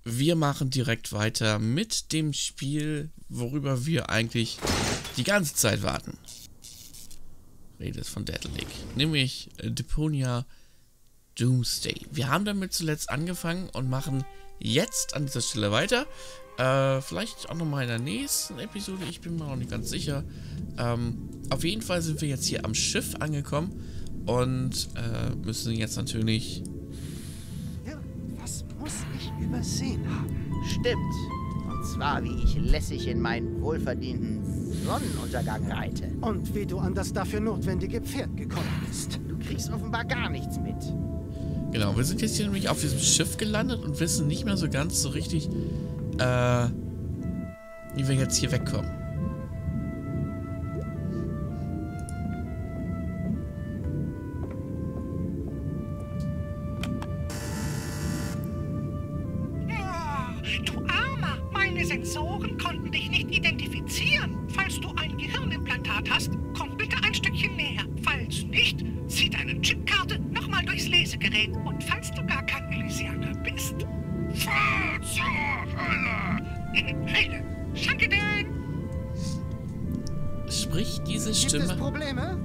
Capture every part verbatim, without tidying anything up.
wir machen direkt weiter mit dem Spiel, worüber wir eigentlich die ganze Zeit warten. Rede ist von Deadly, nämlich äh, Deponia Doomsday. Wir haben damit zuletzt angefangen und machen jetzt an dieser Stelle weiter. Äh, vielleicht auch nochmal in der nächsten Episode, ich bin mir noch nicht ganz sicher. Ähm, auf jeden Fall sind wir jetzt hier am Schiff angekommen und äh, müssen jetzt natürlich... Was muss ich übersehen haben? Stimmt. Und zwar, wie ich lässig in meinen wohlverdienten Sonnenuntergang reite. Und wie du an das dafür notwendige Pferd gekommen bist. Du kriegst offenbar gar nichts mit. Genau, wir sind jetzt hier nämlich auf diesem Schiff gelandet und wissen nicht mehr so ganz so richtig, äh, wie wir jetzt hier wegkommen. Du Armer! Meine Sensoren konnten dich nicht identifizieren. Falls du ein Gehirnimplantat hast, komm bitte ein Stückchen näher. Falls nicht, zieh deine Chipkarte nochmal durchs Lesegerät. Und falls du gar kein Elysianer bist... Fahr zur Hölle! Rede! Schanke denn! Spricht diese Gibt Stimme... es Probleme?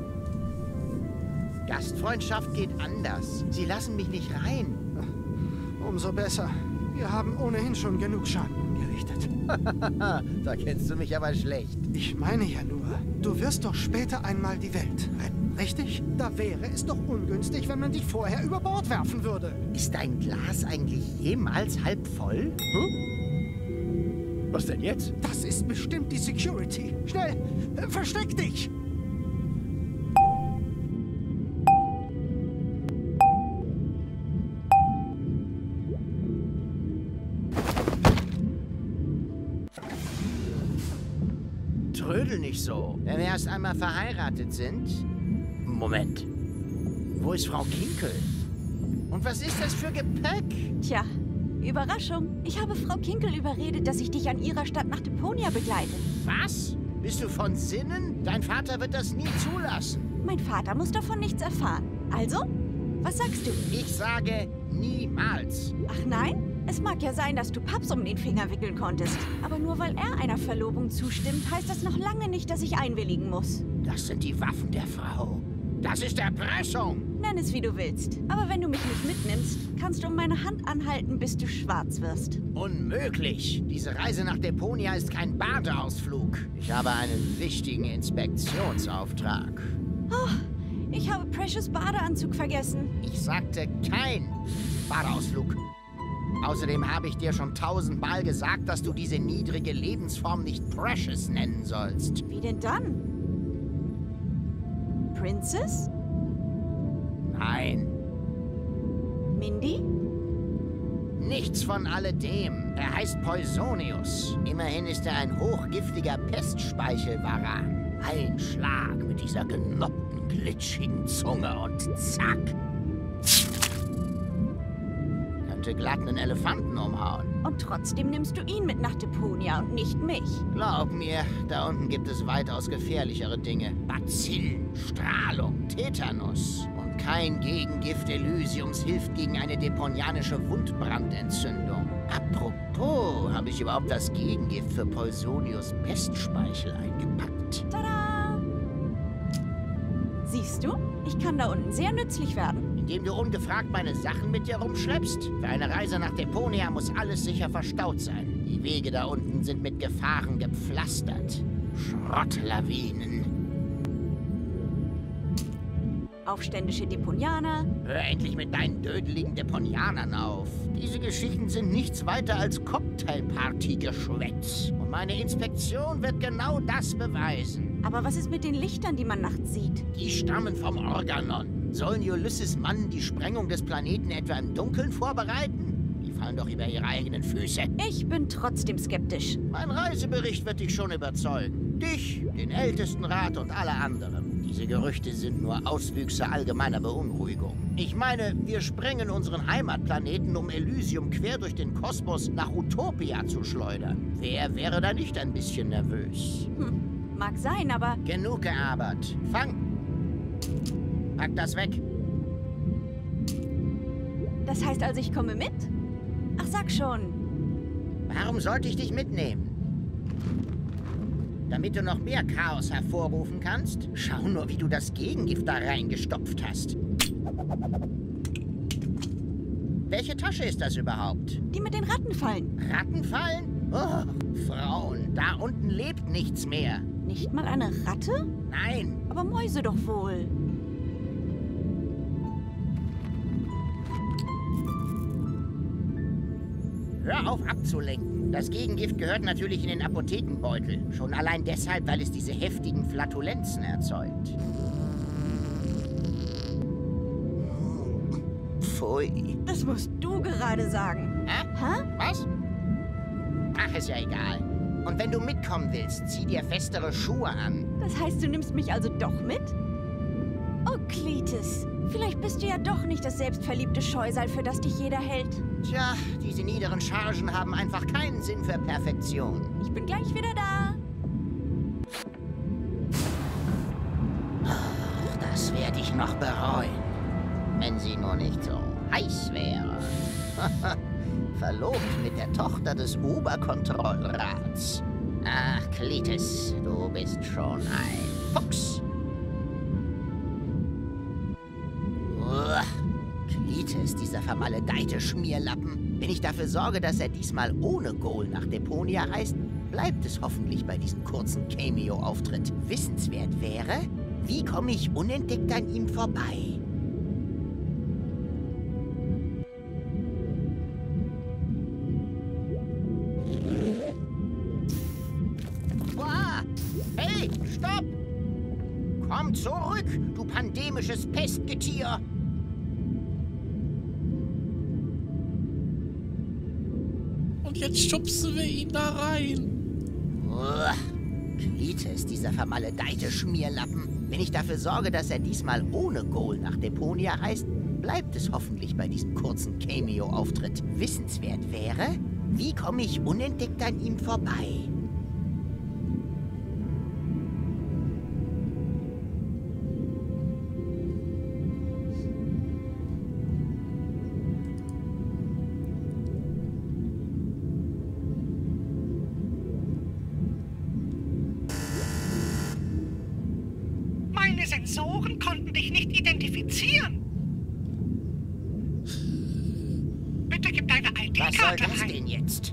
Gastfreundschaft geht anders. Sie lassen mich nicht rein. Umso besser. Wir haben ohnehin schon genug Schaden angerichtet. Da kennst du mich aber schlecht. Ich meine ja nur, du wirst doch später einmal die Welt retten, richtig? Da wäre es doch ungünstig, wenn man dich vorher über Bord werfen würde. Ist dein Glas eigentlich jemals halb voll? Hm? Was denn jetzt? Das ist bestimmt die Security. Schnell, äh, versteck dich! Trödel nicht so. Wenn wir erst einmal verheiratet sind... Moment. Wo ist Frau Kinkel? Und was ist das für Gepäck? Tja, Überraschung. Ich habe Frau Kinkel überredet, dass ich dich an ihrer Stadt nach Deponia begleite. Was? Bist du von Sinnen? Dein Vater wird das nie zulassen. Mein Vater muss davon nichts erfahren. Also, was sagst du? Ich sage niemals. Ach nein? Es mag ja sein, dass du Paps um den Finger wickeln konntest. Aber nur weil er einer Verlobung zustimmt, heißt das noch lange nicht, dass ich einwilligen muss. Das sind die Waffen der Frau. Das ist Erpressung. Nenn es, wie du willst. Aber wenn du mich nicht mitnimmst, kannst du um meine Hand anhalten, bis du schwarz wirst. Unmöglich. Diese Reise nach Deponia ist kein Badeausflug. Ich habe einen wichtigen Inspektionsauftrag. Oh, ich habe Precious Badeanzug vergessen. Ich sagte kein Badeausflug. Außerdem habe ich dir schon tausendmal gesagt, dass du diese niedrige Lebensform nicht Precious nennen sollst. Wie denn dann? Princess? Nein. Mindy? Nichts von alledem. Er heißt Poisonius. Immerhin ist er ein hochgiftiger Pestspeichelvaran. Ein Schlag mit dieser genoppten, glitschigen Zunge und zack. Könnte glatt einen Elefanten umhauen. Und trotzdem nimmst du ihn mit nach Deponia und nicht mich. Glaub mir, da unten gibt es weitaus gefährlichere Dinge. Bazillen, Strahlung, Tetanus. Und kein Gegengift Elysiums hilft gegen eine deponianische Wundbrandentzündung. Apropos, habe ich überhaupt das Gegengift für Poisonius Pestspeichel eingepackt? Tada! Siehst du, ich kann da unten sehr nützlich werden. Indem du ungefragt meine Sachen mit dir rumschleppst? Für eine Reise nach Deponia muss alles sicher verstaut sein. Die Wege da unten sind mit Gefahren gepflastert. Schrottlawinen. Aufständische Deponianer. Hör endlich mit deinen dödeligen Deponianern auf. Diese Geschichten sind nichts weiter als Cocktailparty-Geschwätz. Und meine Inspektion wird genau das beweisen. Aber was ist mit den Lichtern, die man nachts sieht? Die stammen vom Organon. Sollen Ulysses Mann die Sprengung des Planeten etwa im Dunkeln vorbereiten? Die fallen doch über ihre eigenen Füße. Ich bin trotzdem skeptisch. Mein Reisebericht wird dich schon überzeugen. Dich, den Ältestenrat und alle anderen. Diese Gerüchte sind nur Auswüchse allgemeiner Beunruhigung. Ich meine, wir sprengen unseren Heimatplaneten, um Elysium quer durch den Kosmos nach Utopia zu schleudern. Wer wäre da nicht ein bisschen nervös? Hm, mag sein, aber... Genug gearbeitet. Fang! Pack das weg. Das heißt also, ich komme mit? Ach, sag schon. Warum sollte ich dich mitnehmen? Damit du noch mehr Chaos hervorrufen kannst? Schau nur, wie du das Gegengift da reingestopft hast. Welche Tasche ist das überhaupt? Die mit den Rattenfallen. Rattenfallen? Oh, Frauen, da unten lebt nichts mehr. Nicht mal eine Ratte? Nein. Aber Mäuse doch wohl. Hör auf abzulenken. Das Gegengift gehört natürlich in den Apothekenbeutel. Schon allein deshalb, weil es diese heftigen Flatulenzen erzeugt. Pfui. Das musst du gerade sagen. Hä? Hä? Was? Ach, ist ja egal. Und wenn du mitkommen willst, zieh dir festere Schuhe an. Das heißt, du nimmst mich also doch mit? Oh, Cletus. Vielleicht bist du ja doch nicht das selbstverliebte Scheusal, für das dich jeder hält. Tja, diese niederen Chargen haben einfach keinen Sinn für Perfektion. Ich bin gleich wieder da. Das werde ich noch bereuen. Wenn sie nur nicht so heiß wäre. Verlobt mit der Tochter des Oberkontrollrats. Ach, Cletus, du bist schon ein Fuchs. Uah, Cletus, dieser vermaledeite Schmierlappen. Wenn ich dafür sorge, dass er diesmal ohne Goal nach Deponia reist, bleibt es hoffentlich bei diesem kurzen Cameo-Auftritt. Wissenswert wäre, wie komme ich unentdeckt an ihm vorbei? Hey, stopp! Komm zurück, du pandemisches Pestgetier! Und jetzt schubsen wir ihn da rein. Uah, Cletus, dieser vermaledeite Schmierlappen. Wenn ich dafür sorge, dass er diesmal ohne Goal nach Deponia reist, bleibt es hoffentlich bei diesem kurzen Cameo-Auftritt. Wissenswert wäre, wie komme ich unentdeckt an ihm vorbei? Meine Sensoren konnten dich nicht identifizieren. Bitte gib deine Was soll I D-Karte das ein. denn jetzt?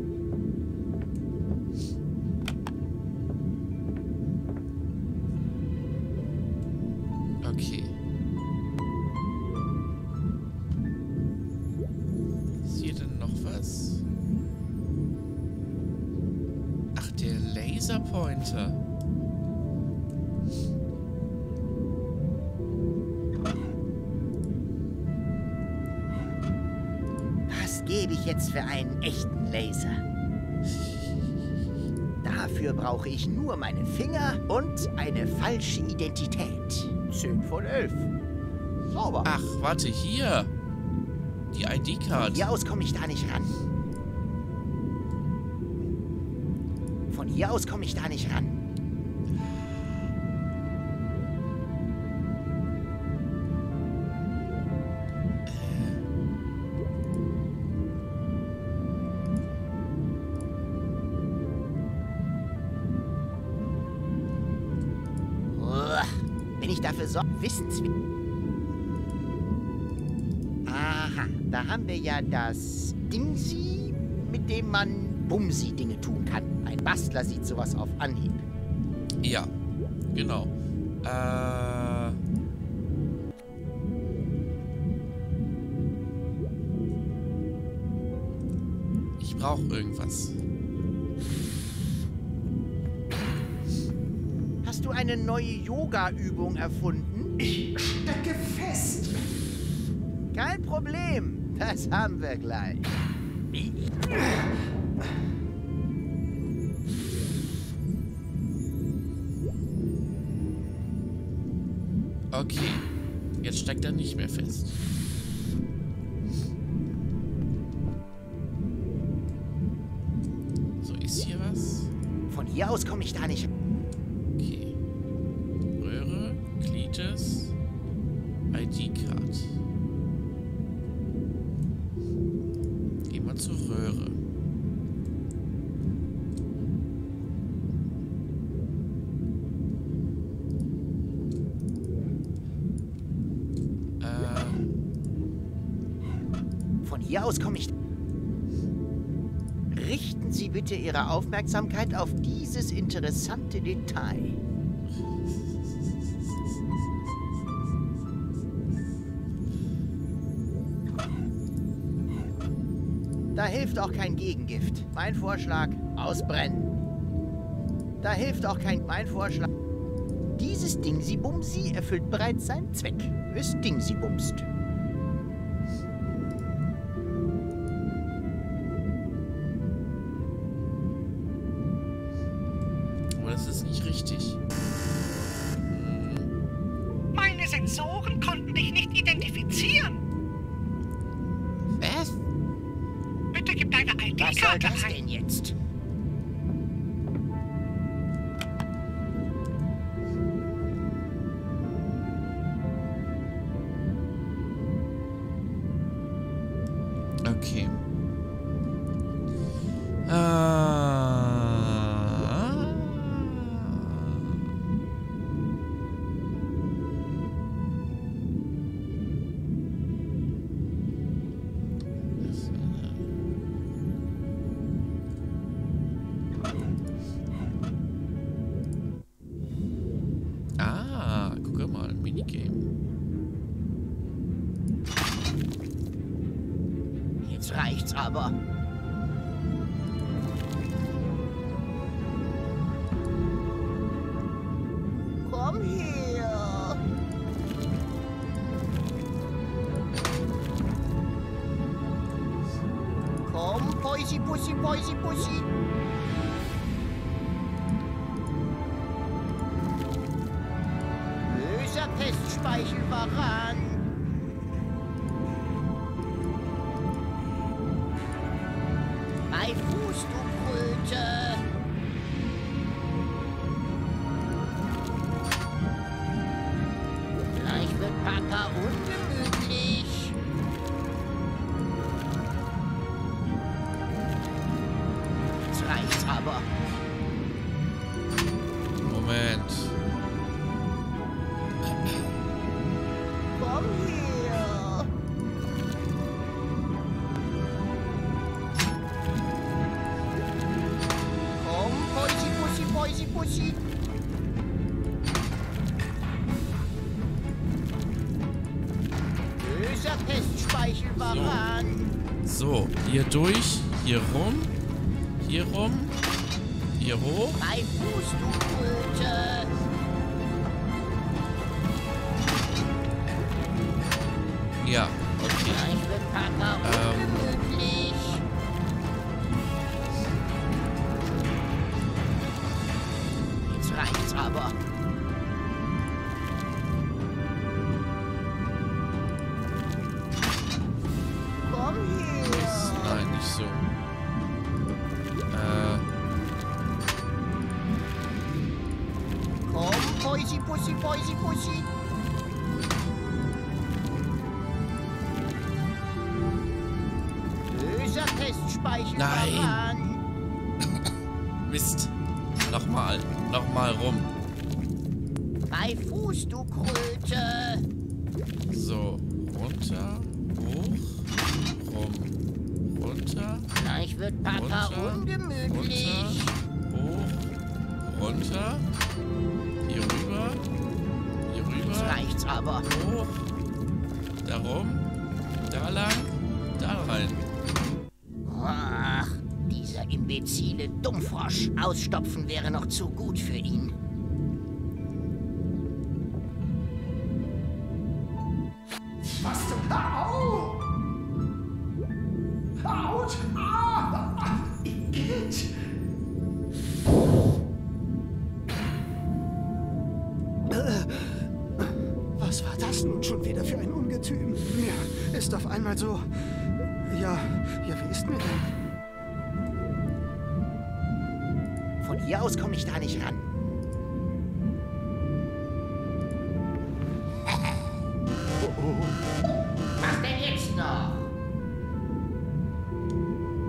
Okay. Ist hier denn noch was? Ach, der Laserpointer. Was gebe ich jetzt für einen echten Laser? Dafür brauche ich nur meine Finger und eine falsche Identität. zehn von elf. Sauber. Ach, warte, hier. Die I D-Card. Hier aus komme ich da nicht ran. Von hier aus komme ich da nicht ran. Uah, wenn ich dafür sorge, wissenswert. Aha, da haben wir ja das Dingsi, mit dem man Bumsi-Dinge tun kann. Ein Bastler sieht sowas auf Anhieb. Ja, genau. Äh... Ich brauche irgendwas. Hast du eine neue Yoga-Übung erfunden? Ich stecke fest. Kein Problem, das haben wir gleich. Okay. Jetzt steckt er nicht mehr fest. So, ist hier was? Von hier aus komme ich da nicht. Okay. Röhre, Cletus, I D-Card. Gehen wir zur Röhre. Von hier aus komme ich... Richten Sie bitte Ihre Aufmerksamkeit auf dieses interessante Detail. Da hilft auch kein Gegengift. Mein Vorschlag, ausbrennen. Da hilft auch kein... Mein Vorschlag... Dieses Dingsi-Bumsi erfüllt bereits seinen Zweck. Es Dingsi-Bumst. Aber das ist nicht richtig. Meine Sensoren konnten dich nicht identifizieren. Was? Bitte gib deine Was soll I D-Karte das ein. denn jetzt? Okay. Ah. Ah, guck mal, ein Minigame. Jetzt reicht's aber. Komm her. Komm, Poisi, Pussi, Poisi, Pussi. Böser Pestspeichel-Varan. Bei Fuß, du Kröte. Gleich wird Papa ungemütlich. Jetzt reicht's aber. Moment. Komm her. Komm, Poisi, Pussi, Poisi, Pussi. Böser Pestspeichel-Varan. So, hier durch, hier rum, hier rum, hier hoch. Bei Fuß, du Kröte. Ja, okay. Gleich wird Papa Ähm. ungemütlich. Jetzt reicht's aber. Komm Ist, her. nein, nicht so. Äh, Komm, Poisi, Pussi, Poisi, Pussi. Böser Pestspeichel. Nein. Mist. Nochmal, nochmal rum. Bei Fuß, du Kröte. So, runter, hoch, rum, runter, Gleich wird Papa runter, ungemütlich. runter, hoch, runter, hier rüber, hier Jetzt rüber, reicht's aber. hoch, da rum, da lang, da rein. Ach, dieser imbezile Dummfrosch. Ausstopfen wäre noch zu gut für ihn. Was zum... Au! Haut! Ah! Igitt! Was war das nun schon wieder für ein Ungetüm? Ja, ist auf einmal so... Ja, ja, wie ist mir denn? Von hier aus komme ich da nicht ran. Was denn jetzt noch?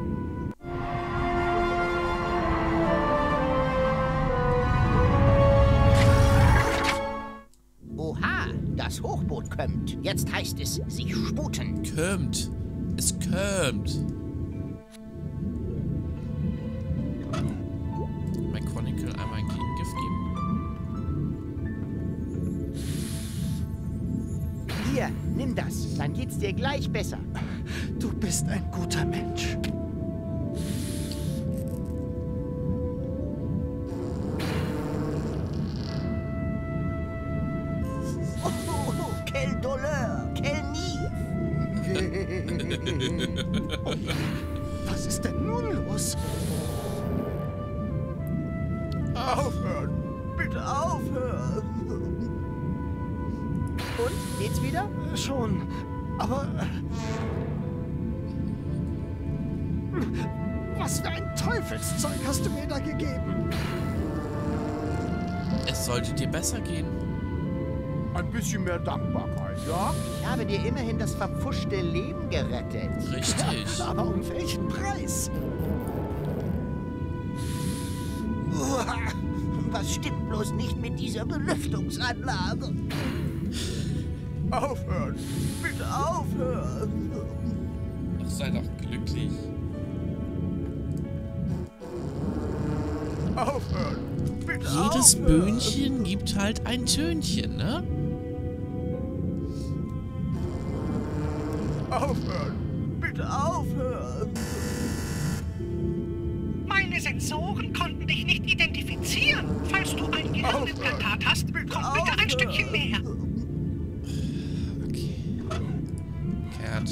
kommt. Jetzt heißt es, sich sputen. Kömmt. Es kömmt. Mein Chronicle einmal ein Gegengift geben. Hier, nimm das. Dann geht's dir gleich besser. Du bist ein guter Mensch. Quelle douleur, quelle Mief. Was ist denn nun los? Aufhören, bitte aufhören. Und, geht's wieder? Schon, aber... Was für ein Teufelszeug hast du mir da gegeben? Es sollte dir besser gehen. Ein bisschen mehr Dankbarkeit, ja? Ich habe dir immerhin das verpfuschte Leben gerettet. Richtig. Aber um welchen Preis? Was stimmt bloß nicht mit dieser Belüftungsanlage? Aufhören! Bitte aufhören! Ach, sei doch glücklich. Aufhören! Bitte Jedes aufhören. Böhnchen gibt halt ein Tönchen, ne? Aufhören! Bitte aufhören! Meine Sensoren konnten dich nicht identifizieren. Falls du ein Gehirnimplantat hast, komm bitte ein Stückchen näher. Okay. Kehrt.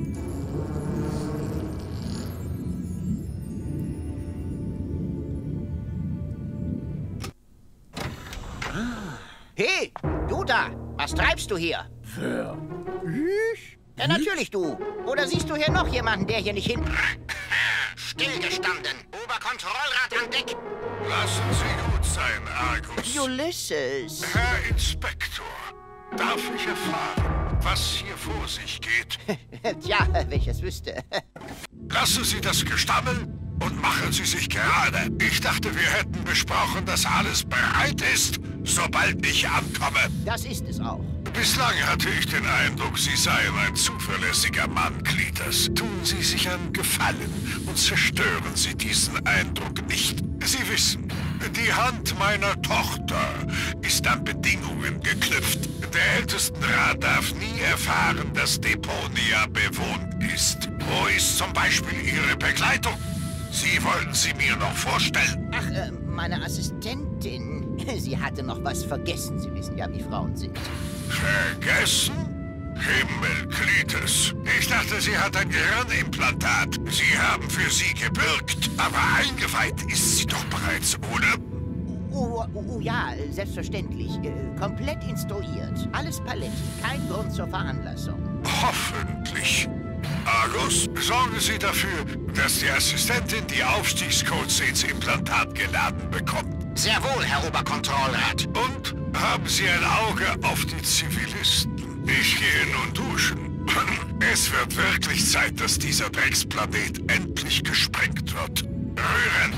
Hey, du da! Was treibst du hier? Wer? Ich? Ja, natürlich du. Oder siehst du hier noch jemanden, der hier nicht hin... Stillgestanden. Oberkontrollrat an Deck. Lassen Sie gut sein, Argus. Ulysses. Herr Inspektor, darf ich erfahren, was hier vor sich geht? Tja, wenn ich es wüsste. Lassen Sie das Gestammel und machen Sie sich gerade. Ich dachte, wir hätten besprochen, dass alles bereit ist, sobald ich ankomme. Das ist es auch. Bislang hatte ich den Eindruck, Sie seien ein zuverlässiger Mann, Cletus. Tun Sie sich einen Gefallen und zerstören Sie diesen Eindruck nicht. Sie wissen, die Hand meiner Tochter ist an Bedingungen geknüpft. Der Ältestenrat darf nie erfahren, dass Deponia bewohnt ist. Wo ist zum Beispiel Ihre Begleitung? Sie wollten sie mir noch vorstellen? Ach, äh, meine Assistentin. Sie hatte noch was vergessen. Sie wissen ja, wie Frauen sind. Vergessen? Himmel, Cletus. Ich dachte, sie hat ein Gehirnimplantat. Sie haben für sie gebürgt. Aber eingeweiht ist sie doch bereits, oder? Oh, oh, oh ja, selbstverständlich. Äh, komplett instruiert. Alles Paletti. Kein Grund zur Veranlassung. Hoffentlich. Argus, sorgen Sie dafür, dass die Assistentin die Aufstiegscodes ins Implantat geladen bekommt. Sehr wohl, Herr Oberkontrollrat. Und haben Sie ein Auge auf die Zivilisten. Ich gehe nun duschen. Es wird wirklich Zeit, dass dieser Drecksplanet endlich gesprengt wird. Rühren!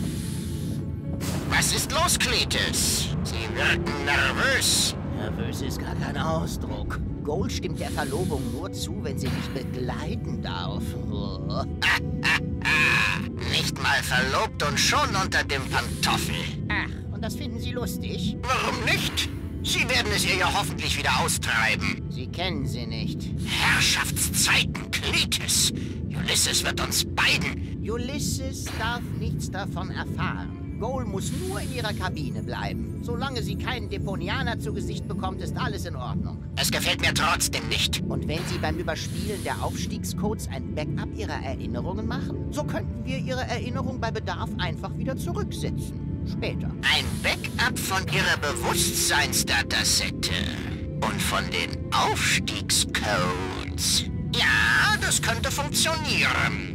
Was ist los, Cletus? Sie wirken nervös. Nervös ist gar kein Ausdruck. Gold stimmt der Verlobung nur zu, wenn sie mich begleiten darf. Oh. Nicht mal verlobt und schon unter dem Pantoffel. Ach, und das finden Sie lustig? Warum nicht? Sie werden es ihr ja hoffentlich wieder austreiben. Sie kennen sie nicht. Herrschaftszeiten, Cletus. Ulysses wird uns beiden... Ulysses darf nichts davon erfahren. Goal muss nur in ihrer Kabine bleiben. Solange sie keinen Deponianer zu Gesicht bekommt, ist alles in Ordnung. Es gefällt mir trotzdem nicht. Und wenn Sie beim Überspielen der Aufstiegscodes ein Backup Ihrer Erinnerungen machen, so könnten wir Ihre Erinnerung bei Bedarf einfach wieder zurücksetzen. Später. Ein Backup von Ihrer Bewusstseinsdatasette. Und von den Aufstiegscodes. Ja, das könnte funktionieren.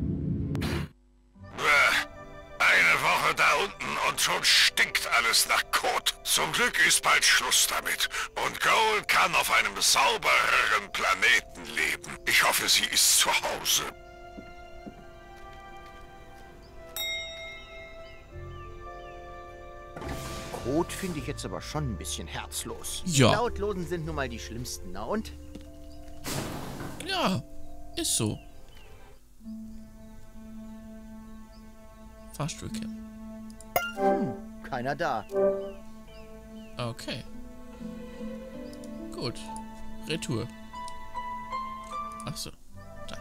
Eine Woche da unten und schon stinkt alles nach Kot. Zum Glück ist bald Schluss damit. Und Gold kann auf einem saubereren Planeten leben. Ich hoffe, sie ist zu Hause. Tod finde ich jetzt aber schon ein bisschen herzlos. Ja. Die Lautlosen sind nun mal die schlimmsten, na und? Ja, ist so. Fahrstuhlcam. Hm, keiner da. Okay. Gut. Retour. Ach so. Da.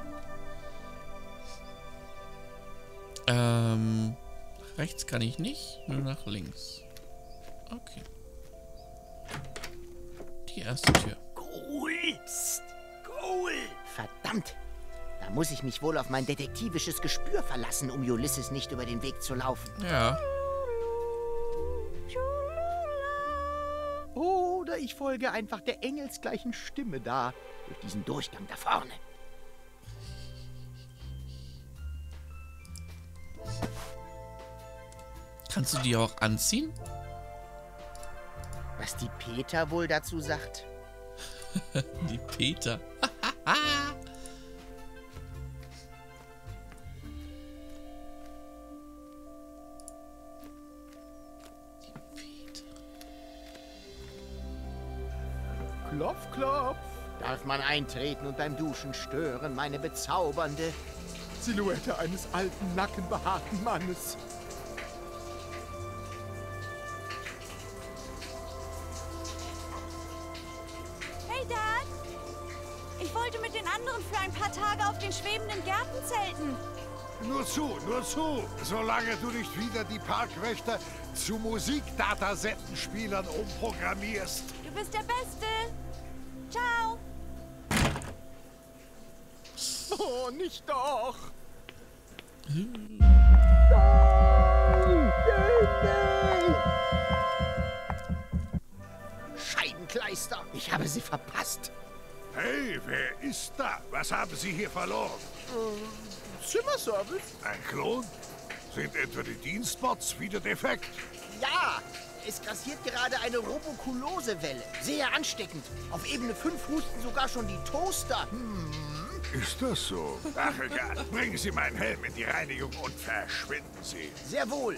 Ähm. Rechts kann ich nicht, nur nach links. Okay. Die erste Tür. Ghoul! Psst, Ghoul! Verdammt! Da muss ich mich wohl auf mein detektivisches Gespür verlassen, um Ulysses nicht über den Weg zu laufen. Ja. Oder ich folge einfach der engelsgleichen Stimme da, durch diesen Durchgang da vorne. Kannst du die auch anziehen? Was die Peter wohl dazu sagt? Die Peter. Die Peter. Klopf, klopf. Darf man eintreten und beim Duschen stören, meine bezaubernde Silhouette eines alten, nackenbehaarten Mannes? Hey, Dad! Ich wollte mit den anderen für ein paar Tage auf den schwebenden Gärten zelten. Nur zu, nur zu, solange du nicht wieder die Parkwächter zu Musikdatasettenspielern umprogrammierst. Du bist der Beste. Ciao. Oh, nicht doch! Scheibenkleister! Ich habe sie verpasst. Hey, wer ist da? Was haben Sie hier verloren? Äh, Zimmerservice? Ein Klon? Sind etwa die Dienstbots wieder defekt? Ja! Es grassiert gerade eine Robokulose-Welle. Sehr ansteckend. Auf Ebene fünf husten sogar schon die Toaster. Hm. Ist das so? Ach egal. Bringen Sie meinen Helm in die Reinigung und verschwinden Sie. Sehr wohl.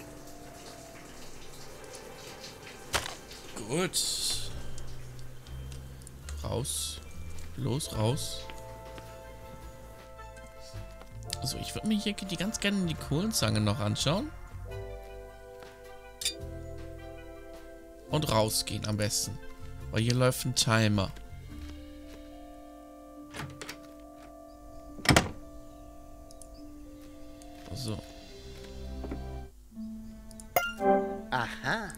Gut. Raus. Los, raus. Also, ich würde mir hier die ganz gerne die Kohlenzange noch anschauen. Und rausgehen am besten. Weil hier läuft ein Timer. So. Aha.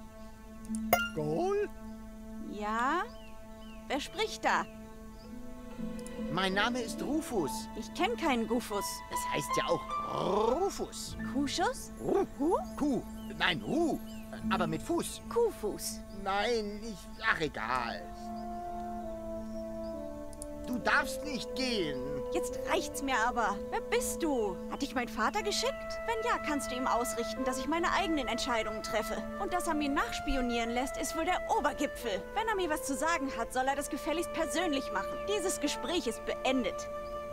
Goal? Ja? Wer spricht da? Mein Name ist Rufus. Ich kenne keinen Gufus. Das heißt ja auch Rufus. Kuschus? Ru, Hu? Kuh. Nein, Ru. Aber mit Fuß. Kuhfuß. Nein, ich... Ach, egal. Du darfst nicht gehen. Jetzt reicht's mir aber. Wer bist du? Hat dich mein Vater geschickt? Wenn ja, kannst du ihm ausrichten, dass ich meine eigenen Entscheidungen treffe. Und dass er mir nachspionieren lässt, ist wohl der Obergipfel. Wenn er mir was zu sagen hat, soll er das gefälligst persönlich machen. Dieses Gespräch ist beendet.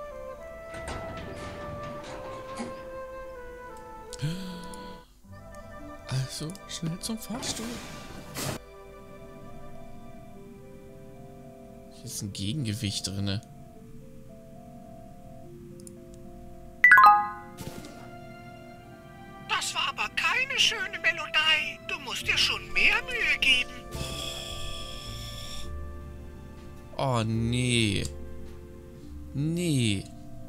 Also, schnell zum Fahrstuhl. Hier ist ein Gegengewicht drinne. Das war aber keine schöne Melodie. Du musst dir schon mehr Mühe geben. Oh, nee. Nee.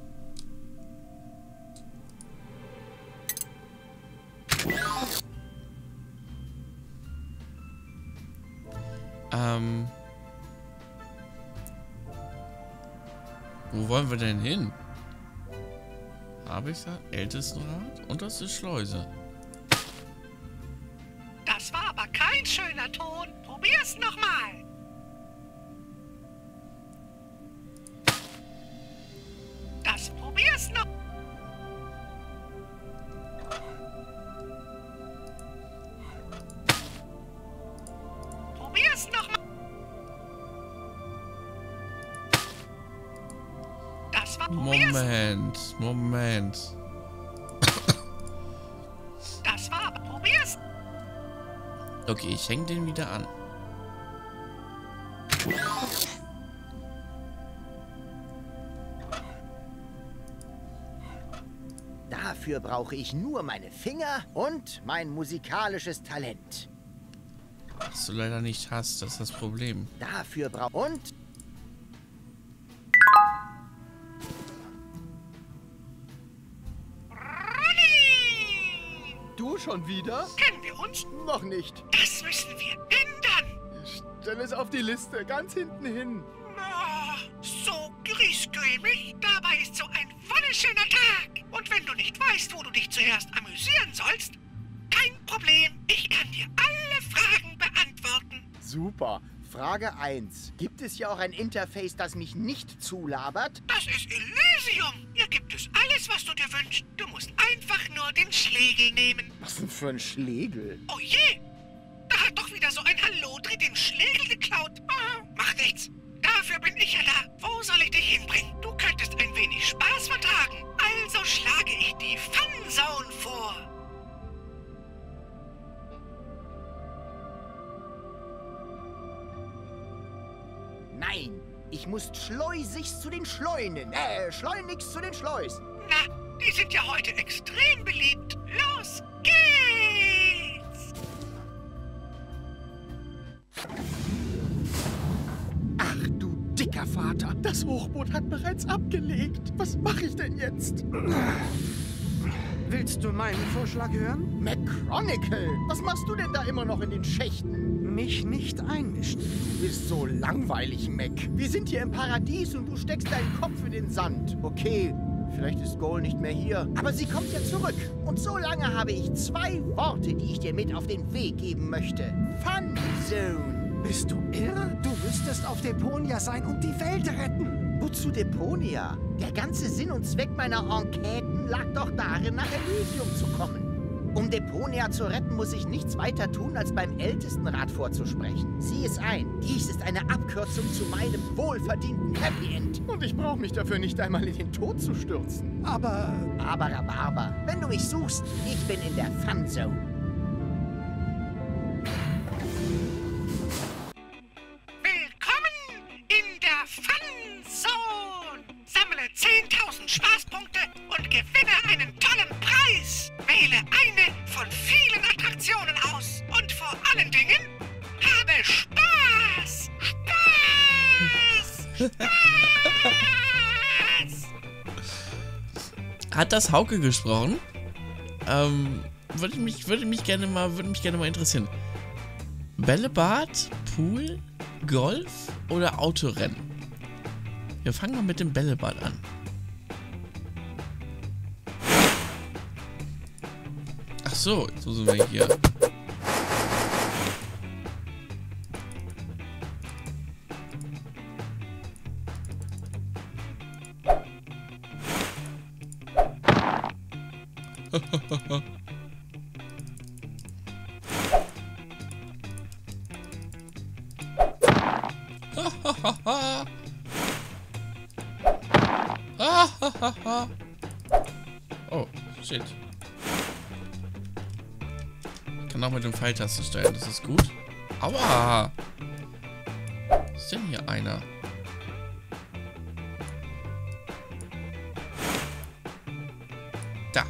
Ähm. Wo wollen wir denn hin? Habe ich da? Ältestenrat? Und das ist Schleuse. Das war aber kein schöner Ton. Probier's nochmal. Das probier's noch. Probier's nochmal. Das war probier's. Moment, Moment. Das war aber probier's. Okay, ich hänge den wieder an. Dafür brauche ich nur meine Finger und mein musikalisches Talent. Was du leider nicht hast, das ist das Problem. Dafür brauche und... Du schon wieder? Kennen wir uns? Noch nicht. Das müssen wir ändern. Stell es auf die Liste, ganz hinten hin. Oh, so griesgrämig. Dabei ist so ein wunderschöner Tag. Und wenn du nicht weißt, wo du dich zuerst amüsieren sollst, kein Problem. Ich kann dir alle Fragen beantworten. Super. Frage eins. Gibt es hier auch ein Interface, das mich nicht zulabert? Das ist Elysium. Hier gibt es alles, was du dir wünschst. Du musst einfach nur den Schlegel nehmen. Was denn für ein Schlegel? Oh je! Da hat doch wieder so ein Hallodri den Schlegel geklaut. Ah, macht nichts. Dafür bin ich ja da. Wo soll ich dich hinbringen? Du könntest ein wenig Spaß vertragen. Also schlage ich die Fun Zone vor. Nein, ich muss schleusigst zu den Schleunen. Äh, schleunigst zu den Schleusen. Na, die sind ja heute extrem beliebt. Los geht's! Ach du dicker Vater, das Hochboot hat bereits abgelegt. Was mache ich denn jetzt? Willst du meinen Vorschlag hören? McChronicle, was machst du denn da immer noch in den Schächten? Mich nicht einmischen. Du bist so langweilig, Mac. Wir sind hier im Paradies und du steckst deinen Kopf in den Sand. Okay, vielleicht ist Goal nicht mehr hier. Aber sie kommt ja zurück. Und so lange habe ich zwei Worte, die ich dir mit auf den Weg geben möchte. Fun Zone. Bist du irre? Du müsstest auf Deponia sein und die Welt retten. Wozu Deponia? Der ganze Sinn und Zweck meiner Enqueten lag doch darin, nach Elysium zu kommen. Um Deponia zu retten, muss ich nichts weiter tun, als beim Ältestenrat vorzusprechen. Sieh es ein, dies ist eine Abkürzung zu meinem wohlverdienten Happy End. Und ich brauche mich dafür nicht einmal in den Tod zu stürzen. Aber... Aber, aber, aber, wenn du mich suchst, ich bin in der Fun Zone. Willkommen in der Fun Zone. Sammle zehntausend Spaßpunkte und gewinne einen tollen Preis. Wähle eine von vielen Attraktionen aus. Und vor allen Dingen, habe Spaß! Spaß! Spaß! Hat das Hauke gesprochen? Ähm, würde mich, würde mich gerne mal, würde mich gerne mal interessieren. Bällebad, Pool, Golf oder Autorennen? Wir fangen mal mit dem Bällebad an. Ach so, jetzt müssen wir hier. Oh, shit. Ich kann auch mit dem Pfeiltasten steuern, das ist gut. Aua! Was ist denn hier einer? Da.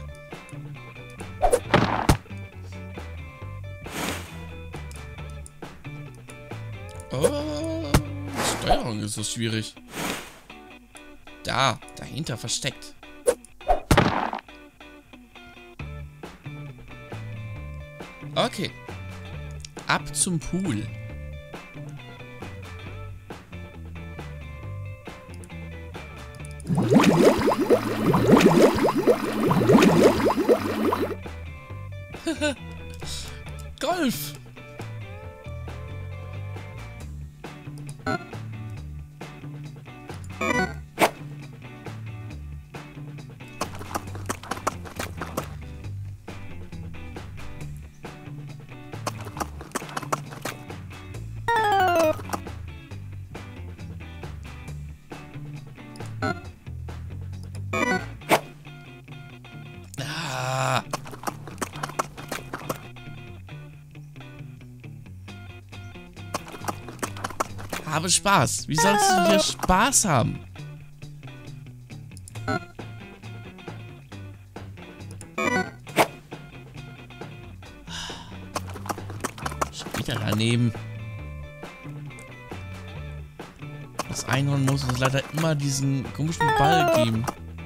Oh, die Steuerung ist so schwierig. Da, dahinter versteckt. Okay. Ab zum Pool. Golf. habe Spaß. Wie sollst du hier Spaß haben? Schon wieder daneben. Das Einhorn muss uns leider immer diesen komischen Ball geben.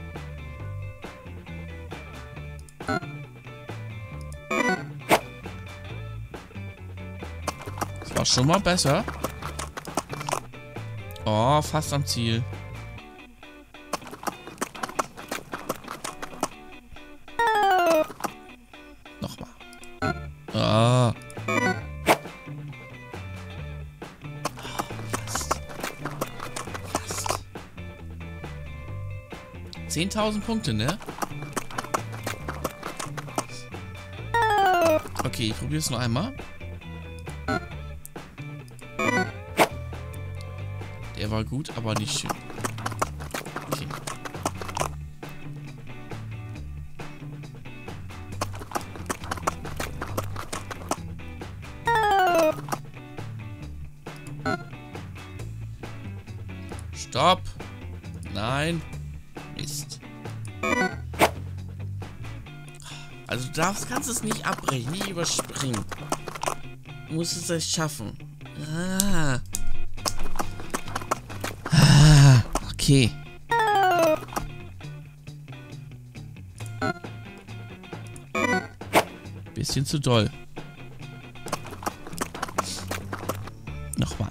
Das war schon mal besser. Oh, fast am Ziel. Nochmal. Ah. Fast. Fast. zehntausend Punkte, ne? Okay, ich probiere es nur einmal. Der war gut, aber nicht schön. Okay. Stopp! Nein! Mist. Also du darfst, kannst es nicht abbrechen, nicht überspringen. Du musst es erst schaffen. Ah. Ah, okay. Bisschen zu doll. Nochmal.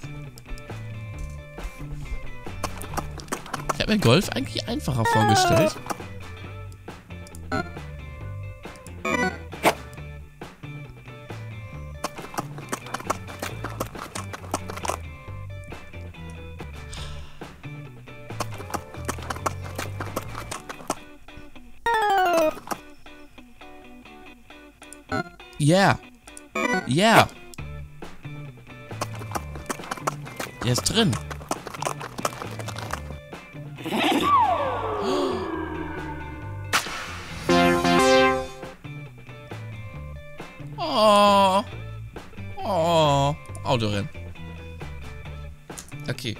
Ich habe mir Golf eigentlich einfacher vorgestellt. Yeah. Yeah. Der ist drin. Oh. Oh. Autorennen. Okay.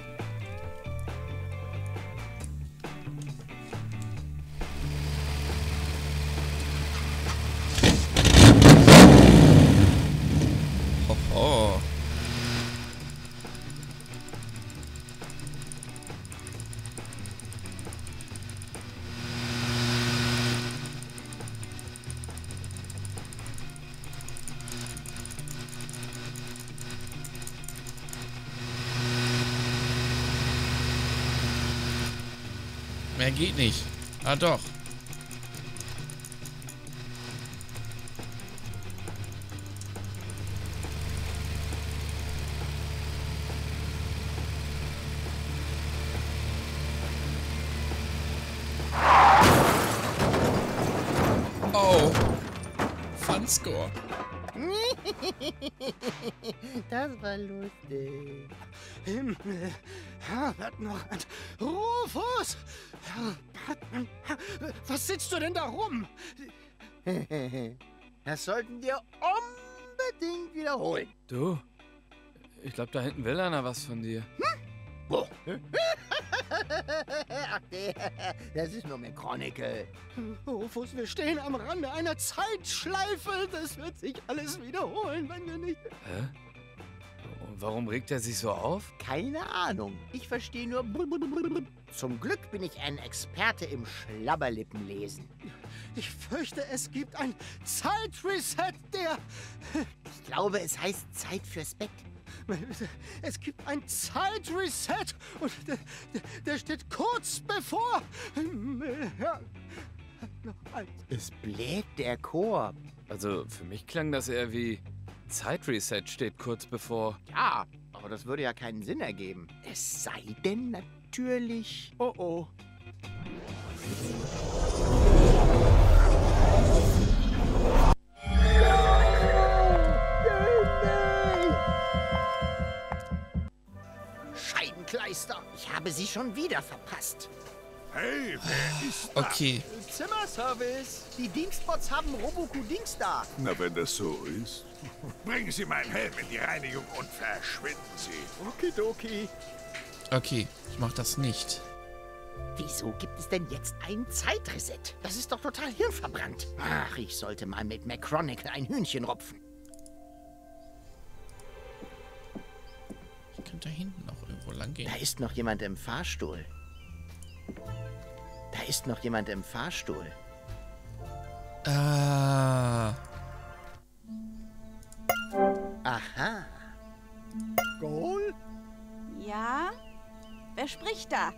Oh. Mehr geht nicht. Ah, doch. Oh. Fun Score. Das war lustig. Himmel, Herbert noch ein Rufus! Batman, was sitzt du denn da rum? Das sollten wir unbedingt wiederholen. Du, ich glaube, da hinten will einer was von dir. Hm? Wo? Ach nee, das ist nur McChronicle. Rufus, wir stehen am Rande einer Zeitschleife. Das wird sich alles wiederholen, wenn wir nicht... Hä? Und warum regt er sich so auf? Keine Ahnung. Ich verstehe nur... Zum Glück bin ich ein Experte im Schlabberlippenlesen. Ich fürchte, es gibt ein Zeitreset, der... Ich glaube, es heißt Zeit fürs Bett. Es gibt ein Zeitreset und der, der, der steht kurz bevor. Noch eins. Es bläht der Chor. Also, für mich klang das eher wie Zeitreset steht kurz bevor. Ja, aber das würde ja keinen Sinn ergeben. Es sei denn natürlich... Oh oh. Scheibenkleister, ich habe sie schon wieder verpasst. Hey, wer ist da? Okay. Zimmers, Lieferservice. Die Dienstbots haben Roboku-Dings da. Na, wenn das so ist. Bringen Sie meinen Helm in die Reinigung und verschwinden Sie. Okidoki. Okay, ich mach das nicht. Wieso gibt es denn jetzt ein Zeitreset? Das ist doch total hirnverbrannt. Ach, ich sollte mal mit McChronicle ein Hühnchen rupfen. Ich könnte da hinten noch irgendwo lang gehen. Da ist noch jemand im Fahrstuhl. Da ist noch jemand im Fahrstuhl. Ah. Aha. Goal? Ja? Wer spricht da?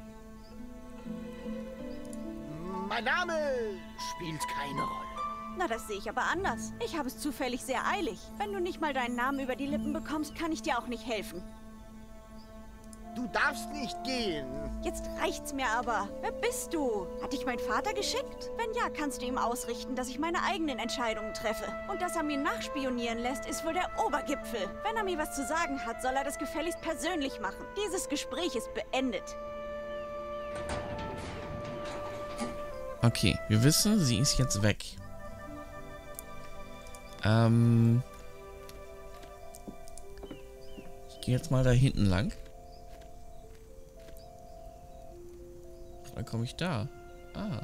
Mein Name spielt keine Rolle. Na, das sehe ich aber anders. Ich habe es zufällig sehr eilig. Wenn du nicht mal deinen Namen über die Lippen bekommst, kann ich dir auch nicht helfen. Du darfst nicht gehen. Jetzt reicht's mir aber. Wer bist du? Hat dich mein Vater geschickt? Wenn ja, kannst du ihm ausrichten, dass ich meine eigenen Entscheidungen treffe. Und dass er mir nachspionieren lässt, ist wohl der Obergipfel. Wenn er mir was zu sagen hat, soll er das gefälligst persönlich machen. Dieses Gespräch ist beendet. Okay, wir wissen, sie ist jetzt weg. Ähm. Ich gehe jetzt mal da hinten lang. Dann komme ich da. Ah.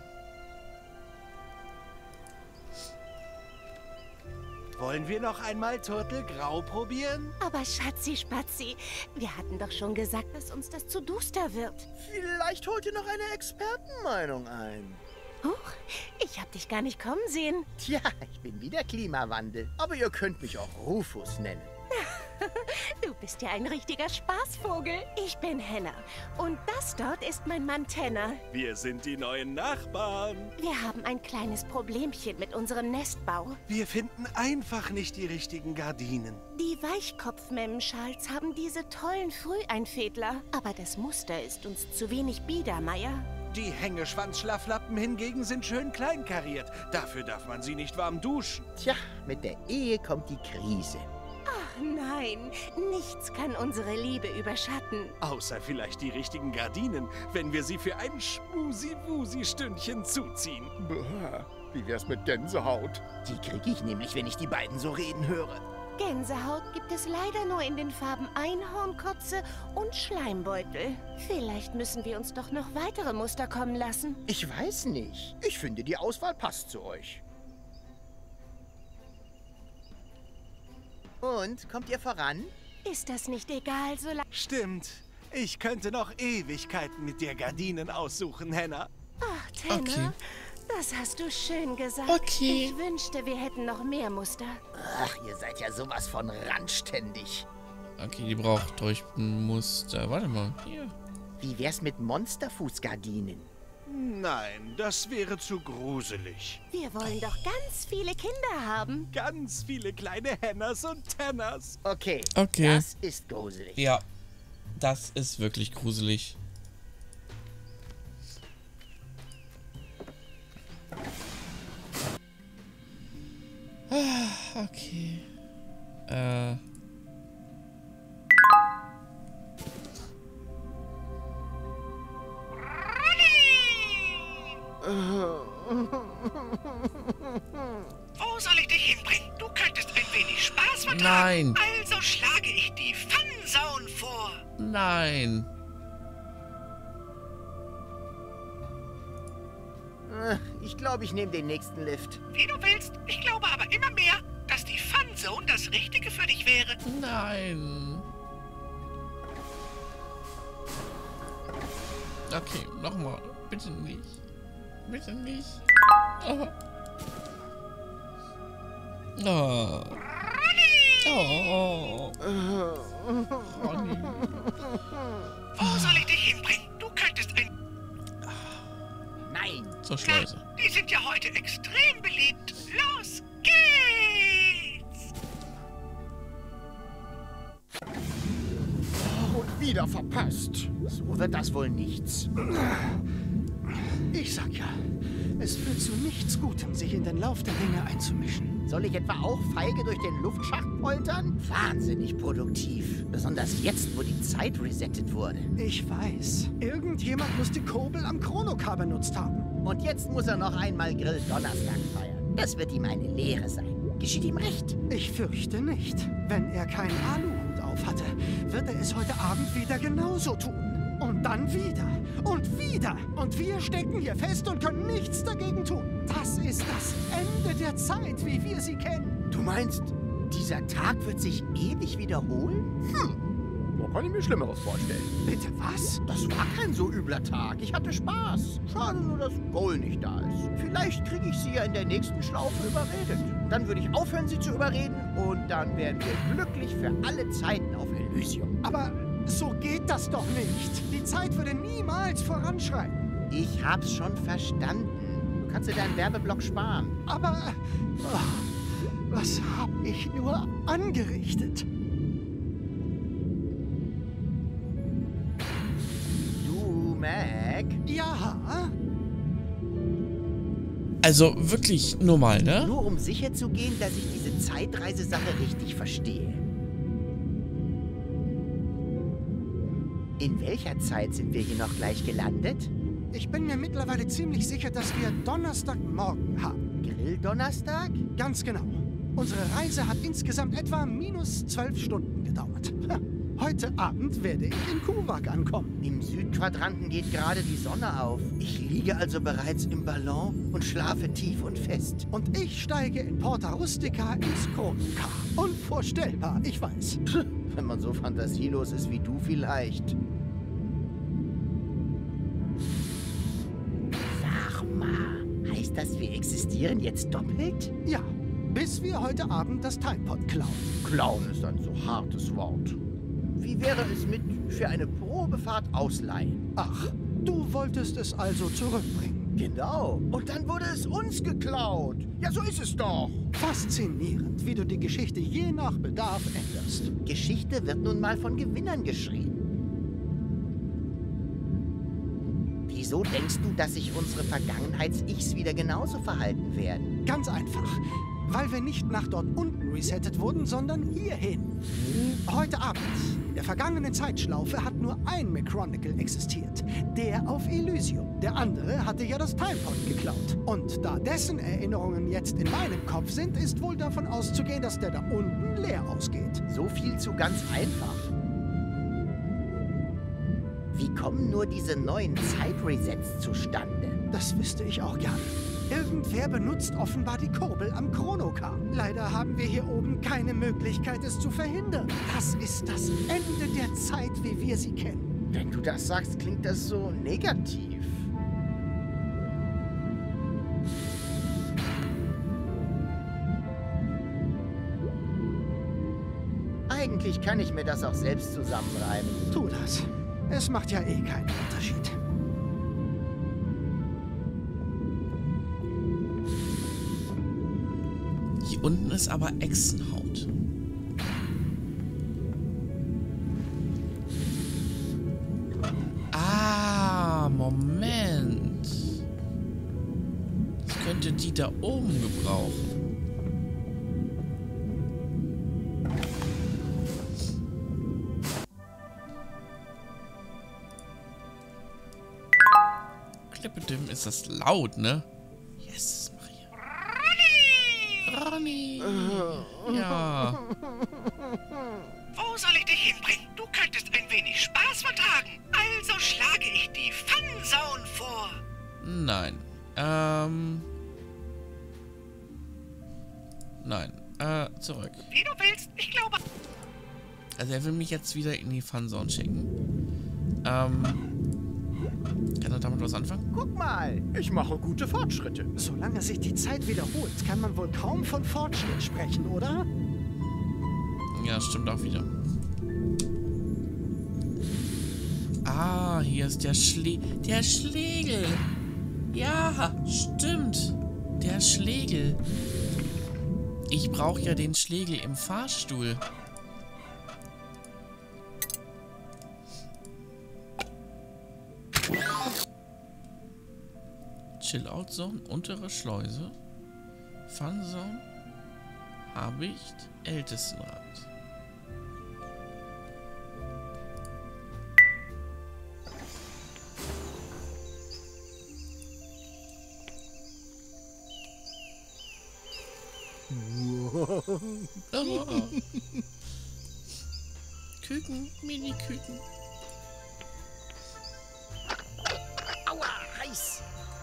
Wollen wir noch einmal Turtelgrau probieren? Aber Schatzi, Spatzi, wir hatten doch schon gesagt, dass uns das zu duster wird. Vielleicht holt ihr noch eine Expertenmeinung ein. Huch, ich hab dich gar nicht kommen sehen. Tja, ich bin wieder Klimawandel. Aber ihr könnt mich auch Rufus nennen. Du bist ja ein richtiger Spaßvogel. Ich bin Henna. Und das dort ist mein Mann Tenner. Wir sind die neuen Nachbarn. Wir haben ein kleines Problemchen mit unserem Nestbau. Wir finden einfach nicht die richtigen Gardinen. Die Weichkopfmemmenschals haben diese tollen Früheinfädler. Aber das Muster ist uns zu wenig Biedermeier. Die Hängeschwanzschlaflappen hingegen sind schön kleinkariert. Dafür darf man sie nicht warm duschen. Tja, mit der Ehe kommt die Krise. Ach nein, nichts kann unsere Liebe überschatten. Außer vielleicht die richtigen Gardinen, wenn wir sie für ein Schmusi-Wusi-Stündchen zuziehen. Bäh, wie wär's mit Gänsehaut? Die krieg ich nämlich, wenn ich die beiden so reden höre. Gänsehaut gibt es leider nur in den Farben Einhornkotze und Schleimbeutel. Vielleicht müssen wir uns doch noch weitere Muster kommen lassen. Ich weiß nicht. Ich finde, die Auswahl passt zu euch. Und, kommt ihr voran? Ist das nicht egal, solange... Stimmt. Ich könnte noch Ewigkeiten mit dir Gardinen aussuchen, Henna. Ach, Tenner, Okay. das hast du schön gesagt. Okay. Ich wünschte, wir hätten noch mehr Muster. Ach, ihr seid ja sowas von randständig. Okay, die braucht durch ein Muster. Warte mal. Hier. Wie wär's mit Monsterfußgardinen? Nein, das wäre zu gruselig. Wir wollen doch ganz viele Kinder haben. Ganz viele kleine Hennas und Tenners. Okay, Okay. das ist gruselig. Ja. Das ist wirklich gruselig. Ah, okay. Äh. Wo soll ich dich hinbringen? Du könntest ein wenig Spaß vertragen. Nein. Also schlage ich die Funzone vor. Nein. Ach, ich glaube, ich nehme den nächsten Lift. Wie du willst. Ich glaube aber immer mehr, dass die Funzone das Richtige für dich wäre. Nein. Okay, nochmal. Bitte nicht. Bitte nicht. Oh. Oh. Oh. Ronny. Wo soll ich dich hinbringen? Du könntest ein... Nein. Zur Schleuse. Na, die sind ja heute extrem beliebt. Los geht's! Und wieder verpasst. So wird das wohl nichts. Ich sag ja, es führt zu nichts Gutem, sich in den Lauf der Dinge einzumischen. Soll ich etwa auch feige durch den Luftschacht poltern? Wahnsinnig produktiv. Besonders jetzt, wo die Zeit resettet wurde. Ich weiß. Irgendjemand muss die Kurbel am Chronokar benutzt haben. Und jetzt muss er noch einmal Grill-Donnerstag feiern. Das wird ihm eine Lehre sein. Geschieht ihm recht? Ich fürchte nicht. Wenn er keinen Aluhut auf hatte, wird er es heute Abend wieder genauso tun. Und dann wieder. Und wieder. Und wir stecken hier fest und können nichts dagegen tun. Das ist das Ende der Zeit, wie wir sie kennen. Du meinst, dieser Tag wird sich ewig wiederholen? Hm. Da kann ich mir Schlimmeres vorstellen. Bitte was? Das war kein so übler Tag. Ich hatte Spaß. Schade nur, dass Goal nicht da ist. Vielleicht kriege ich sie ja in der nächsten Schlaufe überredet. Dann würde ich aufhören, sie zu überreden. Und dann wären wir glücklich für alle Zeiten auf Elysium. Aber so geht das doch nicht. Die Zeit würde niemals voranschreiten. Ich hab's schon verstanden. Du kannst dir deinen Werbeblock sparen. Aber oh, was hab ich nur angerichtet? Du, Mac? Ja? Also wirklich normal, ne? Nur um sicher zu gehen, dass ich diese Zeitreisesache richtig verstehe. In welcher Zeit sind wir hier noch gleich gelandet? Ich bin mir mittlerweile ziemlich sicher, dass wir Donnerstagmorgen haben. Grill-Donnerstag? Ganz genau. Unsere Reise hat insgesamt etwa minus zwölf Stunden gedauert. Heute Abend werde ich in Kuwak ankommen. Im Südquadranten geht gerade die Sonne auf. Ich liege also bereits im Ballon und schlafe tief und fest. Und ich steige in Porta Rustica ins Chronocar. Unvorstellbar, ich weiß. Wenn man so fantasielos ist wie du vielleicht. Sag mal, heißt das, wir existieren jetzt doppelt? Ja, bis wir heute Abend das Timepod klauen. Klauen ist ein so hartes Wort. Wie wäre es mit für eine Probefahrt ausleihen? Ach, du wolltest es also zurückbringen. Genau. Und dann wurde es uns geklaut. Ja, so ist es doch. Faszinierend, wie du die Geschichte je nach Bedarf änderst. Geschichte wird nun mal von Gewinnern geschrieben. Wieso denkst du, dass sich unsere Vergangenheits-Ichs wieder genauso verhalten werden? Ganz einfach. Weil wir nicht nach dort unten resettet wurden, sondern hierhin. Heute Abend, in der vergangenen Zeitschlaufe, hat nur ein Macronicle existiert. Der auf Elysium. Der andere hatte ja das Timepod geklaut. Und da dessen Erinnerungen jetzt in meinem Kopf sind, ist wohl davon auszugehen, dass der da unten leer ausgeht. So viel zu ganz einfach. Wie kommen nur diese neuen Zeitresets zustande? Das wüsste ich auch gern. Irgendwer benutzt offenbar die Kurbel am Chronocar. Leider haben wir hier oben keine Möglichkeit, es zu verhindern. Das ist das Ende der Zeit, wie wir sie kennen. Wenn du das sagst, klingt das so negativ. Eigentlich kann ich mir das auch selbst zusammenreimen. Tu das. Es macht ja eh keinen Unterschied. Hier unten ist aber Echsenhaut. Ah, Moment. Das könnte die da oben gebrauchen. Klippedim, ist das laut, ne? Yes, Maria. Ronny! Ja. Wo soll ich dich hinbringen? Du könntest ein wenig Spaß vertragen. Also schlage ich die Funzone vor. Nein. Ähm. Nein. Äh, zurück. Wie du willst, ich glaube... Also er will mich jetzt wieder in die Funzone schicken. Ähm. Kann er damit was anfangen? Guck mal, ich mache gute Fortschritte. Solange sich die Zeit wiederholt, kann man wohl kaum von Fortschritt sprechen, oder? Ja, stimmt auch wieder. Ah, hier ist der Schle... Der Schlegel. Ja, stimmt. Der Schlegel. Ich brauche ja den Schlegel im Fahrstuhl. Chill-Out-Zone, untere Schleuse. Fun-Zone. Habicht, Ältestenrat. Oh. Küken, Mini-Küken. Aua, heiß.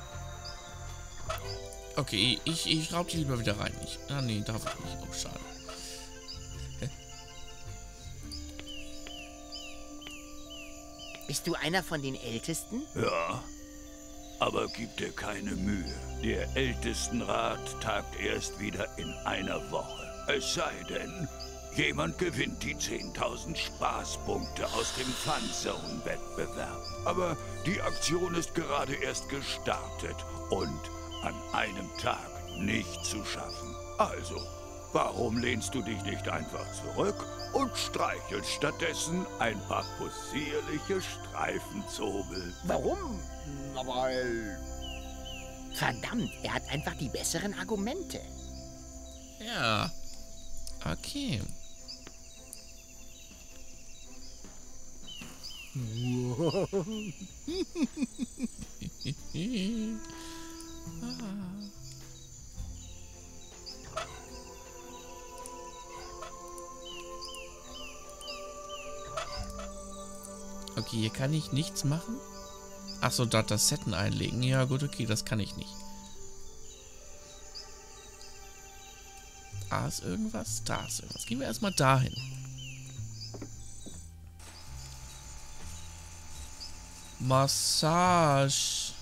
Okay, ich, ich schraub die lieber wieder rein. Ich, ah, nee, darf ich nicht. Oh, schade. Bist du einer von den Ältesten? Ja, aber gib dir keine Mühe. Der Ältestenrat tagt erst wieder in einer Woche. Es sei denn, jemand gewinnt die zehntausend Spaßpunkte aus dem Funzone-Wettbewerb. Aber die Aktion ist gerade erst gestartet und an einem Tag nicht zu schaffen. Also, warum lehnst du dich nicht einfach zurück und streichelst stattdessen ein paar possierliche Streifenzobel? Warum? Weil... Verdammt, er hat einfach die besseren Argumente. Ja. Okay. Okay, hier kann ich nichts machen. Achso, Datasetten einlegen. Ja gut, okay, das kann ich nicht. Da ist irgendwas, da ist irgendwas. Gehen wir erstmal dahin. Massage.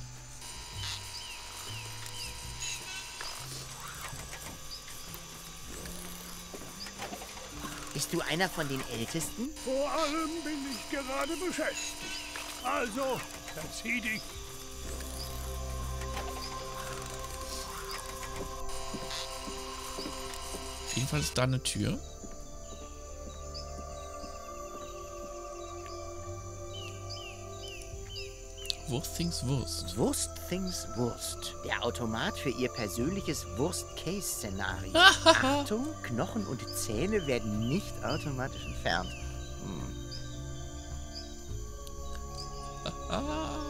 Bist du einer von den Ältesten? Vor allem bin ich gerade beschäftigt. Also, verzieh dich. Auf jeden Fall ist da eine Tür. Wurst things Wurst. Wurst things Wurst. Der Automat für ihr persönliches Worst-Case-Szenario. Achtung, Knochen und Zähne werden nicht automatisch entfernt. Hm. Ah.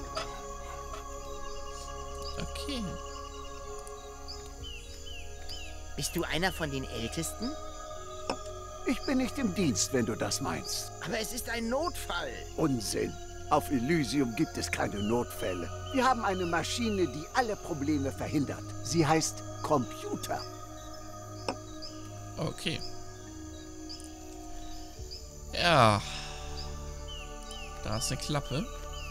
Okay. Bist du einer von den Ältesten? Ich bin nicht im Dienst, wenn du das meinst. Aber es ist ein Notfall. Unsinn. Auf Elysium gibt es keine Notfälle. Wir haben eine Maschine, die alle Probleme verhindert. Sie heißt Computer. Okay. Ja. Da ist eine Klappe.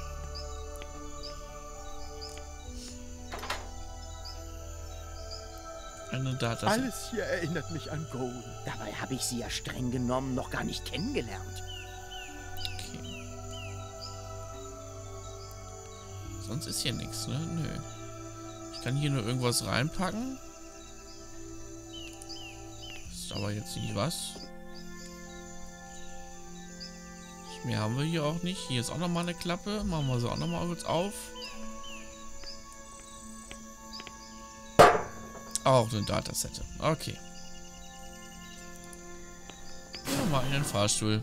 Eine Data. Alles hier erinnert mich an Golden. Dabei habe ich sie ja streng genommen noch gar nicht kennengelernt. Okay. Sonst ist hier nichts, ne? Nö. Ich kann hier nur irgendwas reinpacken. Das ist aber jetzt nicht was. Mehr haben wir hier auch nicht. Hier ist auch nochmal eine Klappe. Machen wir sie auch nochmal kurz auf. Auch eine Datasette. Okay. Gehen wir mal in den Fahrstuhl.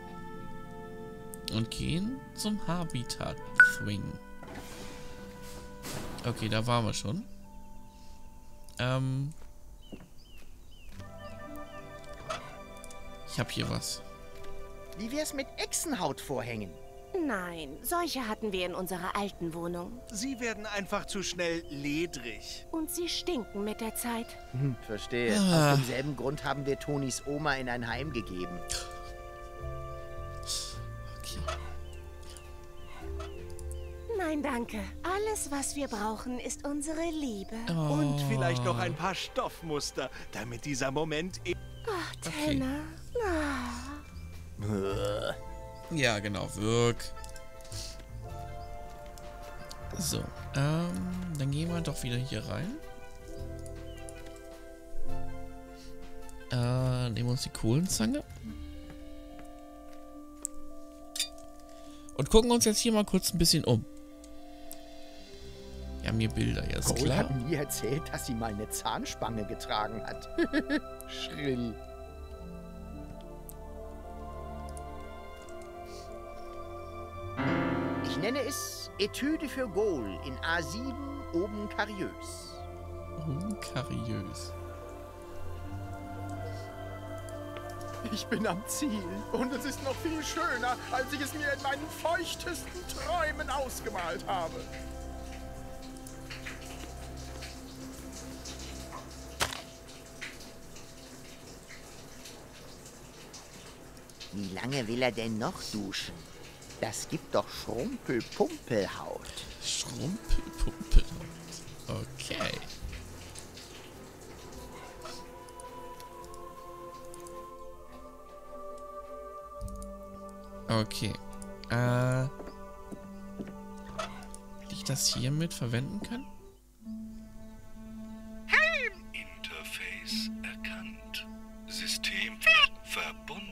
Und gehen zum Habitat Swing. Okay, da waren wir schon. Ähm. Ich habe hier was. Wie wär's mit Echsenhautvorhängen? Nein, solche hatten wir in unserer alten Wohnung. Sie werden einfach zu schnell ledrig. Und sie stinken mit der Zeit. Hm, verstehe. Ah. Aus demselben Grund haben wir Tonis Oma in ein Heim gegeben. Okay. Nein, danke. Alles, was wir brauchen, ist unsere Liebe. Oh. Und vielleicht noch ein paar Stoffmuster, damit dieser Moment... E Ach, Tanner. Ah. Ja, genau, wirk. So, ähm, dann gehen wir doch wieder hier rein. Äh, nehmen wir uns die Kohlenzange. Und gucken uns jetzt hier mal kurz ein bisschen um. Wir haben hier Bilder, ja, ist Cole klar. hat mir erzählt, dass sie mal eine Zahnspange getragen hat. Schrill. Ich nenne es Etüde für Gol in A sieben oben kariös. Oben kariös. Ich bin am Ziel. Und es ist noch viel schöner, als ich es mir in meinen feuchtesten Träumen ausgemalt habe. Wie lange will er denn noch duschen? Das gibt doch Schrumpelpumpelhaut. Schrumpelpumpelhaut. Okay. Okay. Äh. Hätte ich das hiermit verwenden können? Interface erkannt. System verbunden.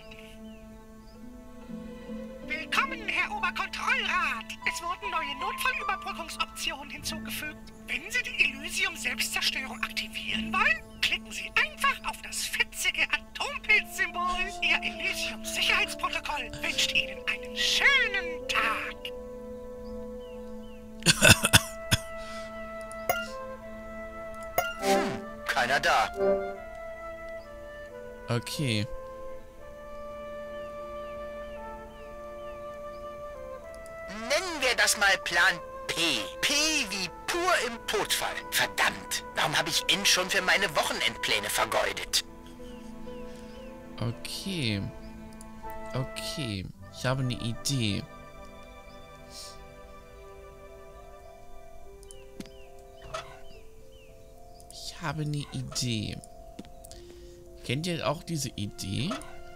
Willkommen, Herr Oberkontrollrat. Es wurden neue Notfallüberbrückungsoptionen hinzugefügt. Wenn Sie die Elysium-Selbstzerstörung aktivieren wollen, klicken Sie einfach auf das fetzige Atompilz-Symbol. Ihr Elysium-Sicherheitsprotokoll wünscht Ihnen einen schönen Tag. Hm, keiner da. Okay. Nennen wir das mal Plan P. P wie pur im Todfall. Verdammt, warum habe ich N schon für meine Wochenendpläne vergeudet? Okay. Okay. Ich habe eine Idee. Ich habe eine Idee. Kennt ihr auch diese Idee?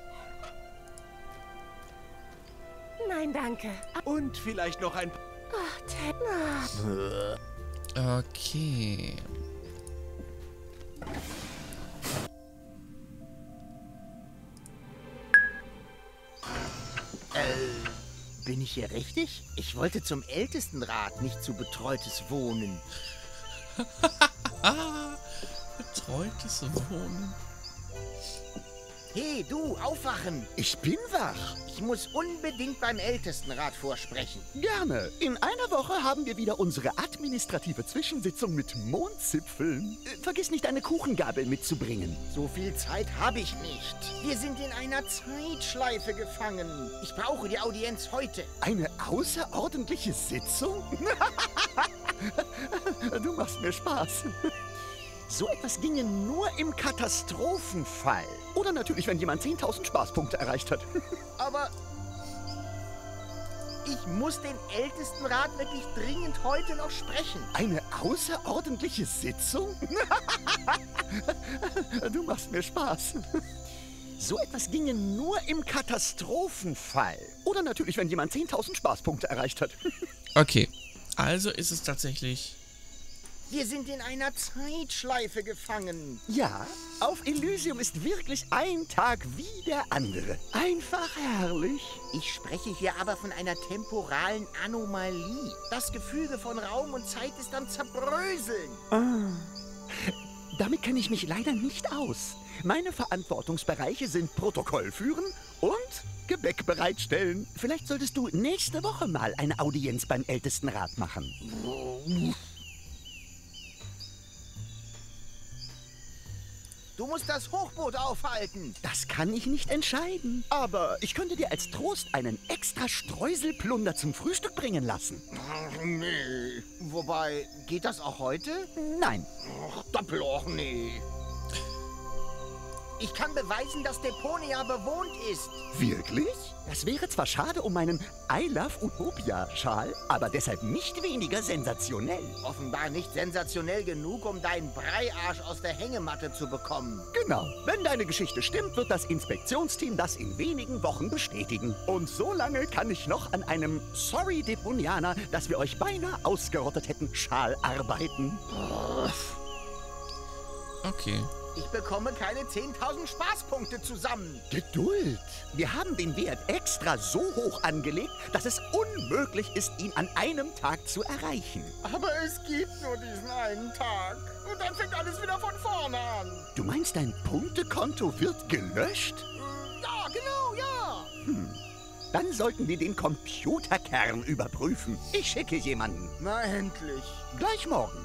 Nein, danke. Und vielleicht noch ein... Ach, Ted. Okay. Äh, bin ich hier richtig? Ich wollte zum Ältestenrat, nicht zu betreutes Wohnen. Betreutes Wohnen. Hey, du, aufwachen! Ich bin wach. Ich muss unbedingt beim Ältestenrat vorsprechen. Gerne. In einer Woche haben wir wieder unsere administrative Zwischensitzung mit Mondzipfeln. Äh, vergiss nicht, eine Kuchengabel mitzubringen. So viel Zeit habe ich nicht. Wir sind in einer Zeitschleife gefangen. Ich brauche die Audienz heute. Eine außerordentliche Sitzung? Du machst mir Spaß. So etwas ginge nur im Katastrophenfall. Oder natürlich, wenn jemand zehntausend Spaßpunkte erreicht hat. Aber ich muss den Ältestenrat wirklich dringend heute noch sprechen. Eine außerordentliche Sitzung? Du machst mir Spaß. So etwas ginge nur im Katastrophenfall. Oder natürlich, wenn jemand zehntausend Spaßpunkte erreicht hat. Okay, also ist es tatsächlich... Wir sind in einer Zeitschleife gefangen. Ja, auf Elysium ist wirklich ein Tag wie der andere. Einfach herrlich. Ich spreche hier aber von einer temporalen Anomalie. Das Gefüge von Raum und Zeit ist am Zerbröseln. Ah, damit kenne ich mich leider nicht aus. Meine Verantwortungsbereiche sind Protokoll führen und Gebäck bereitstellen. Vielleicht solltest du nächste Woche mal eine Audienz beim Ältestenrat machen. Du musst das Hochboot aufhalten. Das kann ich nicht entscheiden. Aber ich könnte dir als Trost einen extra Streuselplunder zum Frühstück bringen lassen. Ach, nee. Wobei, geht das auch heute? Nein. Ach, Doppelloch, nee. Ich kann beweisen, dass Deponia bewohnt ist. Wirklich? Das wäre zwar schade um meinen I Love Utopia-Schal, aber deshalb nicht weniger sensationell. Offenbar nicht sensationell genug, um deinen Breiarsch aus der Hängematte zu bekommen. Genau. Wenn deine Geschichte stimmt, wird das Inspektionsteam das in wenigen Wochen bestätigen. Und so lange kann ich noch an einem Sorry Deponianer, dass wir euch beinahe ausgerottet hätten, Schal arbeiten. Okay. Ich bekomme keine zehntausend Spaßpunkte zusammen. Geduld. Wir haben den Wert extra so hoch angelegt, dass es unmöglich ist, ihn an einem Tag zu erreichen. Aber es gibt nur diesen einen Tag. Und dann fängt alles wieder von vorne an. Du meinst, dein Punktekonto wird gelöscht? Ja, genau, ja. Hm. Dann sollten wir den Computerkern überprüfen. Ich schicke jemanden. Na, endlich. Gleich morgen.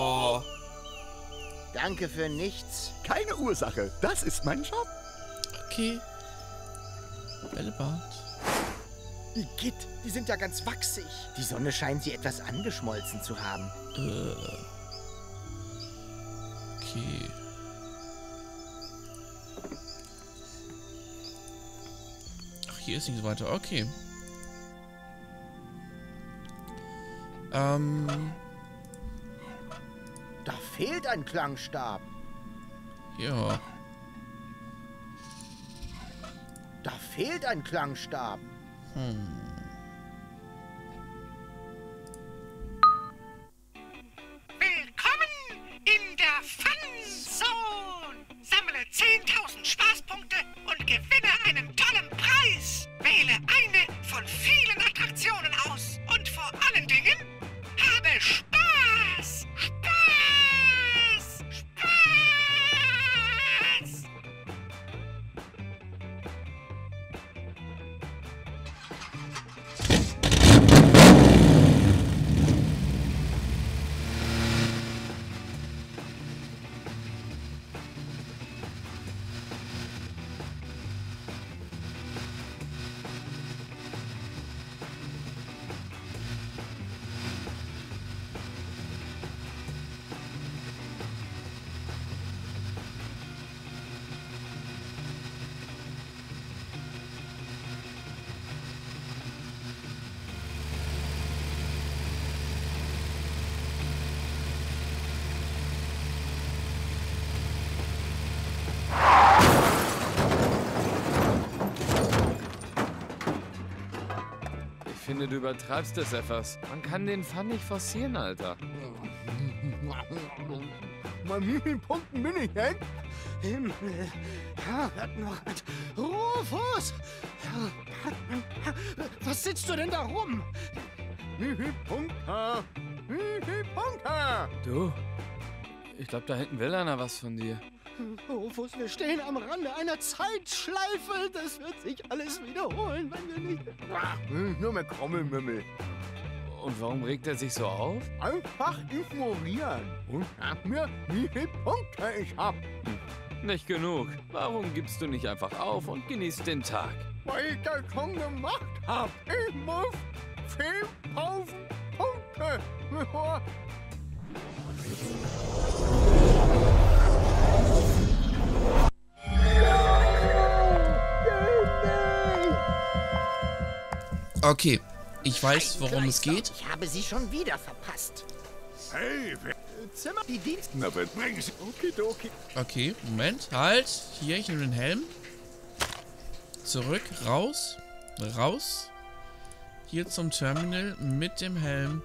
Oh. Danke für nichts. Keine Ursache. Das ist mein Job. Okay. Bällebad. Igitt, die sind ja ganz wachsig. Die Sonne scheint sie etwas angeschmolzen zu haben. Äh. Okay. Ach, hier ist nichts weiter. Okay. Ähm. Da fehlt ein Klangstab. Ja. Da fehlt ein Klangstab. Hm. Willkommen in der Fun Zone. Sammle zehntausend Spaßpunkte und gewinne einen tollen Preis. Wähle eine von vielen Attraktionen aus. Und vor allen Dingen, habe Spaß. Spaß. Spaß. Ich finde, du übertreibst es etwas. Man kann den Fun nicht forcieren, Alter. Bei wie vielen Punkten bin ich denn? Himmel, Herrgott noch. Rufus! Was sitzt du denn da rum? Wie viele Punkte? Wie viele Punkte? Du, ich glaube, da hinten will einer was von dir. Rufus, wir stehen am Rande einer Zeitschleife. Das wird sich alles wiederholen, wenn wir nicht... Nur mehr Krommelmümmel. Und warum regt er sich so auf? Einfach ignorieren. Und sag mir, wie viele Punkte ich hab. Hm. Nicht genug. Warum gibst du nicht einfach auf und genießt den Tag? Weil ich das schon gemacht hab. Ich muss zehntausend Punkte. Okay, ich weiß, worum es geht. Ich habe sie schon wieder verpasst. Hey, wer... Zimmer, die Dienst... Na, bringen Sie... Okidoki. Okay, Moment, halt. Hier, ich nehme den Helm. Zurück, raus, raus. Hier zum Terminal mit dem Helm.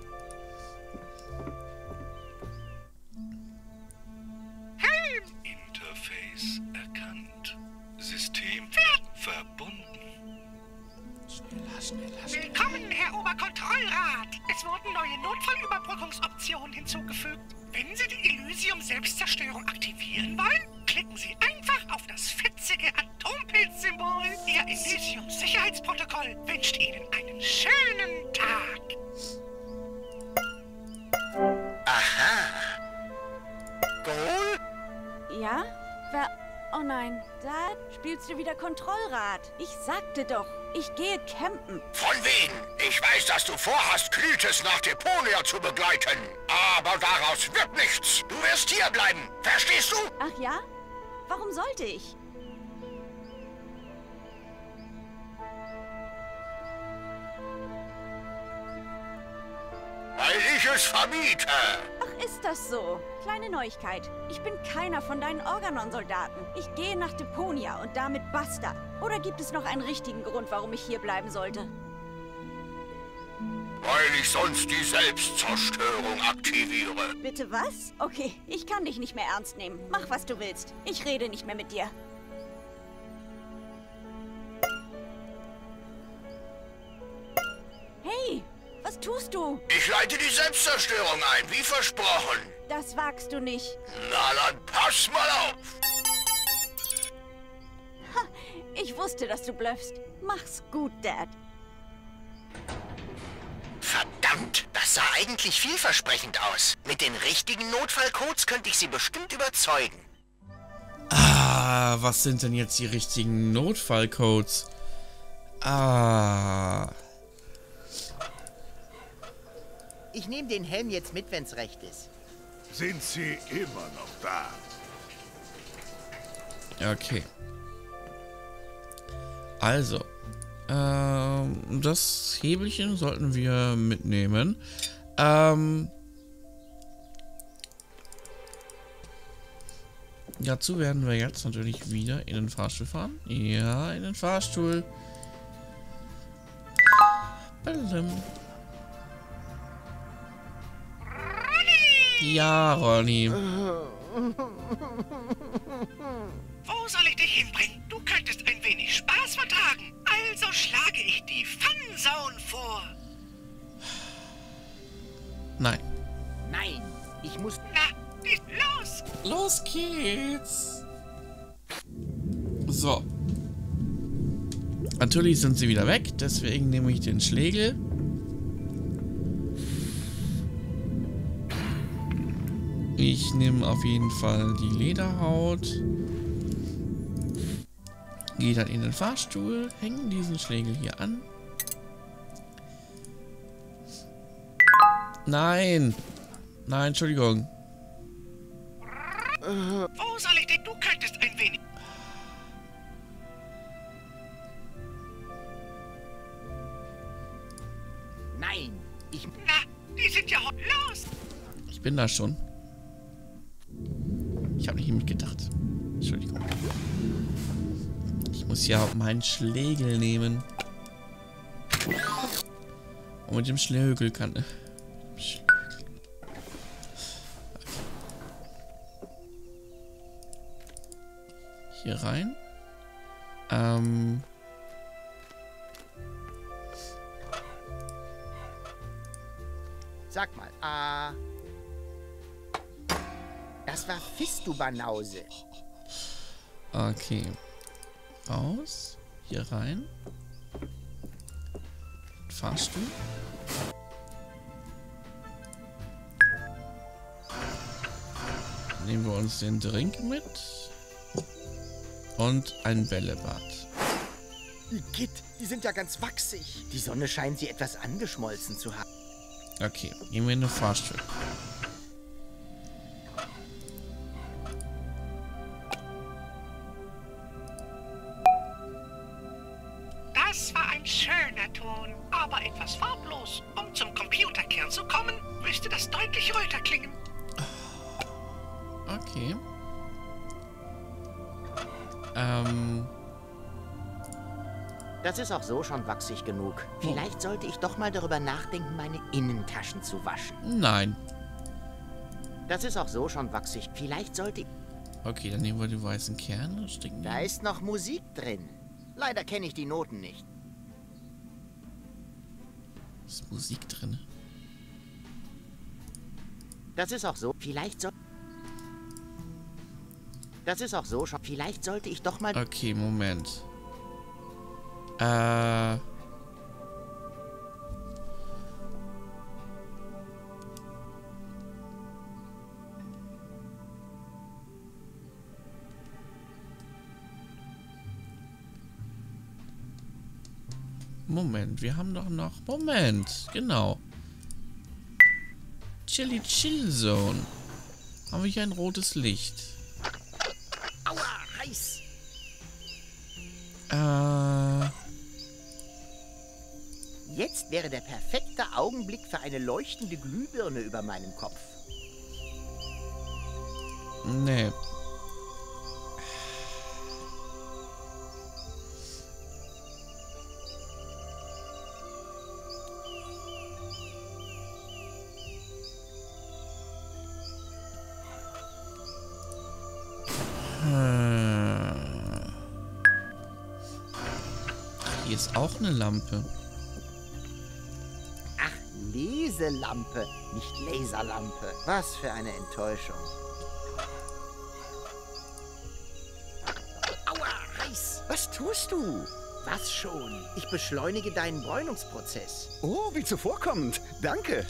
Helm! Interface erkannt. System verbunden. Schneller, schneller, schneller. Willkommen, Herr Oberkontrollrat. Es wurden neue Notfallüberbrückungsoptionen hinzugefügt. Wenn Sie die Elysium-Selbstzerstörung aktivieren wollen, klicken Sie einfach auf das fetzige Atompilz-Symbol. Ihr Elysium-Sicherheitsprotokoll wünscht Ihnen einen schönen Tag. Aha. Goal? Ja? Wer... Oh nein, da spielst du wieder Kontrollrad. Ich sagte doch, ich gehe campen. Von wegen. Ich weiß, dass du vorhast, Cletus nach Deponia zu begleiten. Aber daraus wird nichts. Du wirst hier bleiben. Verstehst du? Ach ja? Warum sollte ich? Weil ich es vermiete. Ach, ist das so? Kleine Neuigkeit. Ich bin keiner von deinen Organon-Soldaten. Ich gehe nach Deponia und damit basta. Oder gibt es noch einen richtigen Grund, warum ich hier bleiben sollte? Weil ich sonst die Selbstzerstörung aktiviere. Bitte was? Okay, ich kann dich nicht mehr ernst nehmen. Mach, was du willst. Ich rede nicht mehr mit dir. Hey, was tust du? Ich leite die Selbstzerstörung ein, wie versprochen. Das wagst du nicht. Na dann pass mal auf. Ha, ich wusste, dass du bluffst. Mach's gut, Dad. Verdammt, das sah eigentlich vielversprechend aus. Mit den richtigen Notfallcodes könnte ich sie bestimmt überzeugen. Ah, was sind denn jetzt die richtigen Notfallcodes? Ah. Ich nehme den Helm jetzt mit, wenn's recht ist. Sind Sie immer noch da? Okay. Also. Ähm, das Hebelchen sollten wir mitnehmen. Ähm. Dazu werden wir jetzt natürlich wieder in den Fahrstuhl fahren. Ja, in den Fahrstuhl. Badum. Ja, Ronny. Wo soll ich dich hinbringen? Du könntest ein wenig Spaß vertragen. Also schlage ich die Funzone vor. Nein. Nein, ich muss... Na, los! Los geht's! So. Natürlich sind sie wieder weg, deswegen nehme ich den Schlägel. Ich nehme auf jeden Fall die Lederhaut. Gehe dann in den Fahrstuhl, hänge diesen Schlägel hier an. Nein! Nein, Entschuldigung. Wo soll ich denn? Du könntest ein wenig... Nein, ich... Na, die sind ja... Los! Ich bin da schon. Ich habe nicht mitgedacht. Entschuldigung. Ich muss ja meinen Schlägel nehmen. Und mit dem Schlägel kann... Schlägel. Hier rein. Ähm... Sag mal, ah... Das war Fistubanause. Okay. Raus. Hier rein. Fahrstuhl. Nehmen wir uns den Drink mit. Und ein Bällebad. Igitt, die sind ja ganz wachsig. Die Sonne scheint sie etwas angeschmolzen zu haben. Okay, gehen wir in den Fahrstuhl. Das war ein schöner Ton, aber etwas farblos. Um zum Computerkern zu kommen, müsste das deutlich röter klingen. Okay. Ähm... Das ist auch so schon wachsig genug. Vielleicht sollte ich doch mal darüber nachdenken, meine Innentaschen zu waschen. Nein. Das ist auch so schon wachsig. Vielleicht sollte ich... Okay, dann nehmen wir den weißen Kern und stecken. Da ist noch Musik drin. Leider kenne ich die Noten nicht. Ist Musik drin? Das ist auch so. Vielleicht soll... Das ist auch so schon. Vielleicht sollte ich doch mal... Okay, Moment. Äh... Moment, wir haben doch noch... Moment, genau. Chili Chill Zone. Haben wir hier ein rotes Licht. Aua, heiß. Äh... Jetzt wäre der perfekte Augenblick für eine leuchtende Glühbirne über meinem Kopf. Nee. Hier ist auch eine Lampe. Ach, Leselampe, nicht Laserlampe. Was für eine Enttäuschung. Aua, heiß. Was tust du? Was schon? Ich beschleunige deinen Bräunungsprozess. Oh, wie zuvorkommend. Danke.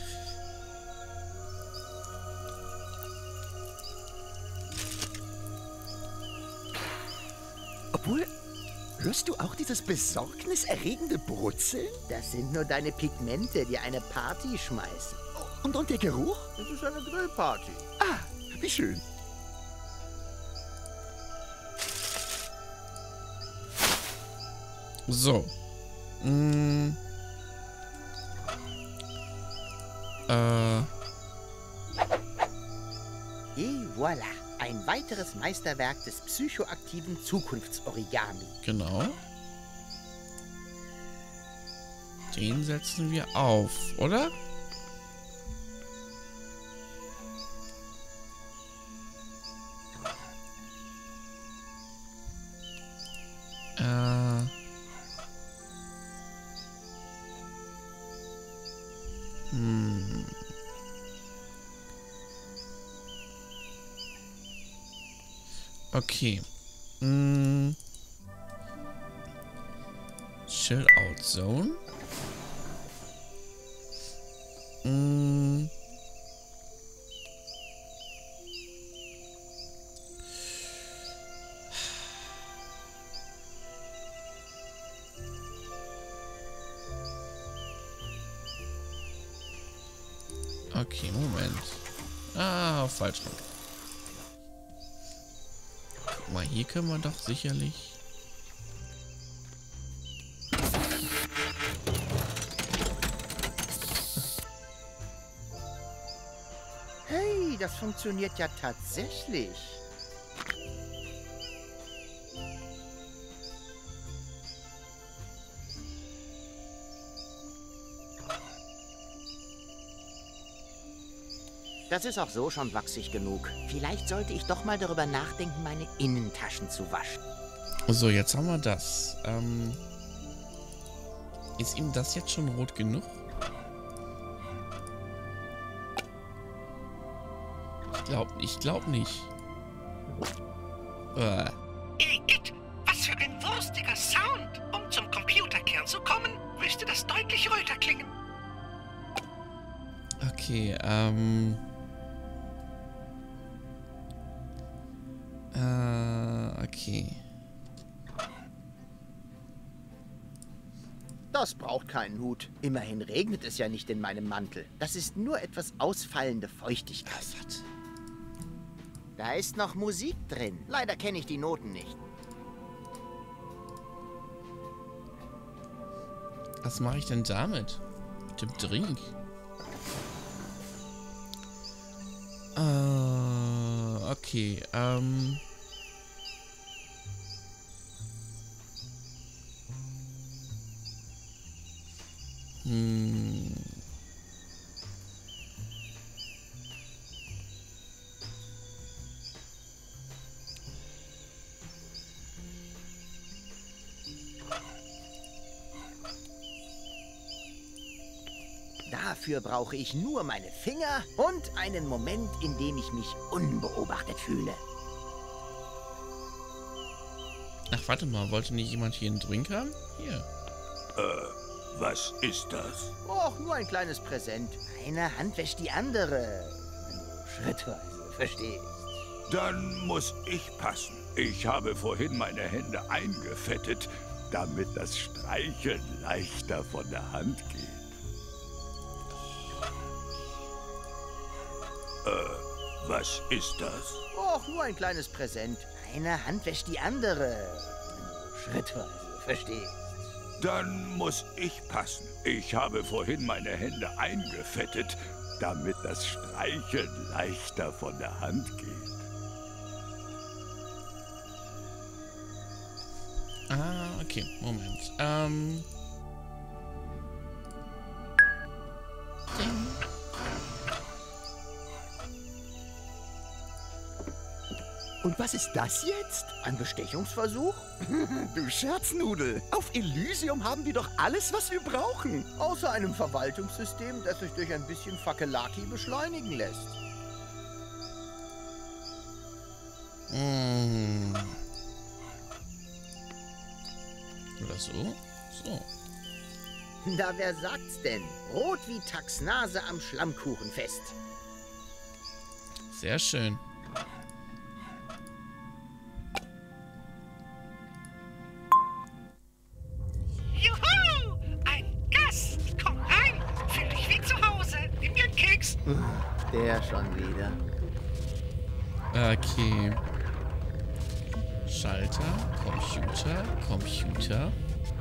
Obwohl, hörst du auch dieses besorgniserregende Brutzeln? Das sind nur deine Pigmente, die eine Party schmeißen. Und, und der Geruch? Das ist eine Grillparty. Ah, wie schön. So. Mm. Äh. Et voilà. Ein weiteres Meisterwerk des psychoaktiven Zukunftsorigami. Genau. Den setzen wir auf, oder? Äh. Hm. Okay. Hm. Chill Out Zone. Hm. Okay, Moment. Ah, falsch rum. Guck mal, hier können wir doch sicherlich... Hey, das funktioniert ja tatsächlich. Das ist auch so schon wachsig genug. Vielleicht sollte ich doch mal darüber nachdenken, meine Innentaschen zu waschen. So, jetzt haben wir das. Ähm, ist ihm das jetzt schon rot genug? Ich glaube ich glaub nicht. Äh. Igitt, was für ein wurstiger Sound. Um zum Computerkern zu kommen, müsste das deutlich röter klingen. Okay, ähm... Äh, okay. Das braucht keinen Hut. Immerhin regnet es ja nicht in meinem Mantel. Das ist nur etwas ausfallende Feuchtigkeit. Da ist noch Musik drin. Leider kenne ich die Noten nicht. Was mache ich denn damit? Mit dem Drink? Äh, okay, ähm... Hm... Dafür brauche ich nur meine Finger und einen Moment, in dem ich mich unbeobachtet fühle. Ach, warte mal, wollte nicht jemand hier einen Drink haben? Hier. Äh, was ist das? Och, nur ein kleines Präsent. Eine Hand wäscht die andere. Wenn du schrittweise verstehst. Dann muss ich passen. Ich habe vorhin meine Hände eingefettet, damit das Streicheln leichter von der Hand geht. Äh, was ist das? Och, nur ein kleines Präsent. Eine Hand wäscht die andere. Wenn du schrittweise verstehst. Dann muss ich passen. Ich habe vorhin meine Hände eingefettet, damit das Streicheln leichter von der Hand geht. Ah, okay, Moment. Ähm... Ding. Und was ist das jetzt? Ein Bestechungsversuch? Du Scherznudel. Auf Elysium haben wir doch alles, was wir brauchen. Außer einem Verwaltungssystem, das sich durch ein bisschen Fakelaki beschleunigen lässt. Mm. Oder so? So. Na, wer sagt's denn? Rot wie Taxnase am Schlammkuchenfest. Sehr schön. Okay. Schalter, Computer, Computer.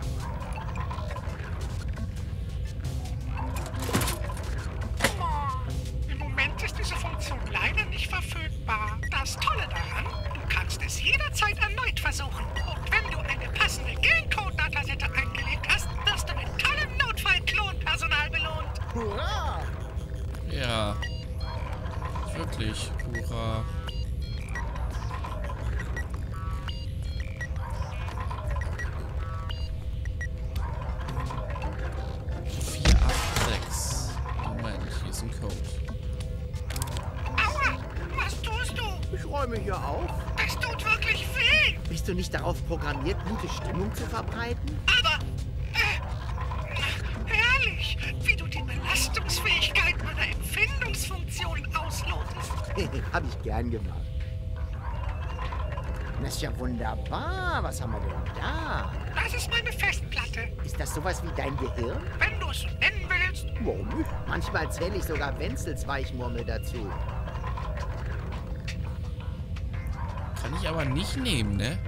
Im Moment ist diese Funktion leider nicht verfügbar. Das Tolle daran, du kannst es jederzeit erneut versuchen. Und wenn du eine passende Gencode-Datasette eingelegt hast, wirst du mit tollem Notfall-Klonpersonal belohnt. Hurra! Ja. Wirklich. Hurra. vier acht sechs. Moment, hier ist ein Code. Aua! Was tust du? Ich räume hier auf. Das tut wirklich weh! Bist du nicht darauf programmiert, gute Stimmung zu verbreiten? Aber, äh, herrlich, wie du die Belastungsfähigkeit meiner Empfindungsfunktion auslotest. Hab ich gern gemacht. Das ist ja wunderbar. Was haben wir denn da? Das ist meine Festplatte. Ist das sowas wie dein Gehirn? Wenn du es so nennen willst. Warum nicht? Manchmal zähle ich sogar Wenzels Weichmurmel dazu. Kann ich aber nicht nehmen, ne?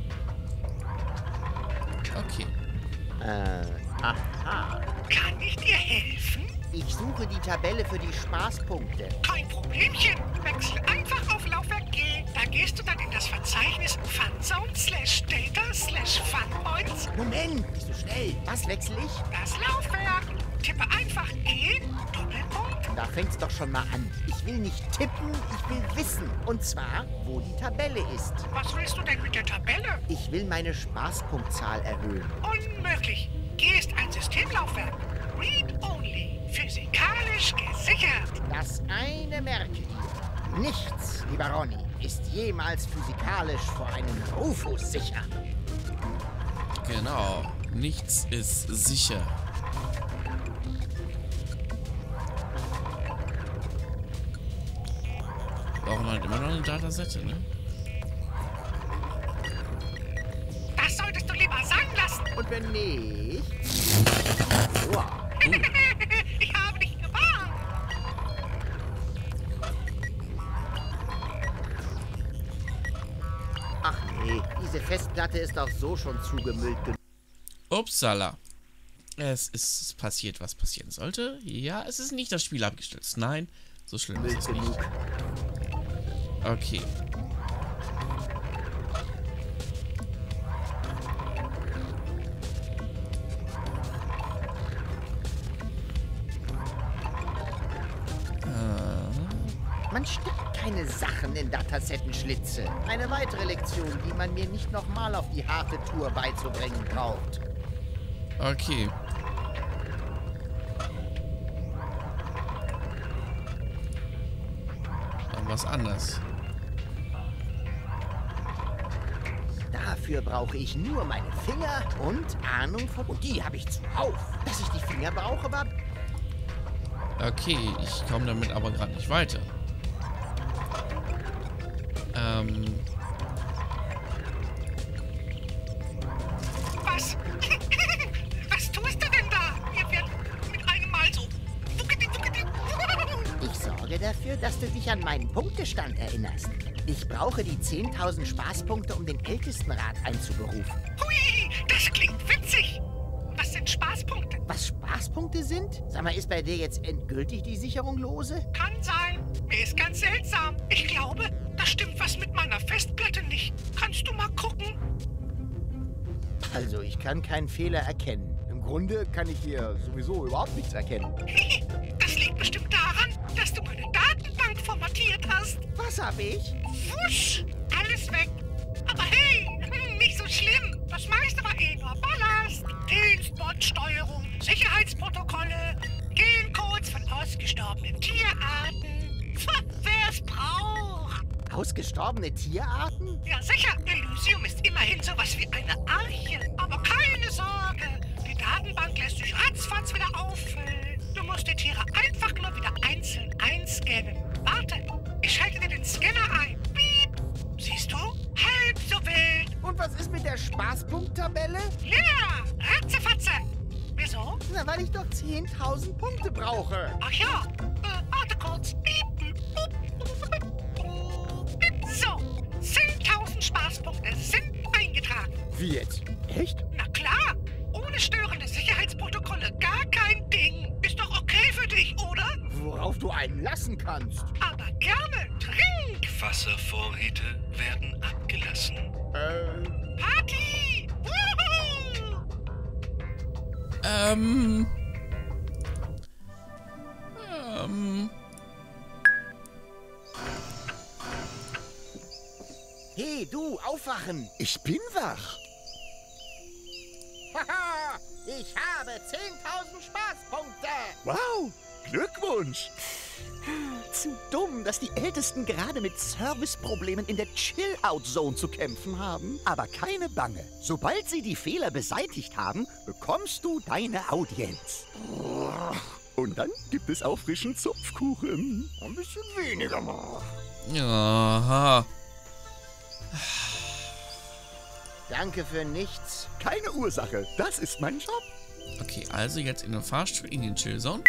Okay. Äh, aha. Kann ich dir helfen? Ich suche die Tabelle für die Spaßpunkte. Kein Problemchen. Wechsel einfach auf Laufwerk G. Da gehst du dann in das Verzeichnis Funzone slash Data slash Funpoints. Moment, nicht so schnell. Was wechsle ich? Das Laufwerk. Tippe einfach G, Doppelpunkt. Da fängt's doch schon mal an. Ich will nicht tippen, ich will wissen. Und zwar, wo die Tabelle ist. Was willst du denn mit der Tabelle? Ich will meine Spaßpunktzahl erhöhen. Unmöglich. G ist ein Systemlaufwerk. Read-only. Physikalisch gesichert. Das eine merke ich. Nichts, lieber Ronny, ist jemals physikalisch vor einem Rufus sicher. Genau. Nichts ist sicher. Brauchen wir halt immer noch eine Datasette, ne? Das solltest du lieber sein lassen. Und wenn nicht... Wow. Uh. Ich habe dich gewarnt. Ach nee, diese Festplatte ist auch so schon zugemüllt genug. Upsala. Es ist passiert, was passieren sollte. Ja, es ist nicht das Spiel abgestürzt. Nein, so schlimm ist es nicht. Okay. Man steckt keine Sachen in Datasettenschlitze. Eine weitere Lektion, die man mir nicht nochmal auf die harte Tour beizubringen braucht. Okay. Dann was anderes. Dafür brauche ich nur meine Finger und Ahnung von... Und die habe ich zuhauf. Dass ich die Finger brauche, war... Okay, ich komme damit aber gerade nicht weiter. Ähm... Was? Was tust du denn da? Mir wird mit einem Mal so... Ich sorge dafür, dass du dich an meinen Punktestand erinnerst. Ich brauche die zehntausend Spaßpunkte, um den Ältestenrat einzuberufen. Hui, das klingt witzig. Was sind Spaßpunkte? Was Spaßpunkte sind? Sag mal, ist bei dir jetzt endgültig die Sicherung lose? Kann sein. Mir ist ganz seltsam. Ich glaube, da stimmt was mit meiner Festplatte nicht. Kannst du mal gucken? Also, ich kann keinen Fehler erkennen. Im Grunde kann ich hier sowieso überhaupt nichts erkennen. Das liegt bestimmt daran, dass du meine Datenbank formatiert hast. Was hab ich? Wusch, alles weg. Aber hey, nicht so schlimm. Das meiste war eh nur Ballast. Dienstbotsteuerung, Sicherheitsprotokolle, Gencodes von ausgestorbenen Tierarten. Wer es braucht. Ausgestorbene Tierarten? Ja sicher, Elysium ist immerhin sowas wie eine Arche. Aber keine Sorge, die Datenbank lässt sich ratzfatz wieder auffüllen. Du musst die Tiere einfach nur wieder einzeln einscannen. Warte, ich schalte dir den Scanner ein. Piep. Siehst du? Halb so wild. Und was ist mit der Spaßpunkttabelle? Ja, ratzefatze. Wieso? Na, weil ich doch zehntausend Punkte brauche. Ach ja, äh, warte kurz. Piep. Piep. Wie jetzt? Echt? Na klar. Ohne störende Sicherheitsprotokolle gar kein Ding. Ist doch okay für dich, oder? Worauf du einen lassen kannst. Aber gerne. Trink. Wasservorräte werden abgelassen. Äh... Party! Woohoo! Ähm... Ähm... Hey, du, aufwachen! Ich bin wach. Haha, ich habe zehntausend Spaßpunkte! Wow, Glückwunsch. Zu dumm, dass die Ältesten gerade mit Serviceproblemen in der Chill-Out-Zone zu kämpfen haben. Aber keine Bange. Sobald sie die Fehler beseitigt haben, bekommst du deine Audienz. Und dann gibt es auch frischen Zupfkuchen. Ein bisschen weniger mal. Aha. Danke für nichts. Keine Ursache, das ist mein Job. Okay, also jetzt in den Fahrstuhl in den Chill-Zone.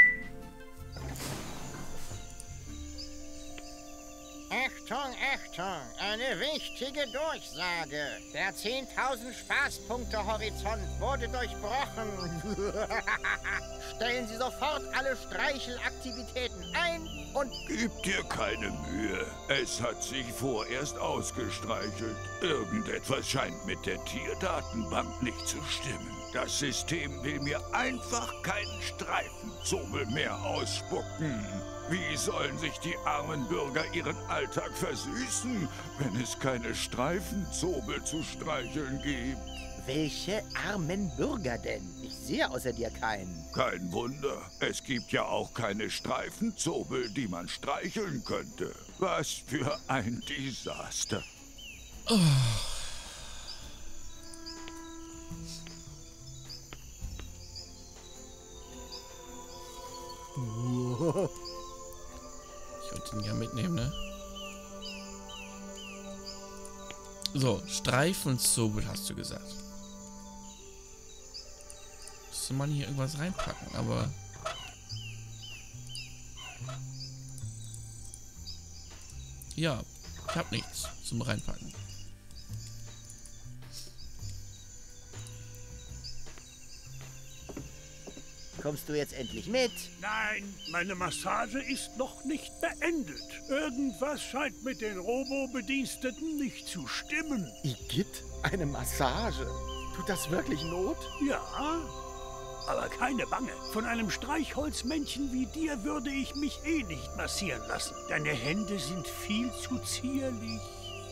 Achtung, Achtung, eine wichtige Durchsage. Der zehntausend Spaßpunkte-Horizont wurde durchbrochen. Stellen Sie sofort alle Streichelaktivitäten ein und... Gib dir keine Mühe. Es hat sich vorerst ausgestreichelt. Irgendetwas scheint mit der Tierdatenbank nicht zu stimmen. Das System will mir einfach keinen Streifenzobel mehr ausspucken. Wie sollen sich die armen Bürger ihren Alltag versüßen, wenn es keine Streifenzobel zu streicheln gibt? Welche armen Bürger denn? Ich sehe außer dir keinen. Kein Wunder. Es gibt ja auch keine Streifenzobel, die man streicheln könnte. Was für ein Desaster. Oh. Ich wollte ihn ja mitnehmen, ne? So, Streifenzobel hast du gesagt. Müsste man hier irgendwas reinpacken, aber... Ja, ich hab nichts zum Reinpacken. Kommst du jetzt endlich mit? Nein, meine Massage ist noch nicht beendet. Irgendwas scheint mit den Robo-Bediensteten nicht zu stimmen. Igitt, eine Massage. Tut das wirklich Not? Ja, aber keine Bange. Von einem Streichholzmännchen wie dir würde ich mich eh nicht massieren lassen. Deine Hände sind viel zu zierlich.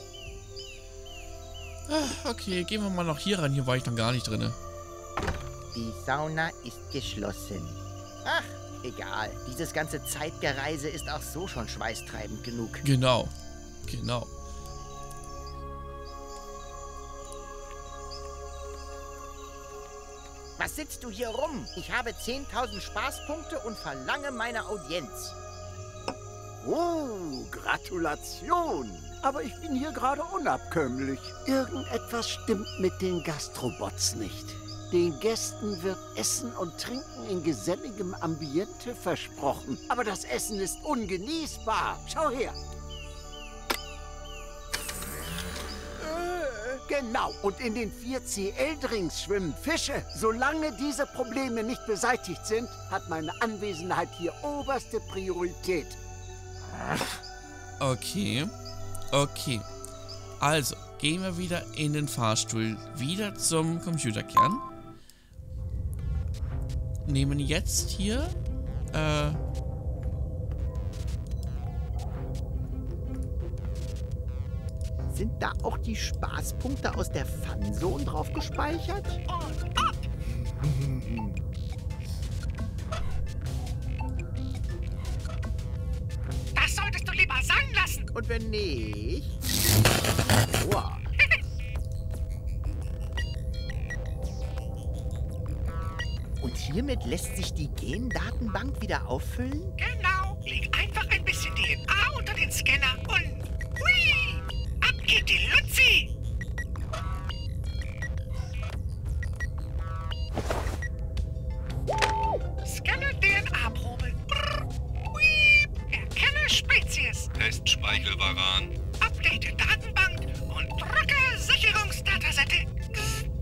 Ah, okay, gehen wir mal noch hier ran. Hier war ich noch gar nicht drin. Die Sauna ist geschlossen. Ach, egal. Dieses ganze Zeitgereise ist auch so schon schweißtreibend genug. Genau. Genau. Was sitzt du hier rum? Ich habe zehntausend Spaßpunkte und verlange meine Audienz. Oh, Gratulation. Aber ich bin hier gerade unabkömmlich. Irgendetwas stimmt mit den Gastrobots nicht. Den Gästen wird Essen und Trinken in geselligem Ambiente versprochen. Aber das Essen ist ungenießbar. Schau her. Genau, und in den vier C L-Drinks schwimmen Fische. Solange diese Probleme nicht beseitigt sind, hat meine Anwesenheit hier oberste Priorität. Okay. Okay. Also, gehen wir wieder in den Fahrstuhl. Wieder zum Computerkern. Nehmen jetzt hier, äh... Sind da auch die Spaßpunkte aus der Funzone drauf gespeichert? Und ab! Das solltest du lieber sein lassen. Und wenn nicht... Wow. Und hiermit lässt sich die Gendatenbank wieder auffüllen? Genau. Leg einfach ein bisschen D N A unter den Scanner und... Hui! Ab geht die Luzi! Scanne D N A-Probe. Hui! Erkenne Spezies. Testspeichelwaran. Update Datenbank und drücke Sicherungsdatasette.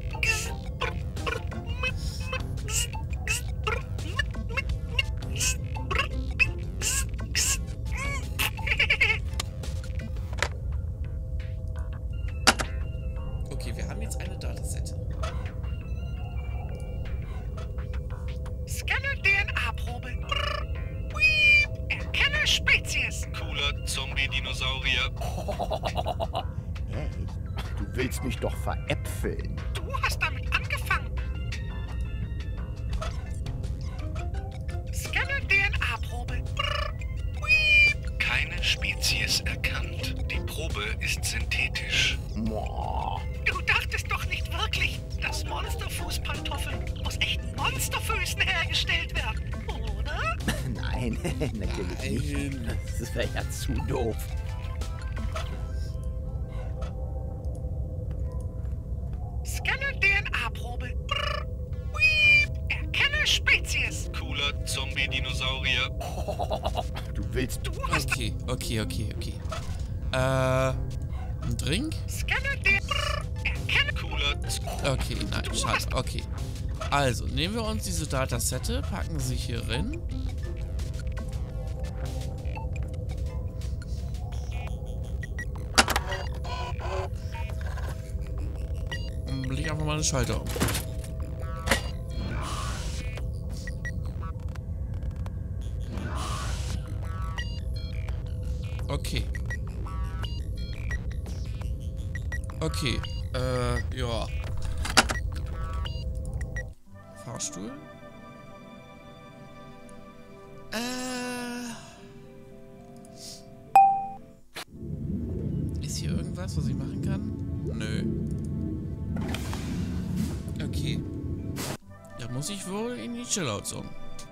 Zombie-Dinosaurier. Echt? Du willst mich doch veräpfeln. Du hast damit angefangen. Scanne D N A-Probe. Keine Spezies erkannt. Die Probe ist synthetisch. Boah. Du dachtest doch nicht wirklich, dass Monsterfußpantoffeln aus echten Monsterfüßen hergestellt werden, oder? Nein, natürlich nicht. Das wäre ja zu doof. Scanne D N A-Probe. Erkenne Spezies. Cooler Zombie-Dinosaurier. Du willst... Du hast Okay, okay, okay, okay. Äh, ein Drink? Scanne D N A. Erkenne Cooler Z- Okay, nein, schade, okay. Also, nehmen wir uns diese Datasette, packen sie hier rein. Und leg einfach mal einen Schalter um. Okay. Okay, äh, ja. Fahrstuhl? Äh. Ist hier irgendwas, was ich machen kann? Nö. Okay. Da muss ich wohl in die Chillout-Zone.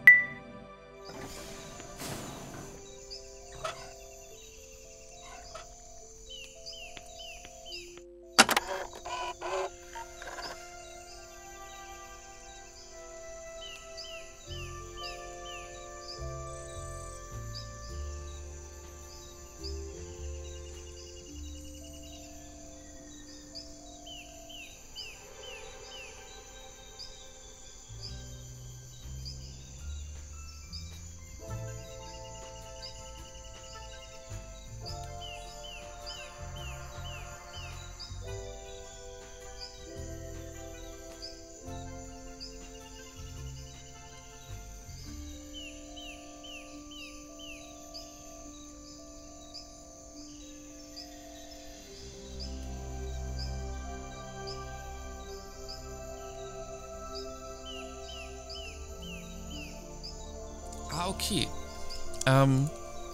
Ah, okay. Ähm.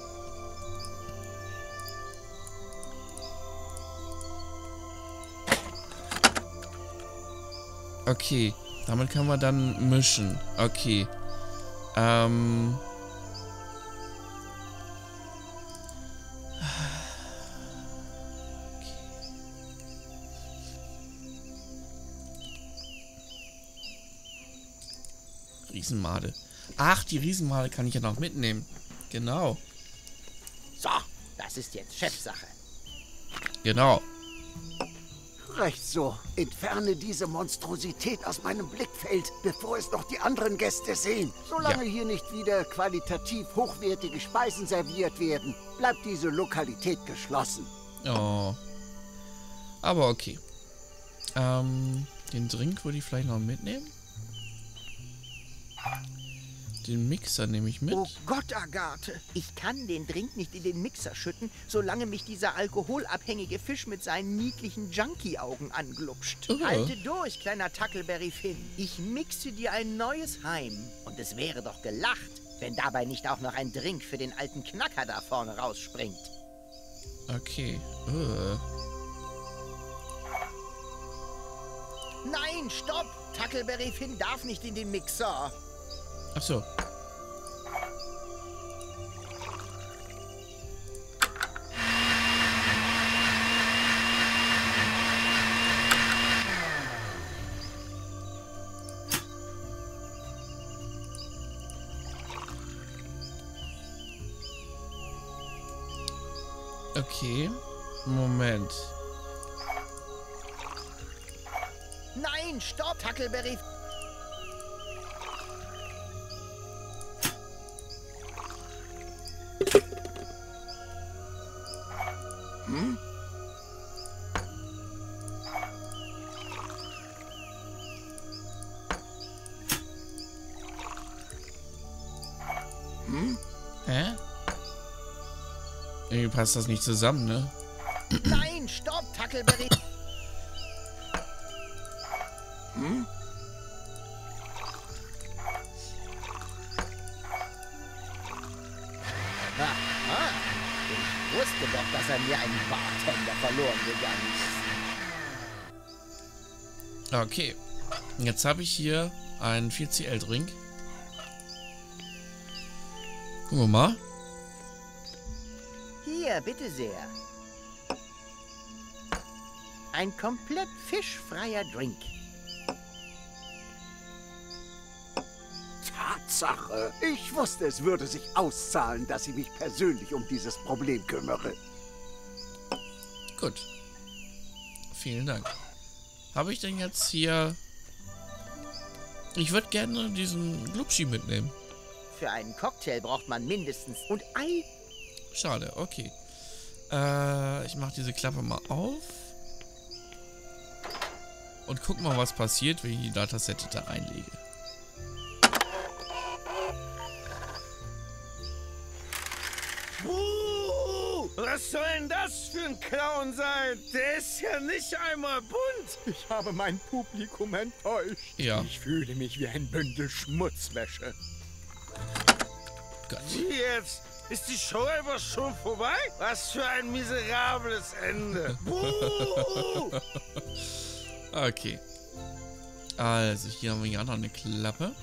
Okay. Damit kann man dann mischen. Okay. Ähm. Riesenmade. Ach, die Riesenmade kann ich ja noch mitnehmen. Genau. So, das ist jetzt Chefsache. Genau. Recht so. Entferne diese Monstrosität aus meinem Blickfeld, bevor es noch die anderen Gäste sehen. Solange Ja. hier nicht wieder qualitativ hochwertige Speisen serviert werden, bleibt diese Lokalität geschlossen. Oh. Aber okay. Ähm, den Drink würde ich vielleicht noch mitnehmen. Den Mixer nehme ich mit. Oh Gott, Agathe. Ich kann den Drink nicht in den Mixer schütten, solange mich dieser alkoholabhängige Fisch mit seinen niedlichen Junkie-Augen anglupscht. Oh. Halte durch, kleiner Tackleberry Finn. Ich mixe dir ein neues Heim. Und es wäre doch gelacht, wenn dabei nicht auch noch ein Drink für den alten Knacker da vorne rausspringt. Okay. Uh. Nein, stopp! Tackleberry Finn darf nicht in den Mixer. Ach so. Okay. Moment. Nein, stopp, Tackleberry. Hm? Hm? Hä? Irgendwie passt das nicht zusammen, ne? Nein, stopp, Tackleberry. Hm? Aha. Ich wusste doch, dass er mir einen Bartender verloren gegangen ist. Okay. Jetzt habe ich hier einen vier C L-Drink. Gucken wir mal. Hier, bitte sehr. Ein komplett fischfreier Drink. Tatsache. Ich wusste, es würde sich auszahlen, dass ich mich persönlich um dieses Problem kümmere. Gut. Vielen Dank. Habe ich denn jetzt hier... Ich würde gerne diesen Glubschi mitnehmen. Für einen Cocktail braucht man mindestens und Ei. Schade, okay. Äh, ich mache diese Klappe mal auf. Und guck mal, was passiert, wenn ich die Datasette da reinlege. Uh, was soll denn das für ein Clown sein? Der ist ja nicht einmal bunt. Ich habe mein Publikum enttäuscht. Ja. Ich fühle mich wie ein Bündel Schmutzwäsche. Gott. Wie jetzt? Ist die Show einfach schon vorbei? Was für ein miserables Ende. Buh! Okay. Also, hier haben wir ja noch eine Klappe.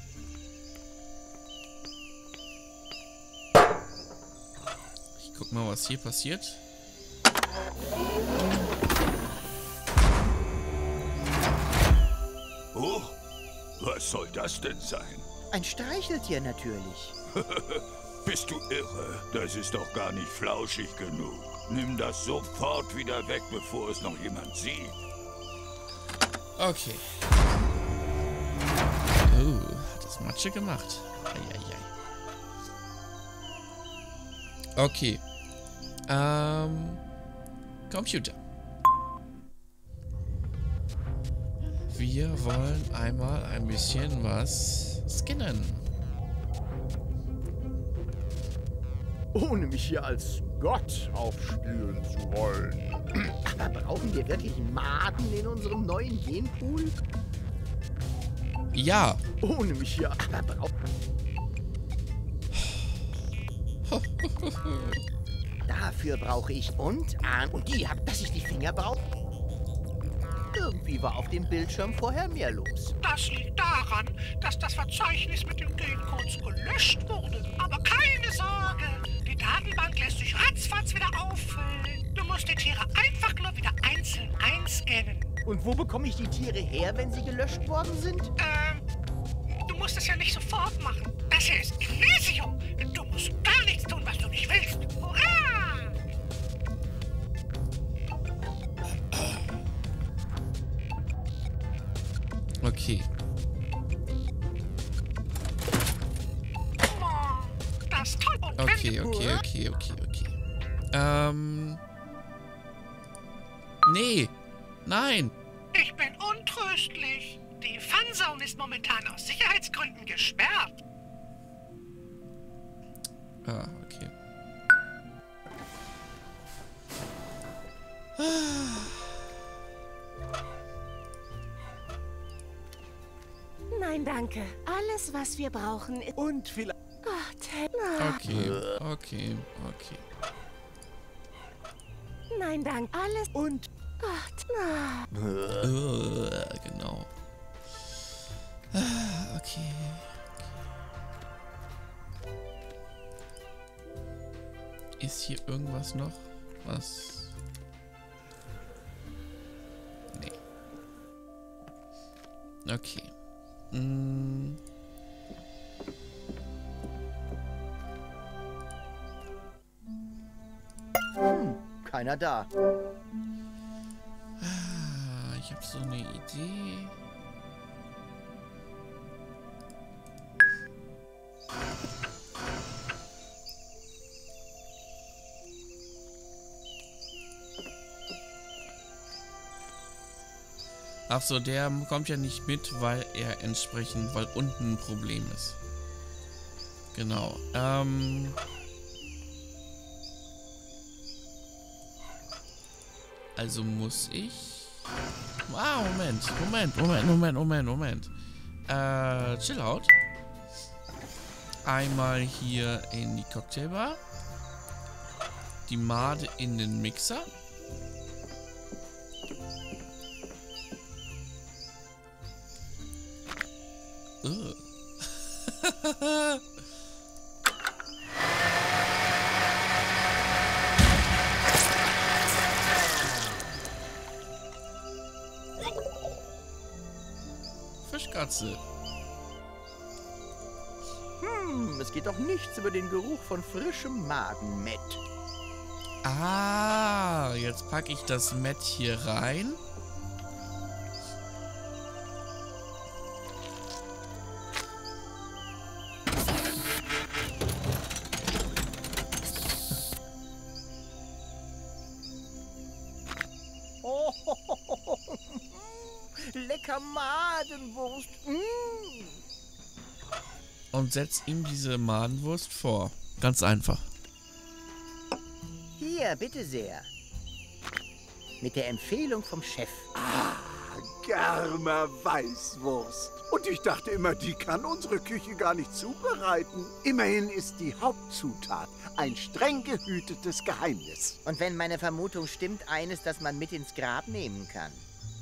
Ich guck mal, was hier passiert. Oh, was soll das denn sein? Ein Streicheltier natürlich. Bist du irre? Das ist doch gar nicht flauschig genug. Nimm das sofort wieder weg, bevor es noch jemand sieht. Okay. Oh, hat das Matsche gemacht. Eieiei. Okay. Ähm. Computer. Wir wollen einmal ein bisschen was scannen. Ohne mich hier als Gott aufspüren zu wollen. Aber brauchen wir wirklich Maden in unserem neuen Genpool? Ja. Ohne mich hier... Aber brauchen... Dafür brauche ich und Ahn und die hat, dass ich die Finger brauche. Irgendwie war auf dem Bildschirm vorher mehr los. Das liegt daran, dass das Verzeichnis mit den Gencodes gelöscht wurde. Aber keine Sorge, die Datenbank lässt sich ratzfatz wieder auffüllen. Du musst die Tiere einfach nur wieder einzeln einscannen. Und wo bekomme ich die Tiere her, wenn sie gelöscht worden sind? Ähm, du musst es ja nicht sofort machen. Das hier ist Elysium. Du musst gar nichts tun, was du nicht willst. Hurra! Okay. Das ist toll. Und Okay, wenn du- okay, okay, okay, okay. Ähm. Nee. Nein. Ich bin untröstlich. Die Funzone ist momentan aus Sicherheitsgründen gesperrt. Ah, okay. Nein, danke. Alles, was wir brauchen, ist... Und vielleicht... Ach, Ted. Na. Okay, okay, okay. Nein, danke. Alles... Und... Ach, na. Äh, genau. Ah, okay. Ist hier irgendwas noch? Was? Nee. Okay. Mm. Hm, keiner da. Ah, ich habe so eine Idee. Ach so, der kommt ja nicht mit, weil er entsprechend, weil unten ein Problem ist. Genau. Ähm. Also muss ich... Ah, Moment, Moment, Moment, Moment, Moment, Moment. Äh, chill out. Einmal hier in die Cocktailbar. Die Made in den Mixer. Ugh. Fischkatze. Hm, es geht doch nichts über den Geruch von frischem Madenmett. Ah, jetzt packe ich das Mett hier rein. Oh, lecker Madenwurst. Mm. Und setz ihm diese Madenwurst vor. Ganz einfach. Hier, bitte sehr. Mit der Empfehlung vom Chef. Ah, Germer Weißwurst. Und ich dachte immer, die kann unsere Küche gar nicht zubereiten. Immerhin ist die Hauptzutat ein streng gehütetes Geheimnis. Und wenn meine Vermutung stimmt, eines, das man mit ins Grab nehmen kann.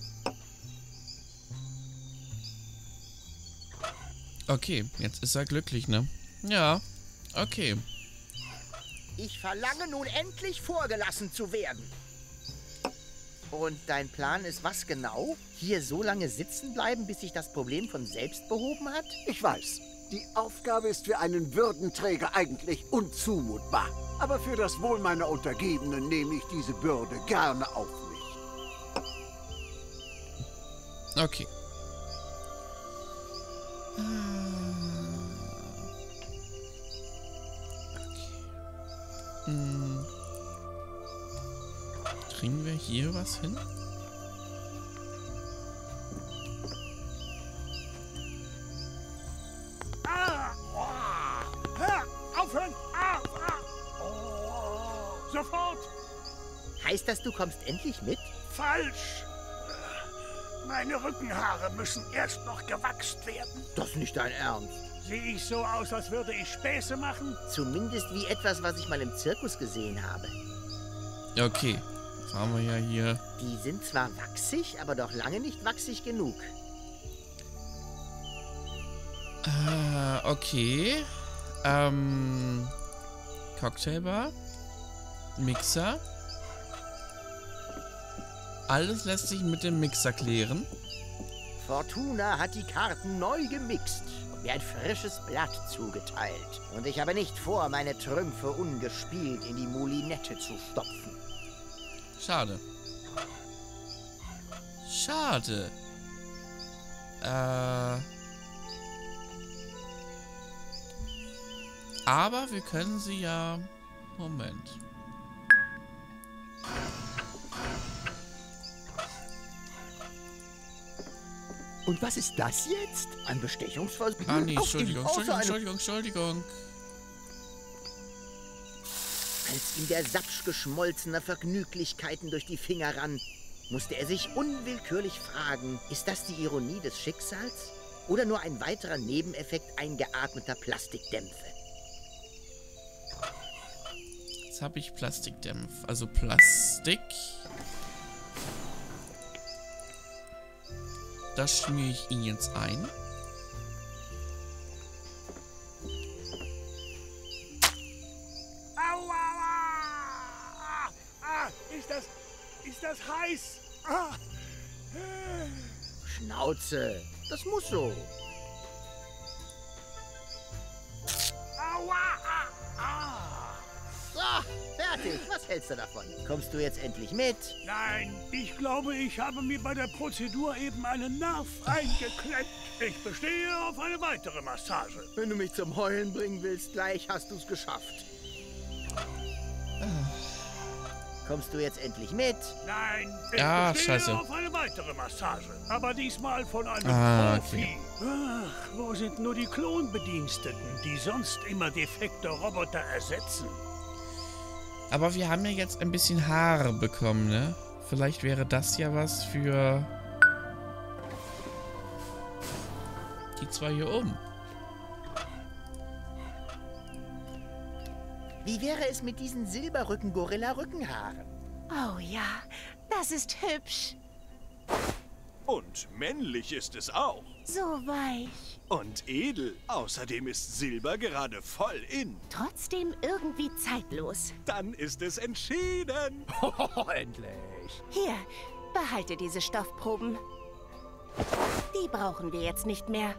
Okay, jetzt ist er glücklich, ne? Ja, okay. Ich verlange nun endlich vorgelassen zu werden. Und dein Plan ist was genau? Hier so lange sitzen bleiben, bis sich das Problem von selbst behoben hat? Ich weiß, die Aufgabe ist für einen Würdenträger eigentlich unzumutbar. Aber für das Wohl meiner Untergebenen nehme ich diese Bürde gerne auf mich. Okay. Hm. Kriegen wir hier was hin? Ah! Oh! Hör! Aufhören! Ah! Ah! Oh! Sofort! Heißt das, du kommst endlich mit? Falsch! Meine Rückenhaare müssen erst noch gewachst werden. Das ist nicht dein Ernst. Sehe ich so aus, als würde ich Späße machen? Zumindest wie etwas, was ich mal im Zirkus gesehen habe. Okay, jetzt haben wir ja hier... Die sind zwar wachsig, aber doch lange nicht wachsig genug. Äh, okay. Ähm... Cocktailbar. Mixer. Alles lässt sich mit dem Mixer klären. Fortuna hat die Karten neu gemixt, mir ein frisches Blatt zugeteilt. Und ich habe nicht vor, meine Trümpfe ungespielt in die Moulinette zu stopfen. Schade. Schade. Äh... Aber wir können sie ja... Moment. Und was ist das jetzt? Ein Bestechungsversuch? Ah, nee, Entschuldigung, Entschuldigung, Entschuldigung, Entschuldigung. Als ihm der Sapsch geschmolzener Vergnüglichkeiten durch die Finger rann, musste er sich unwillkürlich fragen, ist das die Ironie des Schicksals? Oder nur ein weiterer Nebeneffekt eingeatmeter Plastikdämpfe? Jetzt habe ich Plastikdämpf, also Plastik. Das schmiere ich ihn jetzt ein. Aua! Ah, ah, ist das... ist das heiß? Ah. Schnauze, das muss so. Aua! Ah, ah. So, fertig. Was hältst du davon? Kommst du jetzt endlich mit? Nein, ich glaube, ich habe mir bei der Prozedur eben einen Nerv eingeklemmt. Ich bestehe auf eine weitere Massage. Wenn du mich zum Heulen bringen willst, gleich hast du es geschafft. Kommst du jetzt endlich mit? Nein, ich ah, bestehe scheiße. auf eine weitere Massage. Aber diesmal von einem ah, Profi. Okay. Ach, wo sind nur die Klonbediensteten, die sonst immer defekte Roboter ersetzen? Aber wir haben ja jetzt ein bisschen Haare bekommen, ne? Vielleicht wäre das ja was für die zwei hier oben. Wie wäre es mit diesen Silberrücken-Gorilla-Rückenhaaren? Oh ja, das ist hübsch. Und männlich ist es auch. So weich. Und edel. Außerdem ist Silber gerade voll in. Trotzdem irgendwie zeitlos. Dann ist es entschieden. Endlich. Hier, behalte diese Stoffproben. Die brauchen wir jetzt nicht mehr.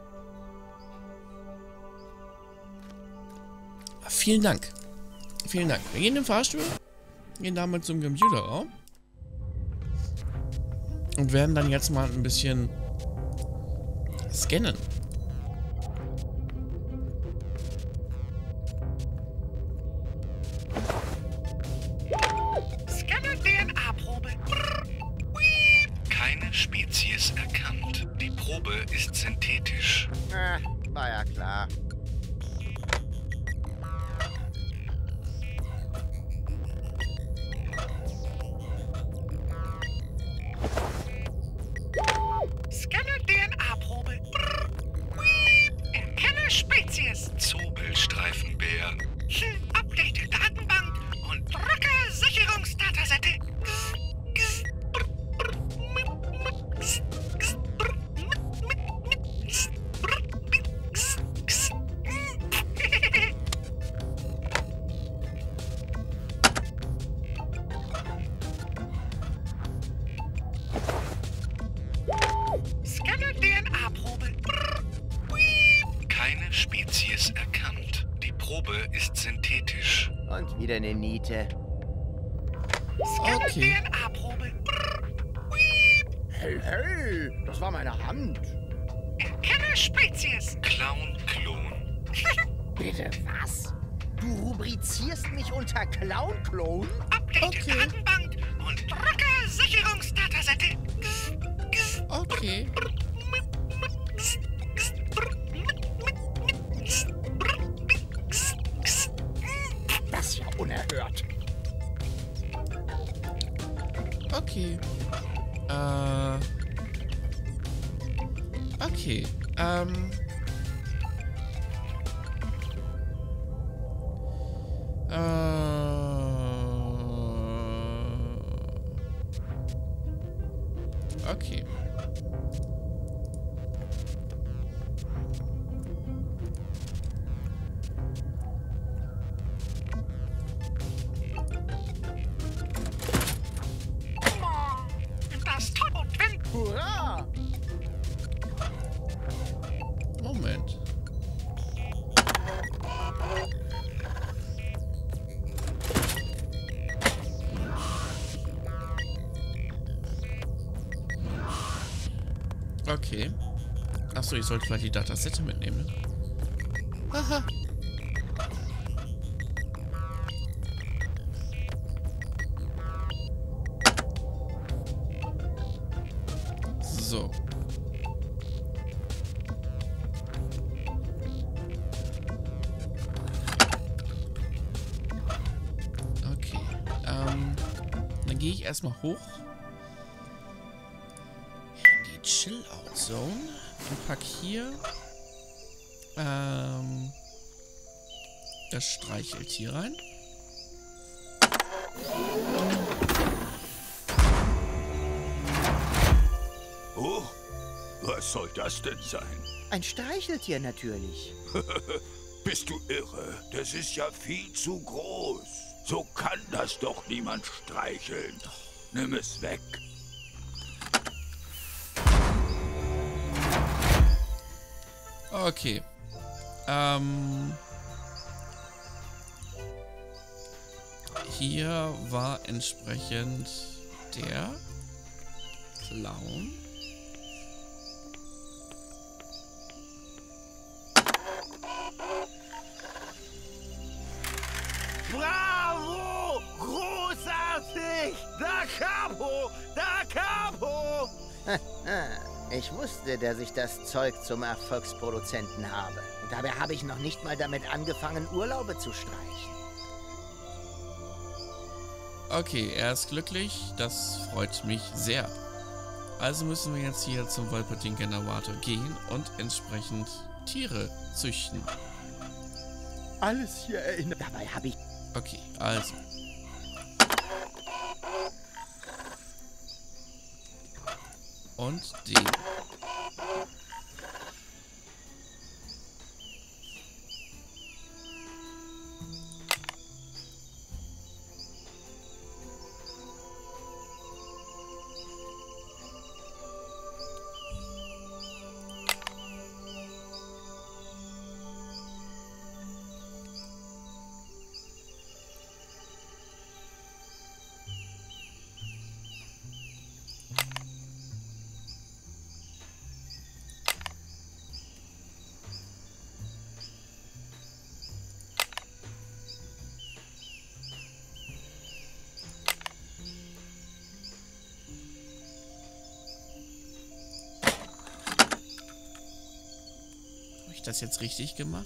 Vielen Dank. Vielen Dank. Wir gehen in den Fahrstuhl, gehen damit zum Computerraum und werden dann jetzt mal ein bisschen scannen. Scanner D N A-Probe. Keine Spezies erkannt. Die Probe ist synthetisch. Ah, war ja klar. Scanner D N A-Probe. Erkenne Spezies. Zobelstreifenbär. Hm, Update Datenbank und drücke Sicherungsdatasette. Scanner D N A-Probe. Keine Spezies erkannt. Die Probe ist synthetisch. Und wieder eine Niete. Scanner Okay. D N A-Probe. Hey, hey, das war meine Hand. Erkenne Spezies. Clown-Klon. Bitte was? Du rubrizierst mich unter Clown-Klon? Update Okay. Datenbank und drücke Sicherungsdatasette. Okay. Das ist ja unerhört. Okay. Äh. Okay. Ähm. Äh. Okay. Das Top und wenn Hurra! Moment. Okay. Achso, ich sollte vielleicht die Datasette mitnehmen. Ne? Haha. So. Okay. Ähm, dann gehe ich erstmal hoch in die Chill-Out-Zone und pack hier ähm, das Streicheltier rein. Oh, was soll das denn sein? Ein Streicheltier natürlich. Bist du irre? Das ist ja viel zu groß. So kann das doch niemand streicheln. Nimm es weg. Okay. Ähm. Hier war entsprechend der Clown. Bravo! Großartig! Da Capo! Da Capo! Ich wusste, dass ich das Zeug zum Erfolgsproduzenten habe. Und dabei habe ich noch nicht mal damit angefangen, Urlaube zu streichen. Okay, er ist glücklich. Das freut mich sehr. Also müssen wir jetzt hier zum Wolpertinger-Generator gehen und entsprechend Tiere züchten. Alles hier erinnert. Dabei habe ich... Okay, also. Und den. Habe ich das jetzt richtig gemacht?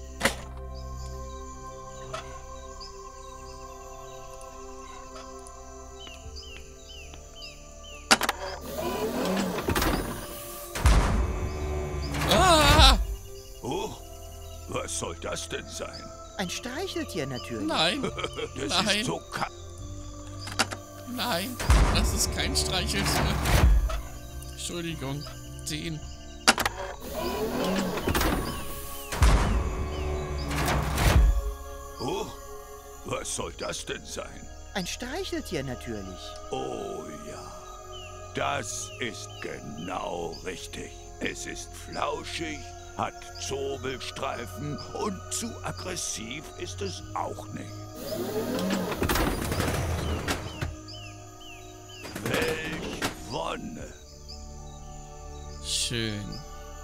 Ah! Oh, was soll das denn sein? Ein Streicheltier natürlich. Nein. Das Nein. ist so ka... Nein, das ist kein Streicheltier. Entschuldigung, den. Oh, was soll das denn sein? Ein Streicheltier natürlich. Oh ja, das ist genau richtig. Es ist flauschig, hat Zobelstreifen und zu aggressiv ist es auch nicht. Welch Wonne! Schön.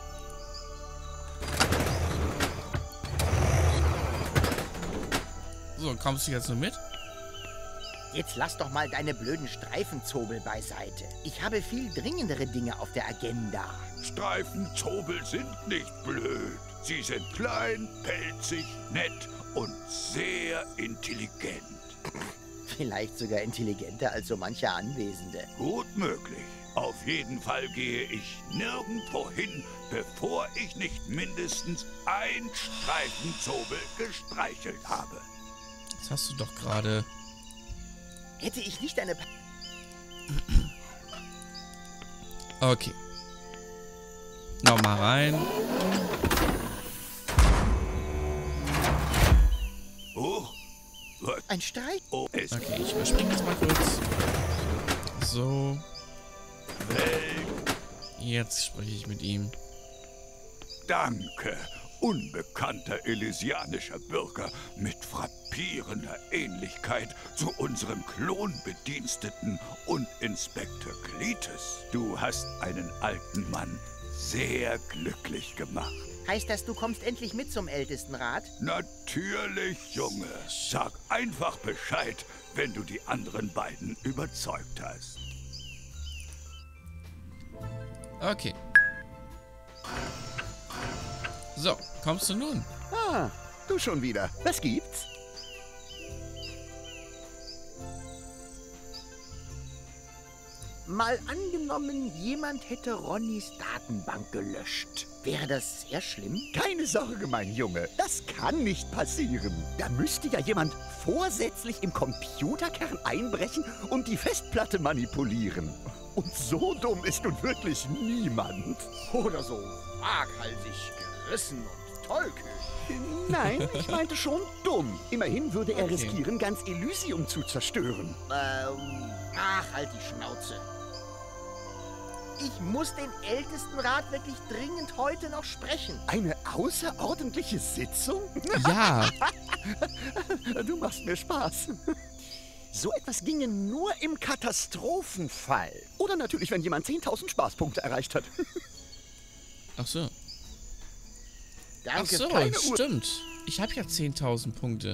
So, kommst du jetzt nur mit? Jetzt lass doch mal deine blöden Streifenzobel beiseite. Ich habe viel dringendere Dinge auf der Agenda. Streifenzobel sind nicht blöd. Sie sind klein, pelzig, nett und sehr intelligent. Vielleicht sogar intelligenter als so mancher Anwesende. Gut möglich. Auf jeden Fall gehe ich nirgendwo hin, bevor ich nicht mindestens ein Streifenzobel gestreichelt habe. Das hast du doch gerade. Hätte ich nicht eine... Pa Okay. Nochmal rein. Oh, was? Ein Streich... Oh, es... Okay, ich überspringe das mal kurz. So. Jetzt spreche ich mit ihm. Danke, unbekannter elysianischer Bürger mit frappierender Ähnlichkeit zu unserem Klonbediensteten und Inspektor Cletus. Du hast einen alten Mann sehr glücklich gemacht. Heißt das, du kommst endlich mit zum Ältestenrat? Natürlich, Junge. Sag einfach Bescheid, wenn du die anderen beiden überzeugt hast. Okay. So, kommst du nun? Ah, du schon wieder. Was gibt's? Mal angenommen, jemand hätte Ronnys Datenbank gelöscht. Wäre das sehr schlimm? Keine Sorge, mein Junge. Das kann nicht passieren. Da müsste ja jemand vorsätzlich im Computerkern einbrechen und die Festplatte manipulieren. Und so dumm ist nun wirklich niemand. Oder so waghalsig, gerissen und tollkühn. Nein, ich meinte schon dumm. Immerhin würde er Okay. riskieren, ganz Elysium zu zerstören. Ähm, ach, halt die Schnauze. Ich muss den Ältestenrat wirklich dringend heute noch sprechen. Eine außerordentliche Sitzung? Ja. Du machst mir Spaß. So etwas ginge nur im Katastrophenfall. Oder natürlich, wenn jemand zehntausend Spaßpunkte erreicht hat. Ach so. Danke, Ach so, keine Uhr. stimmt. Ich habe ja zehntausend Punkte.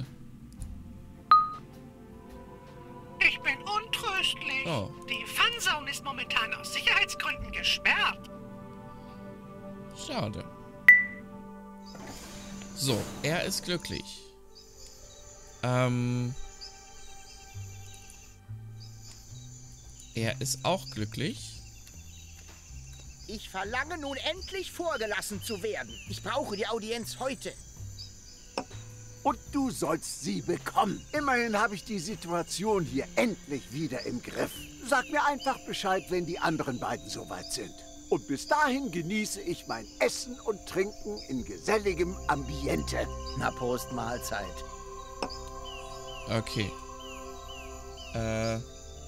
Ich bin untröstlich. Oh. Die Funzone ist momentan aus Sicherheitsgründen gesperrt. Schade. So, er ist glücklich. Ähm. Er ist auch glücklich. Ich verlange nun endlich vorgelassen zu werden. Ich brauche die Audienz heute. Und du sollst sie bekommen. Immerhin habe ich die Situation hier endlich wieder im Griff. Sag mir einfach Bescheid, wenn die anderen beiden soweit sind. Und bis dahin genieße ich mein Essen und Trinken in geselligem Ambiente. Na, Prost, Mahlzeit. Okay. Äh...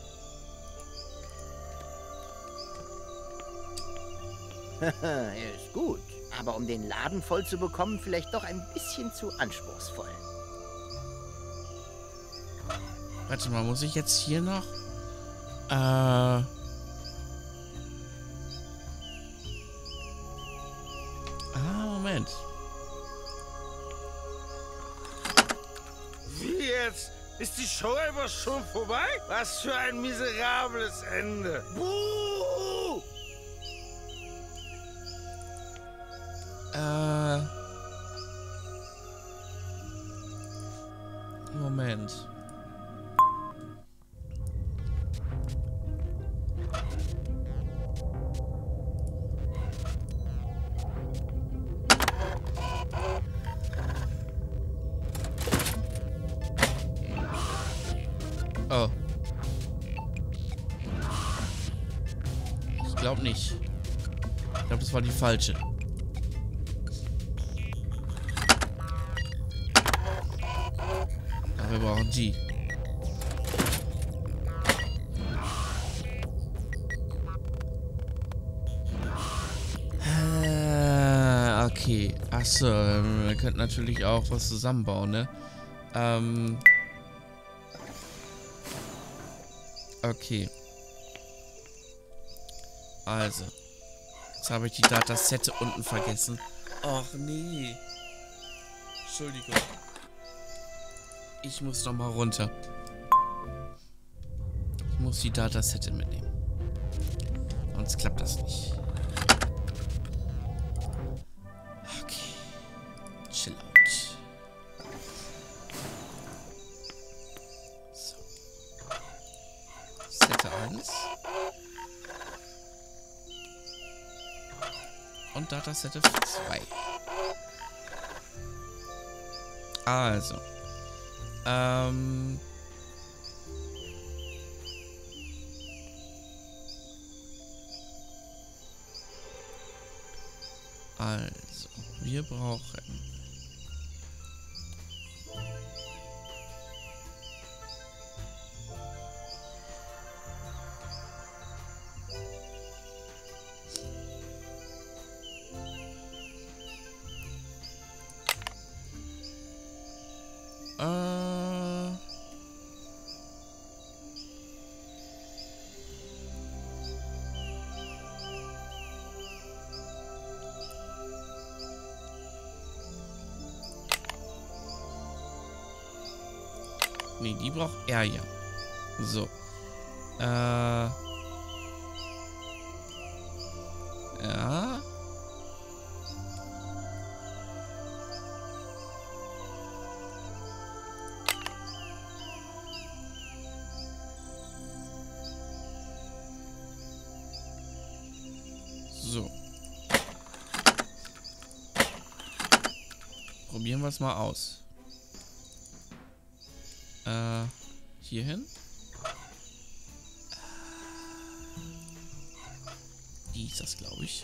Er ist gut. Aber um den Laden voll zu bekommen, vielleicht doch ein bisschen zu anspruchsvoll. Warte mal, muss ich jetzt hier noch? Äh... Ah, Moment. Wie jetzt? Ist die Show einfach schon vorbei? Was für ein miserables Ende. Buh! Äh... Moment. Oh. Ich glaube nicht. Ich glaube, das war die falsche. Aber wir brauchen die. Äh, okay. Achso, wir könnten natürlich auch was zusammenbauen, ne? Ähm... Okay. Also. Jetzt habe ich die Datasette unten vergessen. Ach nee. Entschuldigung. Ich muss noch mal runter. Ich muss die Datasette mitnehmen. Sonst klappt das nicht. Okay. Chill out. eins und Datasette zwei. Also. Ähm. Also, wir brauchen Äh. Nee, die braucht er ja. So. Äh. Ja. So. Probieren wir es mal aus. Äh, hier hin. Die ist das, glaube ich.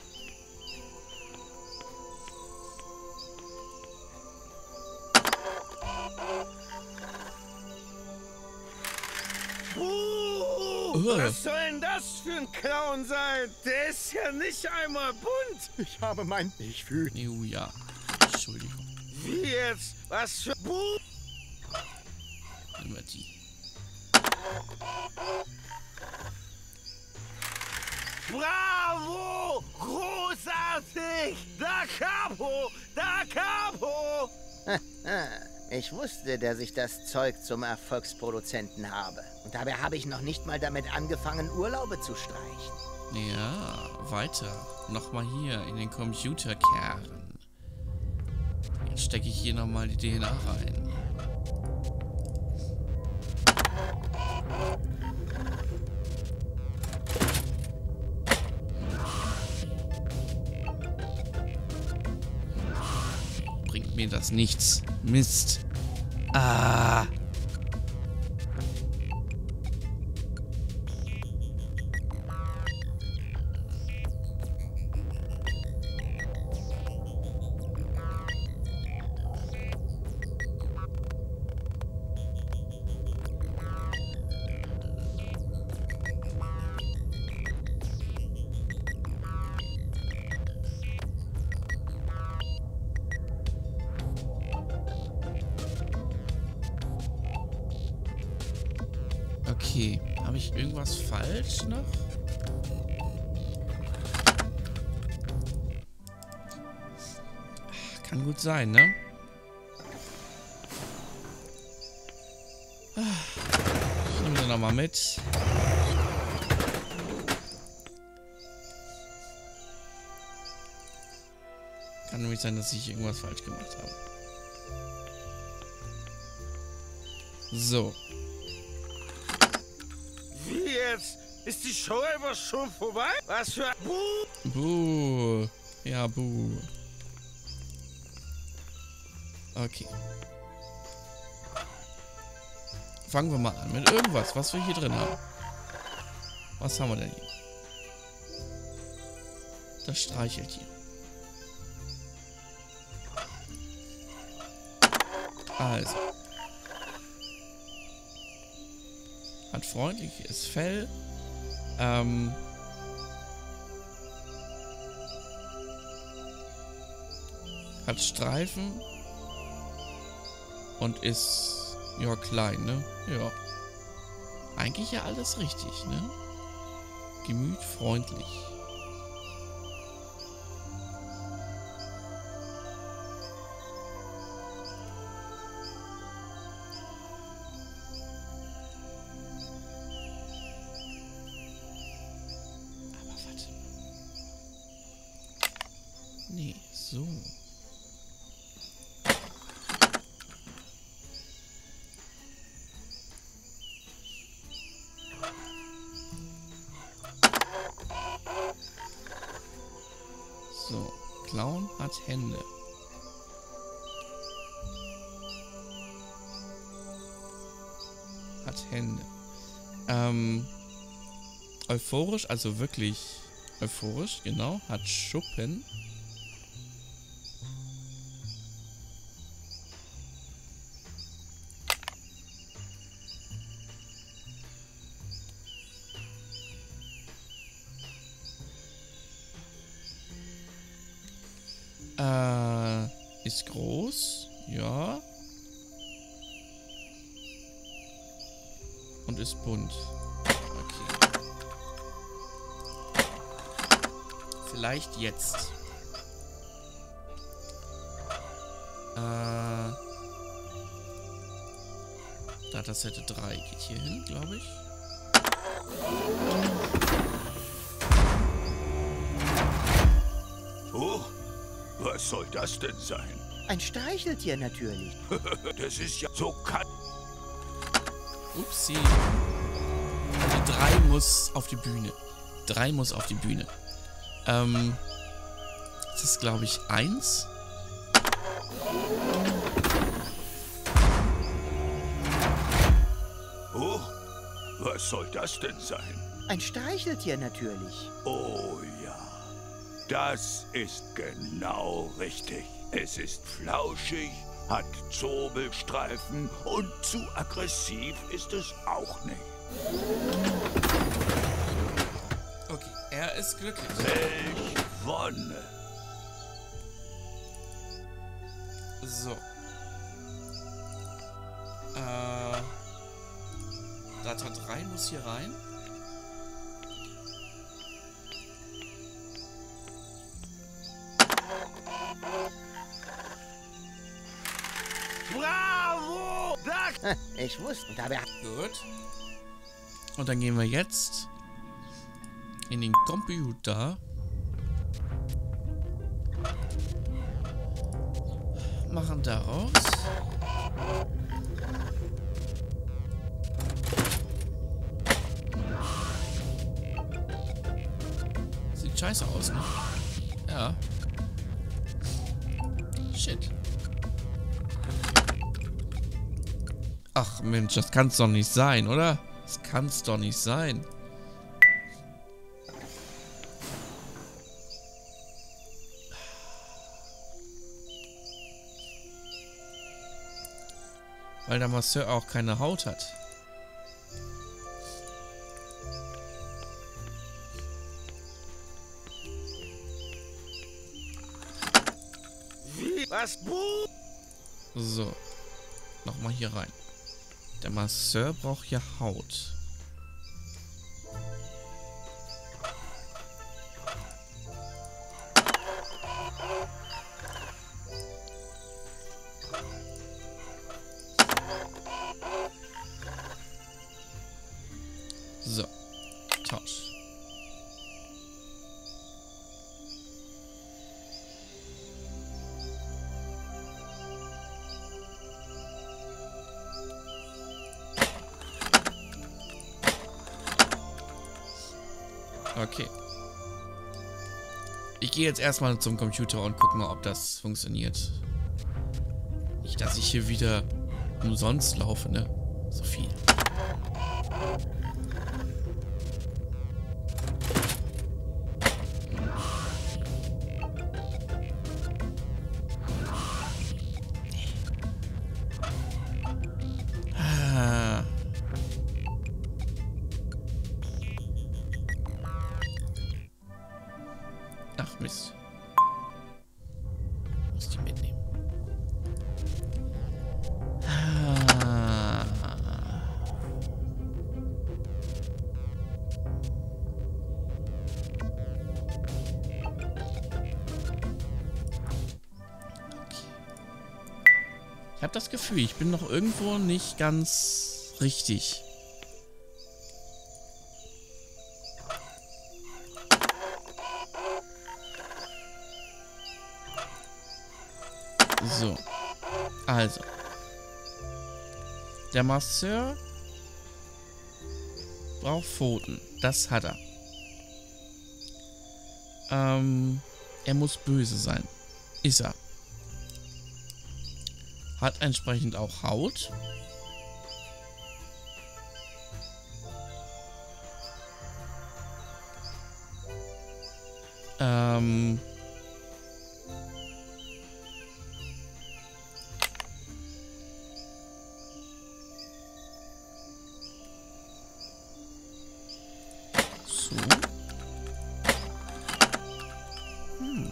Uh, was soll denn das für ein Clown sein? Der ist ja nicht einmal bunt. Ich habe mein... Ich fühle... Oh ja. Entschuldigung. Wie jetzt? Was für... Buh! Immer die. Bravo! Großartig! Da Capo! Da Capo! Ich wusste, dass ich das Zeug zum Erfolgsproduzenten habe. Und dabei habe ich noch nicht mal damit angefangen, Urlaube zu streichen. Ja, weiter. Nochmal hier in den Computerkern. Jetzt stecke ich hier nochmal die D N A rein. bringt mir das nichts. Mist. Ah. Okay, habe ich irgendwas falsch noch? Kann gut sein, ne? Ich nehme sie nochmal mit. Kann nämlich sein, dass ich irgendwas falsch gemacht habe. So. Wie jetzt? Ist die Show einfach schon vorbei? Was für ein Buh? Buh. Ja, buh. Okay. Fangen wir mal an mit irgendwas, was wir hier drin haben. Was haben wir denn hier? Das Streicheltier. Also. Hat freundliches Fell. Ähm. Hat Streifen. Und ist, ja, klein, ne? Ja. Eigentlich ja alles richtig, ne? Gemütfreundlich. Aber warte. Nee, so. So, Clown hat Hände. Hat Hände. Ähm, euphorisch, also wirklich euphorisch, genau. Hat Schuppen. Äh, ist groß, ja. Und ist bunt. Okay. Vielleicht jetzt. Äh, Datasette drei geht hier hin, glaube ich. Oh. Was soll das denn sein? Ein Streicheltier natürlich. Das ist ja so kalt. Upsi. Also drei muss auf die Bühne. Drei muss auf die Bühne. Ähm. Das ist, glaube ich, eins. Oh, was soll das denn sein? Ein Streicheltier natürlich. Oh ja. Das ist genau richtig. Es ist flauschig, hat Zobelstreifen und zu aggressiv ist es auch nicht. Okay, er ist glücklich. Welch Wonne. So. Äh. Data drei muss hier rein. Bravo! Das Ich wusste, dabei. Gut. Und dann gehen wir jetzt in den Computer. Machen daraus scheiße aus, ne? Ja. Shit. Ach Mensch, das kann's doch nicht sein, oder? Das kann's doch nicht sein. Weil der Masseur auch keine Haut hat. Wie? Was? So. Nochmal hier rein. Der Masseur braucht ja Haut. So. Tausch. Okay. Ich gehe jetzt erstmal zum Computer und gucke mal, ob das funktioniert. Nicht, dass ich hier wieder umsonst laufe, ne? So viel. Ach Mist. Muss die mitnehmen. Ah. Okay. Ich habe das Gefühl, ich bin noch irgendwo nicht ganz richtig. So. Also. Der Masseur braucht Pfoten. Das hat er. Ähm, er muss böse sein. Ist er. Hat entsprechend auch Haut. Ähm... So. Hm.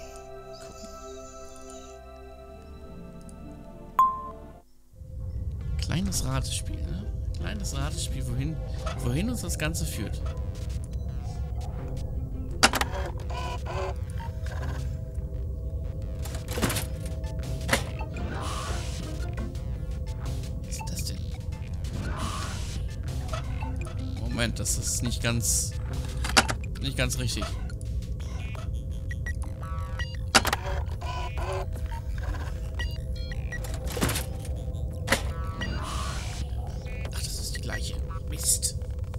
Kleines Ratespiel, ne? Kleines Ratespiel, wohin, wohin uns das Ganze führt. Was ist das denn? Moment, das ist nicht ganz... Nicht ganz richtig. Ach, das ist die gleiche. Mist.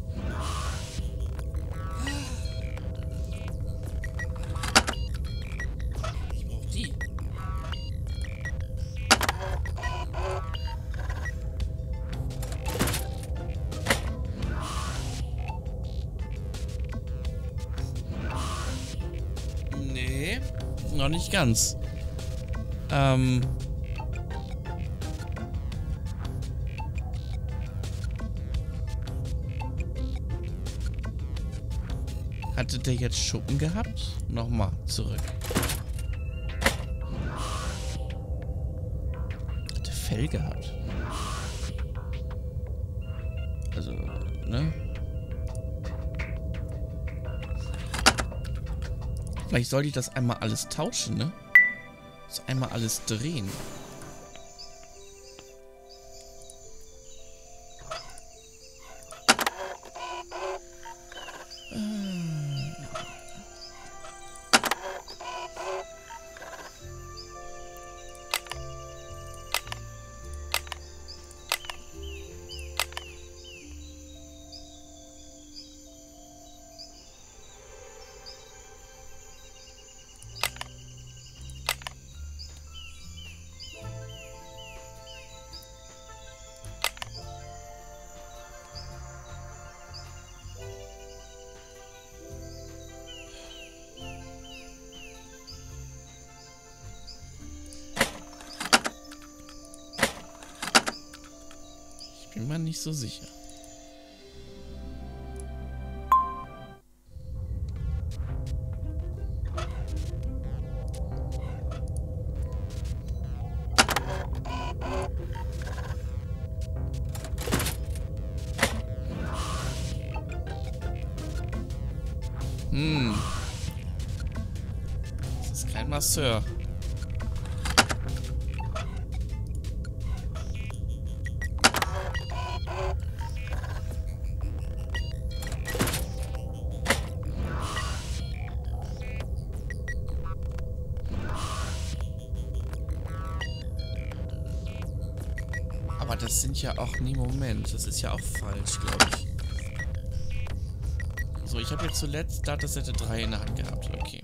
Ich brauche die. Nee, noch nicht ganz. Ähm. Hatte der jetzt Schuppen gehabt? Nochmal zurück. Hatte Fell gehabt. Also, ne? Vielleicht sollte ich das einmal alles tauschen, ne? So einmal alles drehen. bin mir nicht so sicher. Hm. Das ist kein Masseur. Aber das sind ja auch... Nee, Moment. Das ist ja auch falsch, glaube ich. So, ich habe jetzt zuletzt Datasette drei in der Hand gehabt. Okay.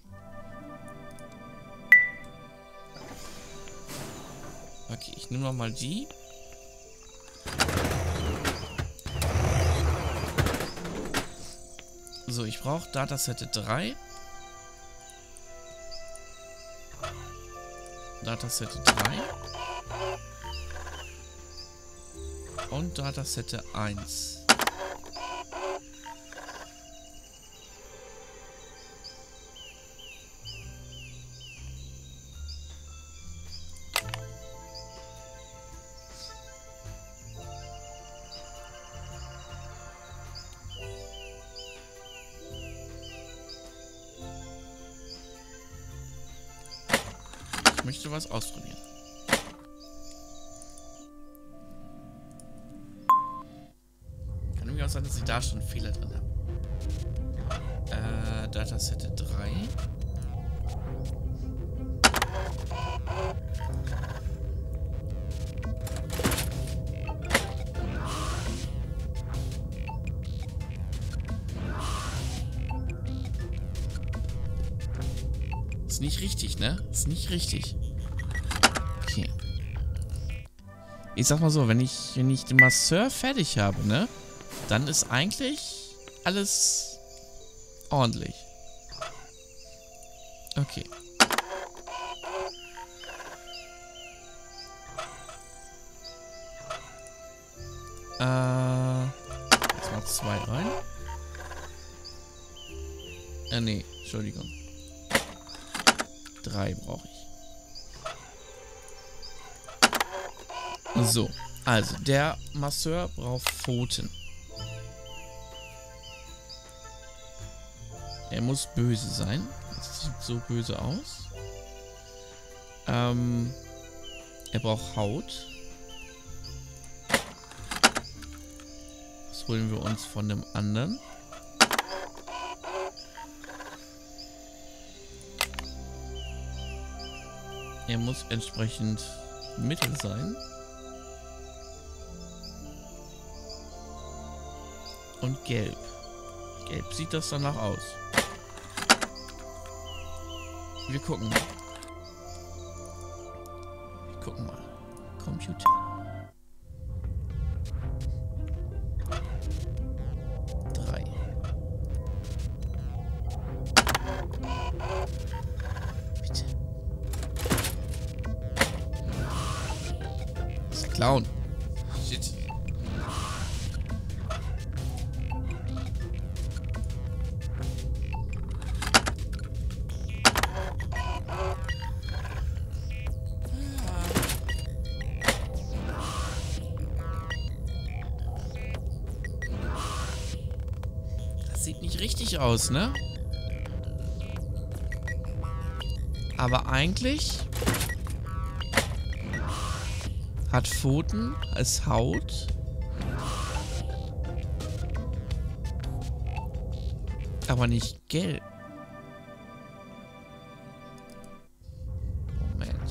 Okay, ich nehme nochmal die. So, ich brauche Datasette drei. Datasette drei. Und Datasette eins. Ich möchte was ausprobieren. Kann irgendwie auch sein, dass ich da schon einen Fehler drin habe. Äh, Datasette drei. Ist nicht richtig, ne? Ist nicht richtig. Okay. Ich sag mal so, wenn ich, wenn ich den Masseur fertig habe, ne? Dann ist eigentlich alles ordentlich. Okay. Äh. Jetzt mal zwei rein. Äh, nee, Entschuldigung. Drei brauche ich. So, also der Masseur braucht Pfoten. Er muss böse sein. Das sieht so böse aus. Ähm, er braucht Haut. Das holen wir uns von dem anderen. Er muss entsprechend mittel sein. Und gelb. Gelb sieht das danach aus. Wir gucken mal. Wir gucken mal. Computer. Drei. Bitte. Das ist Clown. Shit. Sieht nicht richtig aus, ne? Aber eigentlich hat Pfoten als Haut. Aber nicht gelb. Moment.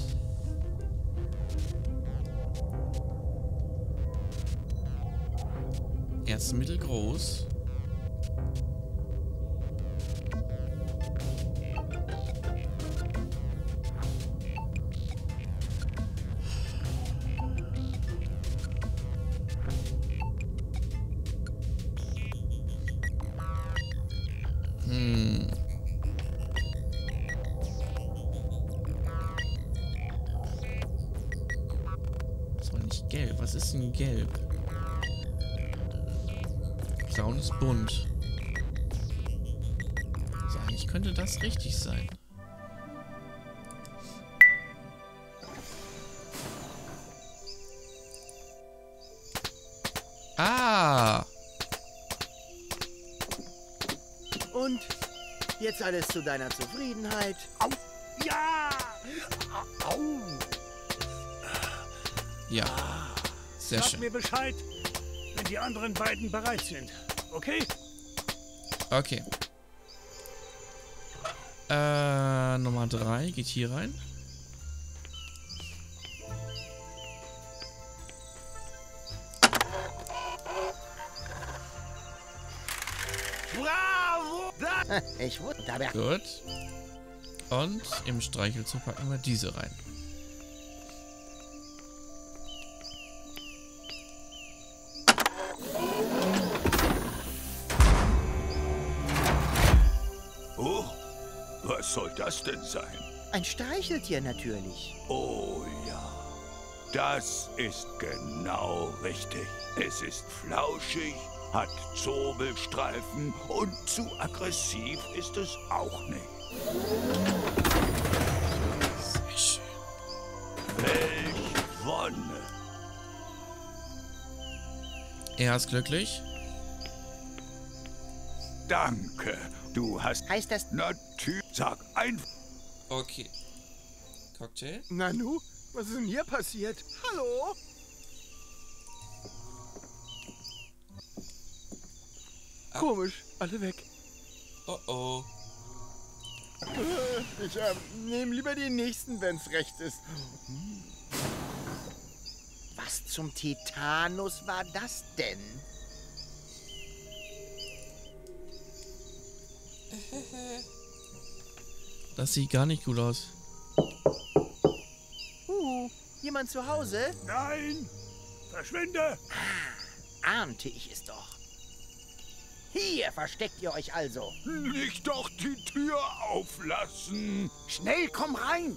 Er ist mittelgroß. Hm. Das war nicht gelb. Was ist denn gelb? Braun ist bunt. Also eigentlich könnte das richtig sein. Ah! Und jetzt alles zu deiner Zufriedenheit. Au! Ja! Au! Ja. Sehr Sag schön. mir Bescheid, wenn die anderen beiden bereit sind. Okay? Okay. Äh, Nummer drei geht hier rein. Bravo! Ich wurde dabei. Gut. Und im Streichelzoo packen wir diese rein. Oh, was soll das denn sein? Ein Streicheltier natürlich. Oh ja, das ist genau richtig. Es ist flauschig, hat Zobelstreifen und zu aggressiv ist es auch nicht. Sehr schön. Welch Wonne. Er ist glücklich. Danke, du hast... Heißt das... Natürlich, sag einfach... Okay. Cocktail? Nanu, was ist denn hier passiert? Hallo? Ah. Komisch, alle weg. Oh oh. Ich äh, nehme lieber die nächsten, wenn's recht ist. Was zum Tetanus war das denn? Das sieht gar nicht gut aus. Uh, jemand zu Hause? Nein! Verschwinde! Ah, ahnte ich es doch. Hier versteckt ihr euch also. Nicht doch die Tür auflassen. Schnell, komm rein!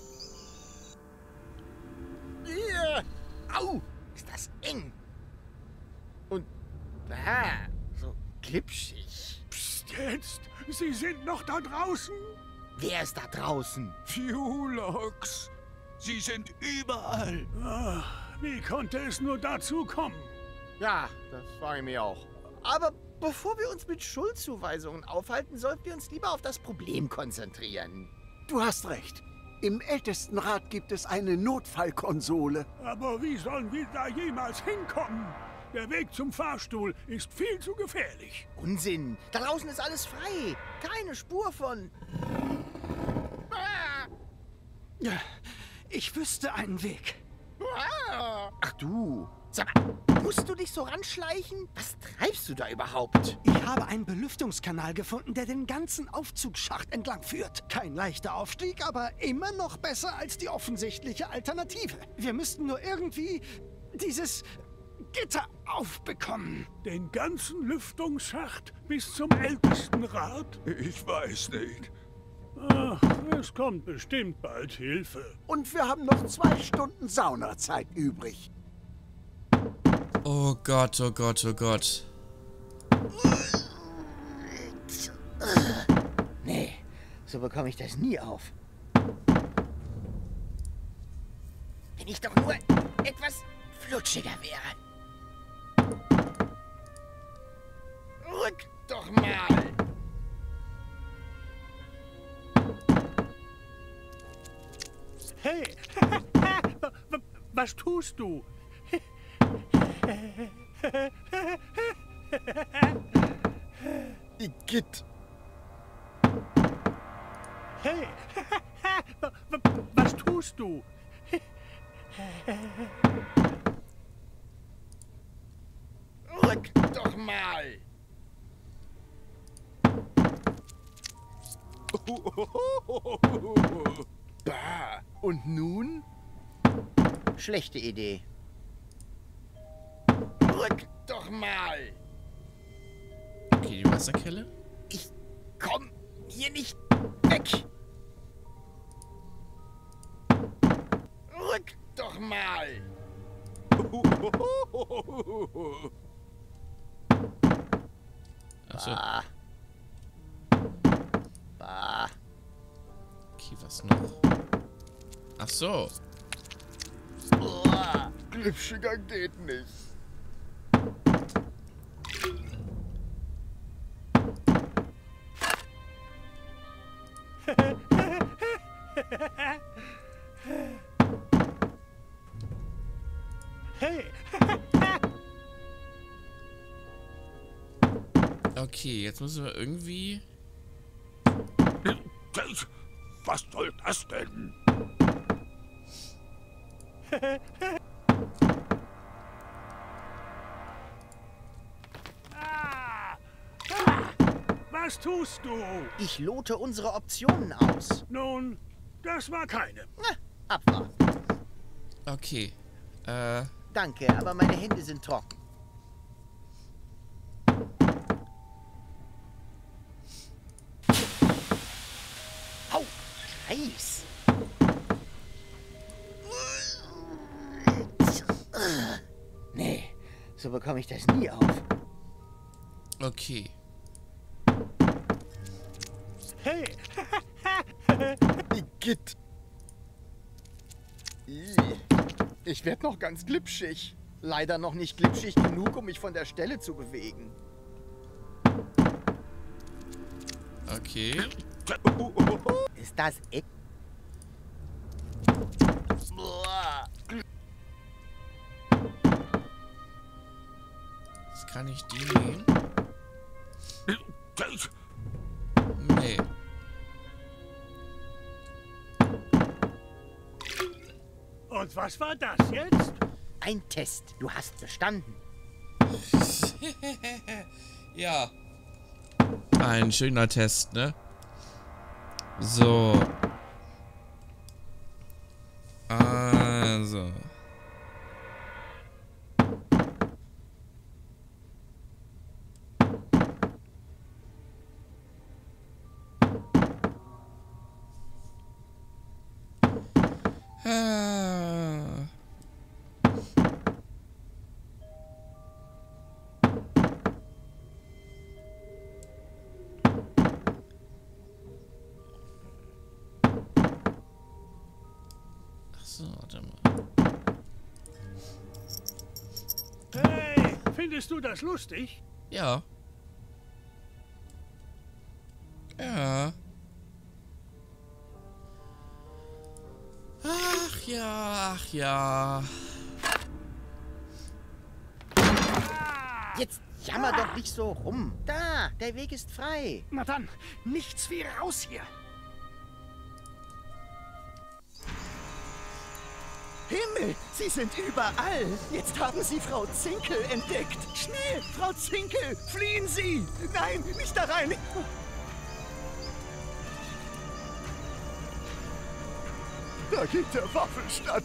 Hier! Au! Ist das eng! Und da, so glitschig. Psst, jetzt! Sie sind noch da draußen! Wer ist da draußen? Fuelox, sie sind überall. Ach, wie konnte es nur dazu kommen? Ja, das frage ich mich auch. Aber bevor wir uns mit Schuldzuweisungen aufhalten, sollten wir uns lieber auf das Problem konzentrieren. Du hast recht. Im Ältestenrat gibt es eine Notfallkonsole. Aber wie sollen wir da jemals hinkommen? Der Weg zum Fahrstuhl ist viel zu gefährlich. Unsinn! Da draußen ist alles frei. Keine Spur von... Ah! Ja, ich wüsste einen Weg. Ah! Ach du! Sag mal, musst du dich so ranschleichen? Was treibst du da überhaupt? Ich habe einen Belüftungskanal gefunden, der den ganzen Aufzugsschacht entlang führt. Kein leichter Aufstieg, aber immer noch besser als die offensichtliche Alternative. Wir müssten nur irgendwie dieses Gitter aufbekommen. Den ganzen Lüftungsschacht bis zum Ältestenrat? Ich weiß nicht. Ach, es kommt bestimmt bald Hilfe. Und wir haben noch zwei Stunden Saunazeit übrig. Oh Gott, oh Gott, oh Gott. Nee, so bekomme ich das nie auf. Wenn ich doch nur etwas flutschiger wäre. Rück doch mal! Hey, was tust du? Igitt. Hey, was tust du? Rück doch mal! Bah. Und nun? Schlechte Idee. Rück doch mal! Okay, die Wasserkelle. Ich komm hier nicht weg! Rück doch mal! Achso. Bah. Bah. Okay, was noch? Ach so. Uah, glitschiger geht nicht. Hey. Okay, jetzt müssen wir irgendwie... Was soll das denn? Was tust du? Ich lote unsere Optionen aus. Nun, das war keine. Na, abwarten. Okay. Äh... Danke, aber meine Hände sind trocken. Au! Heiß! Nee, so bekomme ich das nie auf. Okay. Hey! Igitt. Ih, ich werde noch ganz glitschig. Leider noch nicht glitschig genug, um mich von der Stelle zu bewegen. Okay. Ist das echt? Jetzt kann ich die nehmen. Nee. Und was war das jetzt? Ein Test. Du hast bestanden. Ja. Ein schöner Test, ne? So. Also. Ah. So, warte mal. Hey, findest du das lustig? Ja. Ja. Ach ja, ach ja. Jetzt jammer doch nicht so rum. Da, der Weg ist frei. Na dann, nichts wie raus hier. Himmel, Sie sind überall. Jetzt haben Sie Frau Zinkel entdeckt. Schnell, Frau Zinkel, fliehen Sie. Nein, nicht da rein. Da geht der Waffenstand.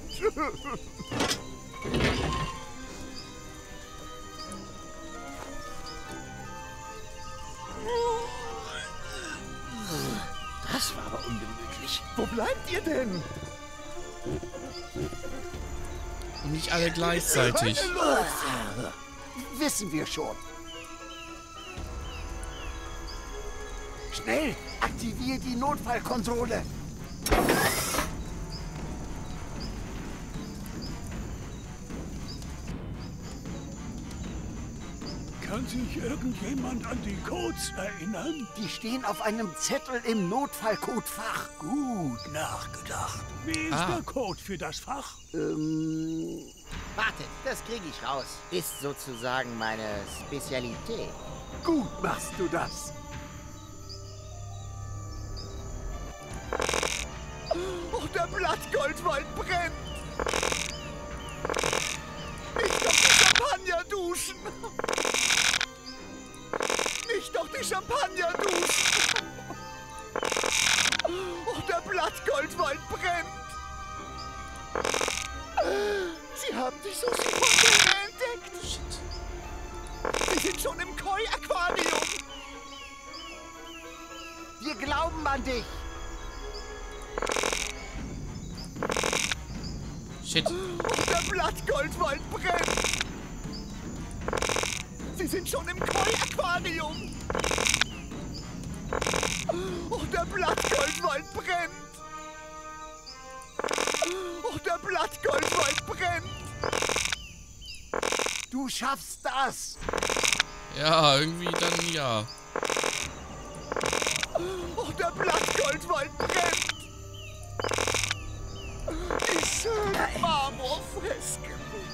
Das war aber ungemütlich. Wo bleibt ihr denn? Nicht alle gleichzeitig. Wissen wir schon. Schnell, aktivier die Notfallkontrolle. Kann sich irgendjemand an die Codes erinnern? Die stehen auf einem Zettel im Notfallcodefach. Gut nachgedacht. Wie ist Ah. der Code für das Fach? Ähm, Wartet, das kriege ich raus. Ist sozusagen meine Spezialität. gut machst du das. Oh, der Blattgoldwald brennt. Nicht doch die Champagner duschen. Nicht doch die Champagner duschen. Oh, der Blattgoldwald brennt. Sie haben die Sushi-Fontäne entdeckt. Sie sind schon im Koi-Aquarium. Wir glauben an dich. Shit. Oh, der Blattgoldwald brennt. Sie Sie sind schon im Koi-Aquarium. Oh, der Blattgoldwald brennt. Oh, der Blattgoldwald brennt. Du schaffst das. Ja, irgendwie dann ja. Oh, der Blattgoldwald brennt. Die schönen Marmorfresken.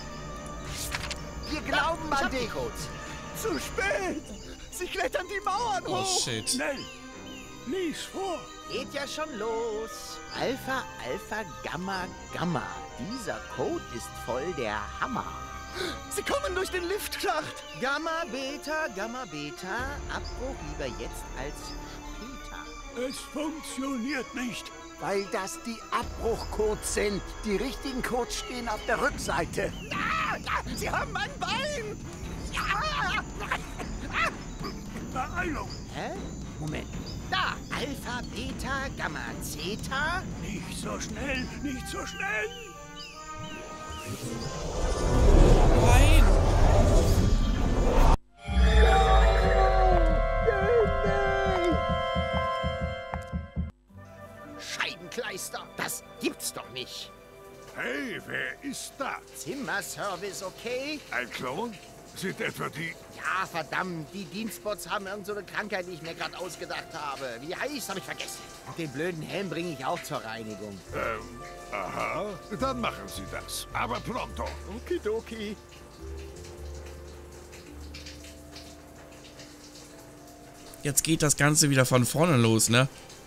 Wir glauben an dich. Zu spät. Sie klettern die Mauern Oh hoch. shit. Schnell! Lies vor! Geht ja schon los. Alpha, Alpha, Gamma, Gamma. Dieser Code ist voll der Hammer. Sie kommen durch den Liftschacht. Gamma, Beta, Gamma, Beta. Abbruch lieber jetzt als später. Es funktioniert nicht. Weil das die Abbruchcodes sind. Die richtigen Codes stehen auf der Rückseite. Ah, Sie haben mein Bein. Ah. Beeilung! Hä? Moment. Da! Alpha, Beta, Gamma, Zeta. Nicht so schnell, nicht so schnell! Nein! Scheibenkleister, das gibt's doch nicht. Hey, wer ist da? Zimmerservice, okay? Ein Klon? Sind etwa die... Ja, verdammt, die Dienstbots haben irgend so eine Krankheit, die ich mir gerade ausgedacht habe. Wie heißt, habe ich vergessen. Und den blöden Helm bringe ich auch zur Reinigung. Ähm, aha. Dann machen Sie das. Aber pronto. Okidoki. Jetzt geht das Ganze wieder von vorne los, ne?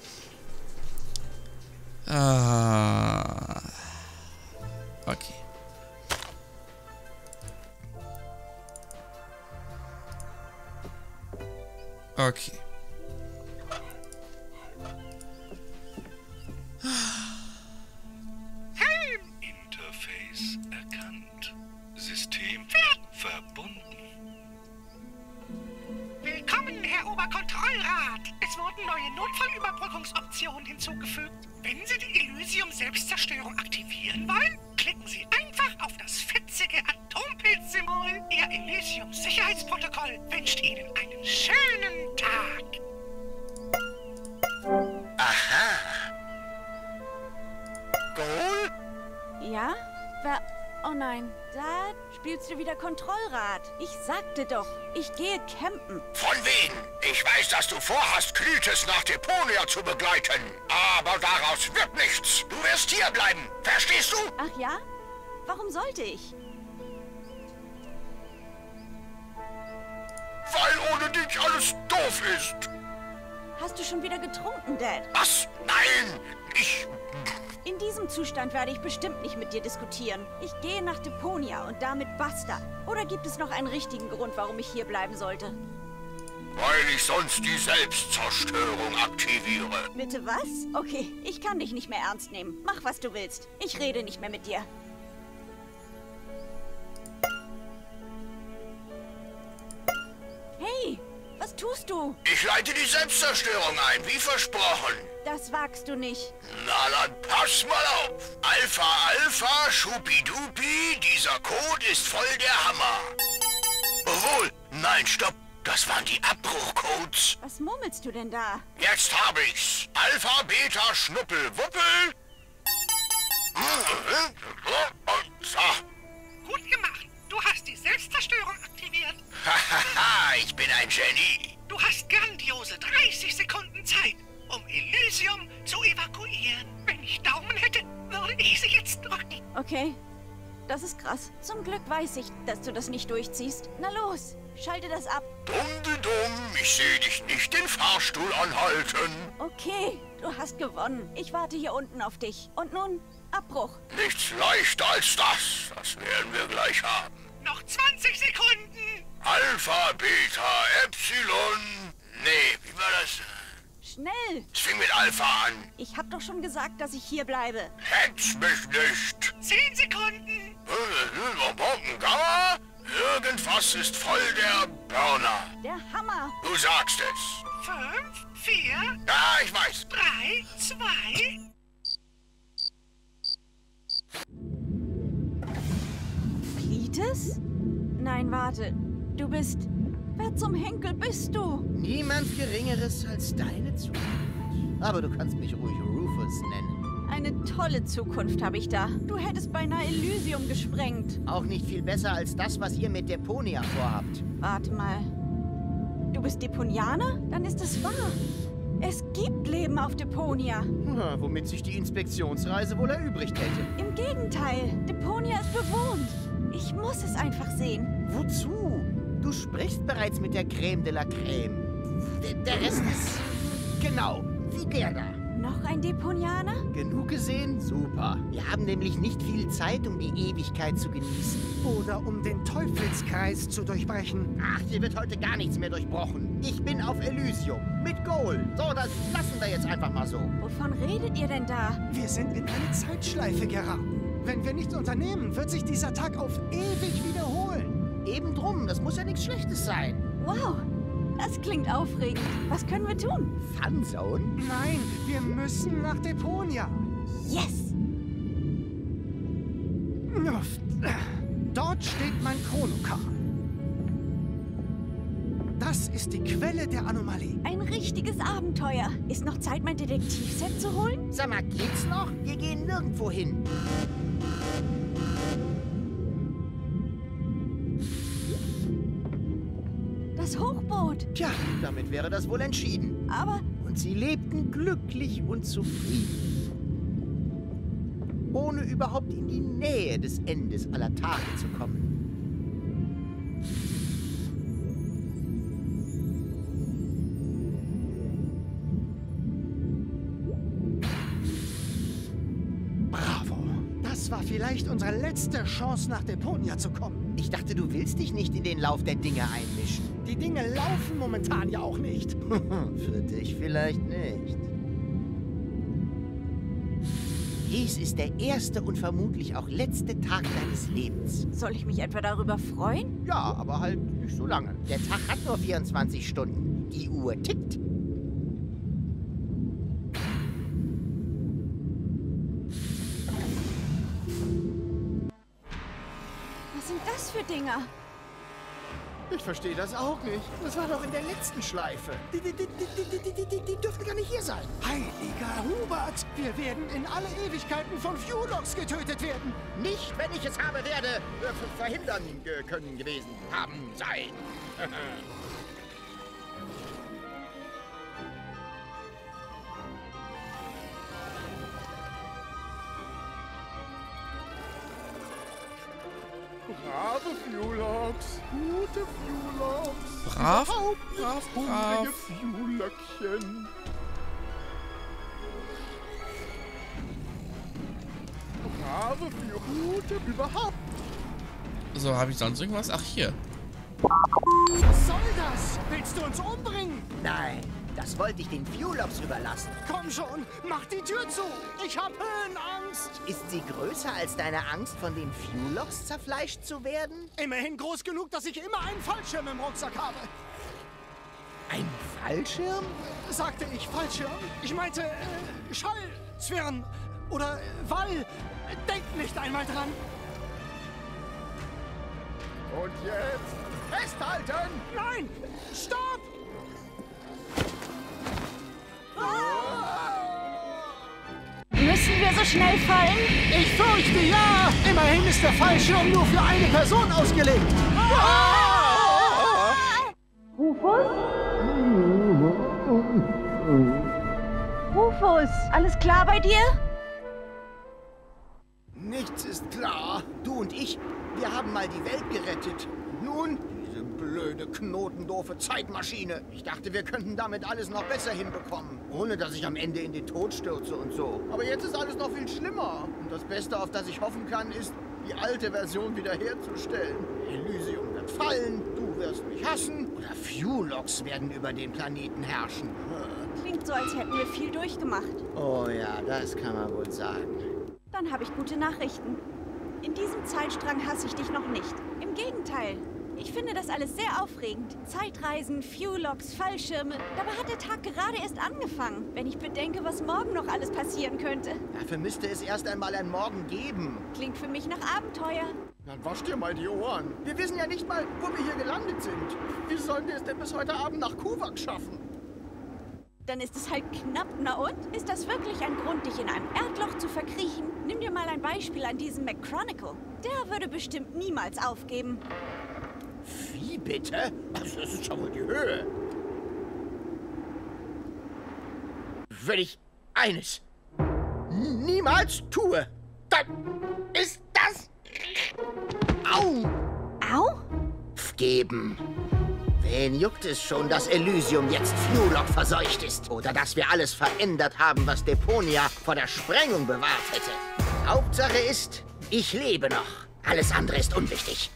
Ah. Okay. Okay. Helm-Interface erkannt. System verbunden. Willkommen, Herr Oberkontrollrat. Es wurden neue Notfallüberbrückungsoptionen hinzugefügt. Wenn Sie die Elysium-Selbstzerstörung aktivieren wollen, klicken Sie einfach auf das fetzige Atompilz-Symbol. Ihr Elysium-Sicherheitsprotokoll wünscht Ihnen einen schönen Tag. Aha. Goal? Ja? Wer... Oh nein, Dad, spielst du wieder Kontrollrad? Ich sagte doch, ich gehe campen. Von wegen. Ich weiß, dass du vorhast, Cletus nach Deponia zu begleiten. Aber daraus wird nichts. Du wirst hier bleiben. Verstehst du? Ach ja? Warum sollte ich? Weil ohne dich alles doof ist. Hast du schon wieder getrunken, Dad? Was? Nein, ich... In diesem Zustand werde ich bestimmt nicht mit dir diskutieren. Ich gehe nach Deponia und damit basta. Oder gibt es noch einen richtigen Grund, warum ich hier bleiben sollte? Weil ich sonst die Selbstzerstörung aktiviere. Bitte was? Okay, ich kann dich nicht mehr ernst nehmen. Mach, was du willst. Ich rede nicht mehr mit dir. Hey, was tust du? Ich leite die Selbstzerstörung ein, wie versprochen. Das wagst du nicht. Na dann pass mal auf. Alpha, Alpha, Schupidupi, dieser Code ist voll der Hammer. Obwohl, nein, stopp. Das waren die Abbruchcodes. Was murmelst du denn da? Jetzt hab ich's. Alpha, Beta, Schnuppel, Wuppel. Und so. Gut gemacht. Du hast die Selbstzerstörung aktiviert. Hahaha, ich bin ein Genie. Du hast grandiose dreißig Sekunden Zeit, um Elysium zu evakuieren. Wenn ich Daumen hätte, würde ich sie jetzt drücken. Okay, das ist krass. Zum Glück weiß ich, dass du das nicht durchziehst. Na los, schalte das ab. Dumm, dumm, ich sehe dich nicht den Fahrstuhl anhalten. Okay, du hast gewonnen. Ich warte hier unten auf dich. Und nun, Abbruch. Nichts leichter als das. Das werden wir gleich haben. Noch zwanzig Sekunden. Alpha, Beta, Epsilon. Nee, wie war das? Schnell. Es fing mit Alpha an. Ich hab doch schon gesagt, dass ich hier bleibe. Hetz mich nicht. Zehn Sekunden. Gamma? Irgendwas ist voll der Burner. Der Hammer. Du sagst es. Fünf, vier. Ja, ich weiß. Drei, zwei. Cletus? Nein, warte. Du bist... Wer zum Henkel bist du? Niemand Geringeres als deine Zukunft. Aber du kannst mich ruhig Rufus nennen. Eine tolle Zukunft habe ich da. Du hättest beinahe Elysium gesprengt. Auch nicht viel besser als das, was ihr mit Deponia vorhabt. Warte mal. Du bist Deponianer? Dann ist es wahr. Es gibt Leben auf Deponia. Ja, womit sich die Inspektionsreise wohl erübrigt hätte. Im Gegenteil. Deponia ist bewohnt. Ich muss es einfach sehen. Wozu? Du sprichst bereits mit der Creme de la Creme. Der, der Rest ist... Genau, wie der da. Noch ein Deponianer? Genug gesehen? Super. Wir haben nämlich nicht viel Zeit, um die Ewigkeit zu genießen. Oder um den Teufelskreis zu durchbrechen. Ach, hier wird heute gar nichts mehr durchbrochen. Ich bin auf Elysium. Mit Goal. So, das lassen wir jetzt einfach mal so. Wovon redet ihr denn da? Wir sind in eine Zeitschleife geraten. Wenn wir nichts unternehmen, wird sich dieser Tag auf ewig wiederholen. Eben drum, das muss ja nichts Schlechtes sein. Wow, das klingt aufregend. Was können wir tun? Funzone? Nein, wir müssen nach Deponia. Yes! Dort steht mein Chronokar. Das ist die Quelle der Anomalie. Ein richtiges Abenteuer. Ist noch Zeit, mein Detektivset zu holen? Sag mal, geht's noch? Wir gehen nirgendwo hin. Das Hochboot. Tja, damit wäre das wohl entschieden. Aber... Und sie lebten glücklich und zufrieden. Ohne überhaupt in die Nähe des Endes aller Tage zu kommen. Bravo. Das war vielleicht unsere letzte Chance, nach Deponia zu kommen. Ich dachte, du willst dich nicht in den Lauf der Dinge einmischen. Die Dinge laufen momentan ja auch nicht. Für dich vielleicht nicht. Dies ist der erste und vermutlich auch letzte Tag deines Lebens. Soll ich mich etwa darüber freuen? Ja, aber halt nicht so lange. Der Tag hat nur vierundzwanzig Stunden. Die Uhr tickt. Was sind das für Dinger? Ich verstehe das auch nicht. Das war doch in der letzten Schleife. Die, die, die, die, die, die, die, die dürften gar nicht hier sein. Heiliger Hubert, wir werden in alle Ewigkeiten von Fuelox getötet werden. Nicht, wenn ich es habe werde, äh, verhindern äh, können gewesen haben sein. Brave Fuelox, gute Fuelox. Brav? Brav, brav. Fuelöckchen. Brave Fuel, gute überhaupt. So, habe ich sonst irgendwas? Ach, hier. Was soll das? Willst du uns umbringen? Nein, das wollte ich den Fuelox überlassen. Komm schon, mach die Tür zu. Ich hab Höhenangst. Ist sie größer als deine Angst, von den Fuelox zerfleischt zu werden? Immerhin groß genug, dass ich immer einen Fallschirm im Rucksack habe. Ein Fallschirm? Sagte ich Fallschirm? Ich meinte äh, Schallzwirn oder äh, Wall. Denk nicht einmal dran. Und jetzt festhalten! Nein! Stopp! Müssen wir so schnell fallen? Ich fürchte, ja! Immerhin ist der Fallschirm nur für eine Person ausgelegt. Rufus? Rufus, alles klar bei dir? Nichts ist klar. Du und ich, wir haben mal die Welt gerettet. Nun, diese blöde, knotendoofe Zeitmaschine. Ich dachte, wir könnten damit alles noch besser hinbekommen. Ohne, dass ich am Ende in den Tod stürze und so. Aber jetzt ist alles noch viel schlimmer. Und das Beste, auf das ich hoffen kann, ist, die alte Version wiederherzustellen. Elysium wird fallen, du wirst mich hassen. Oder Fuelox werden über den Planeten herrschen. Klingt so, als hätten wir viel durchgemacht. Oh ja, das kann man wohl sagen. Dann habe ich gute Nachrichten. In diesem Zeitstrang hasse ich dich noch nicht. Im Gegenteil. Ich finde das alles sehr aufregend. Zeitreisen, Fuelox, Fallschirme. Dabei hat der Tag gerade erst angefangen. Wenn ich bedenke, was morgen noch alles passieren könnte. Dafür müsste es erst einmal ein Morgen geben. Klingt für mich nach Abenteuer. Dann wasch dir mal die Ohren. Wir wissen ja nicht mal, wo wir hier gelandet sind. Wie sollen wir es denn bis heute Abend nach Kuvak schaffen? Dann ist es halt knapp, na und? Ist das wirklich ein Grund, dich in einem Erdloch zu verkriechen? Nimm dir mal ein Beispiel an diesen McChronicle. Der würde bestimmt niemals aufgeben. Wie bitte? Also, das ist schon wohl die Höhe. Wenn ich eines niemals tue, dann ist das... Au! Au? Geben. Wen juckt es schon, dass Elysium jetzt Flulock verseucht ist? Oder dass wir alles verändert haben, was Deponia vor der Sprengung bewahrt hätte? Hauptsache ist, ich lebe noch. Alles andere ist unwichtig.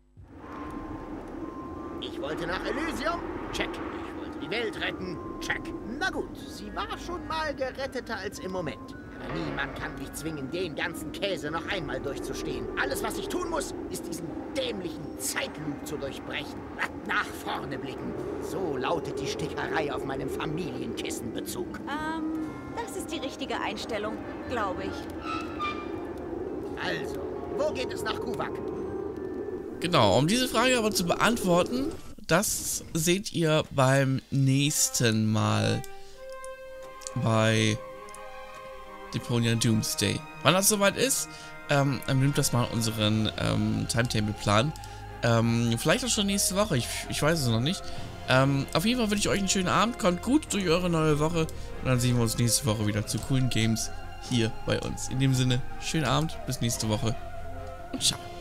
Ich wollte nach Elysium? Check. Ich wollte die Welt retten? Check. Na gut, sie war schon mal geretteter als im Moment. Aber niemand kann mich zwingen, den ganzen Käse noch einmal durchzustehen. Alles, was ich tun muss, ist diesen dämlichen Zeitloop zu durchbrechen. Nach vorne blicken. So lautet die Stickerei auf meinem Familienkissenbezug. Ähm, das ist die richtige Einstellung, glaube ich. Also, wo geht es nach Kuvak? Genau, um diese Frage aber zu beantworten, das seht ihr beim nächsten Mal bei Deponia Doomsday. Wann das soweit ist, ähm, nimmt das mal unseren ähm, Timetable-Plan. Ähm, vielleicht auch schon nächste Woche, ich, ich weiß es noch nicht. Ähm, auf jeden Fall wünsche ich euch einen schönen Abend, kommt gut durch eure neue Woche und dann sehen wir uns nächste Woche wieder zu coolen Games hier bei uns. In dem Sinne, schönen Abend, bis nächste Woche und ciao.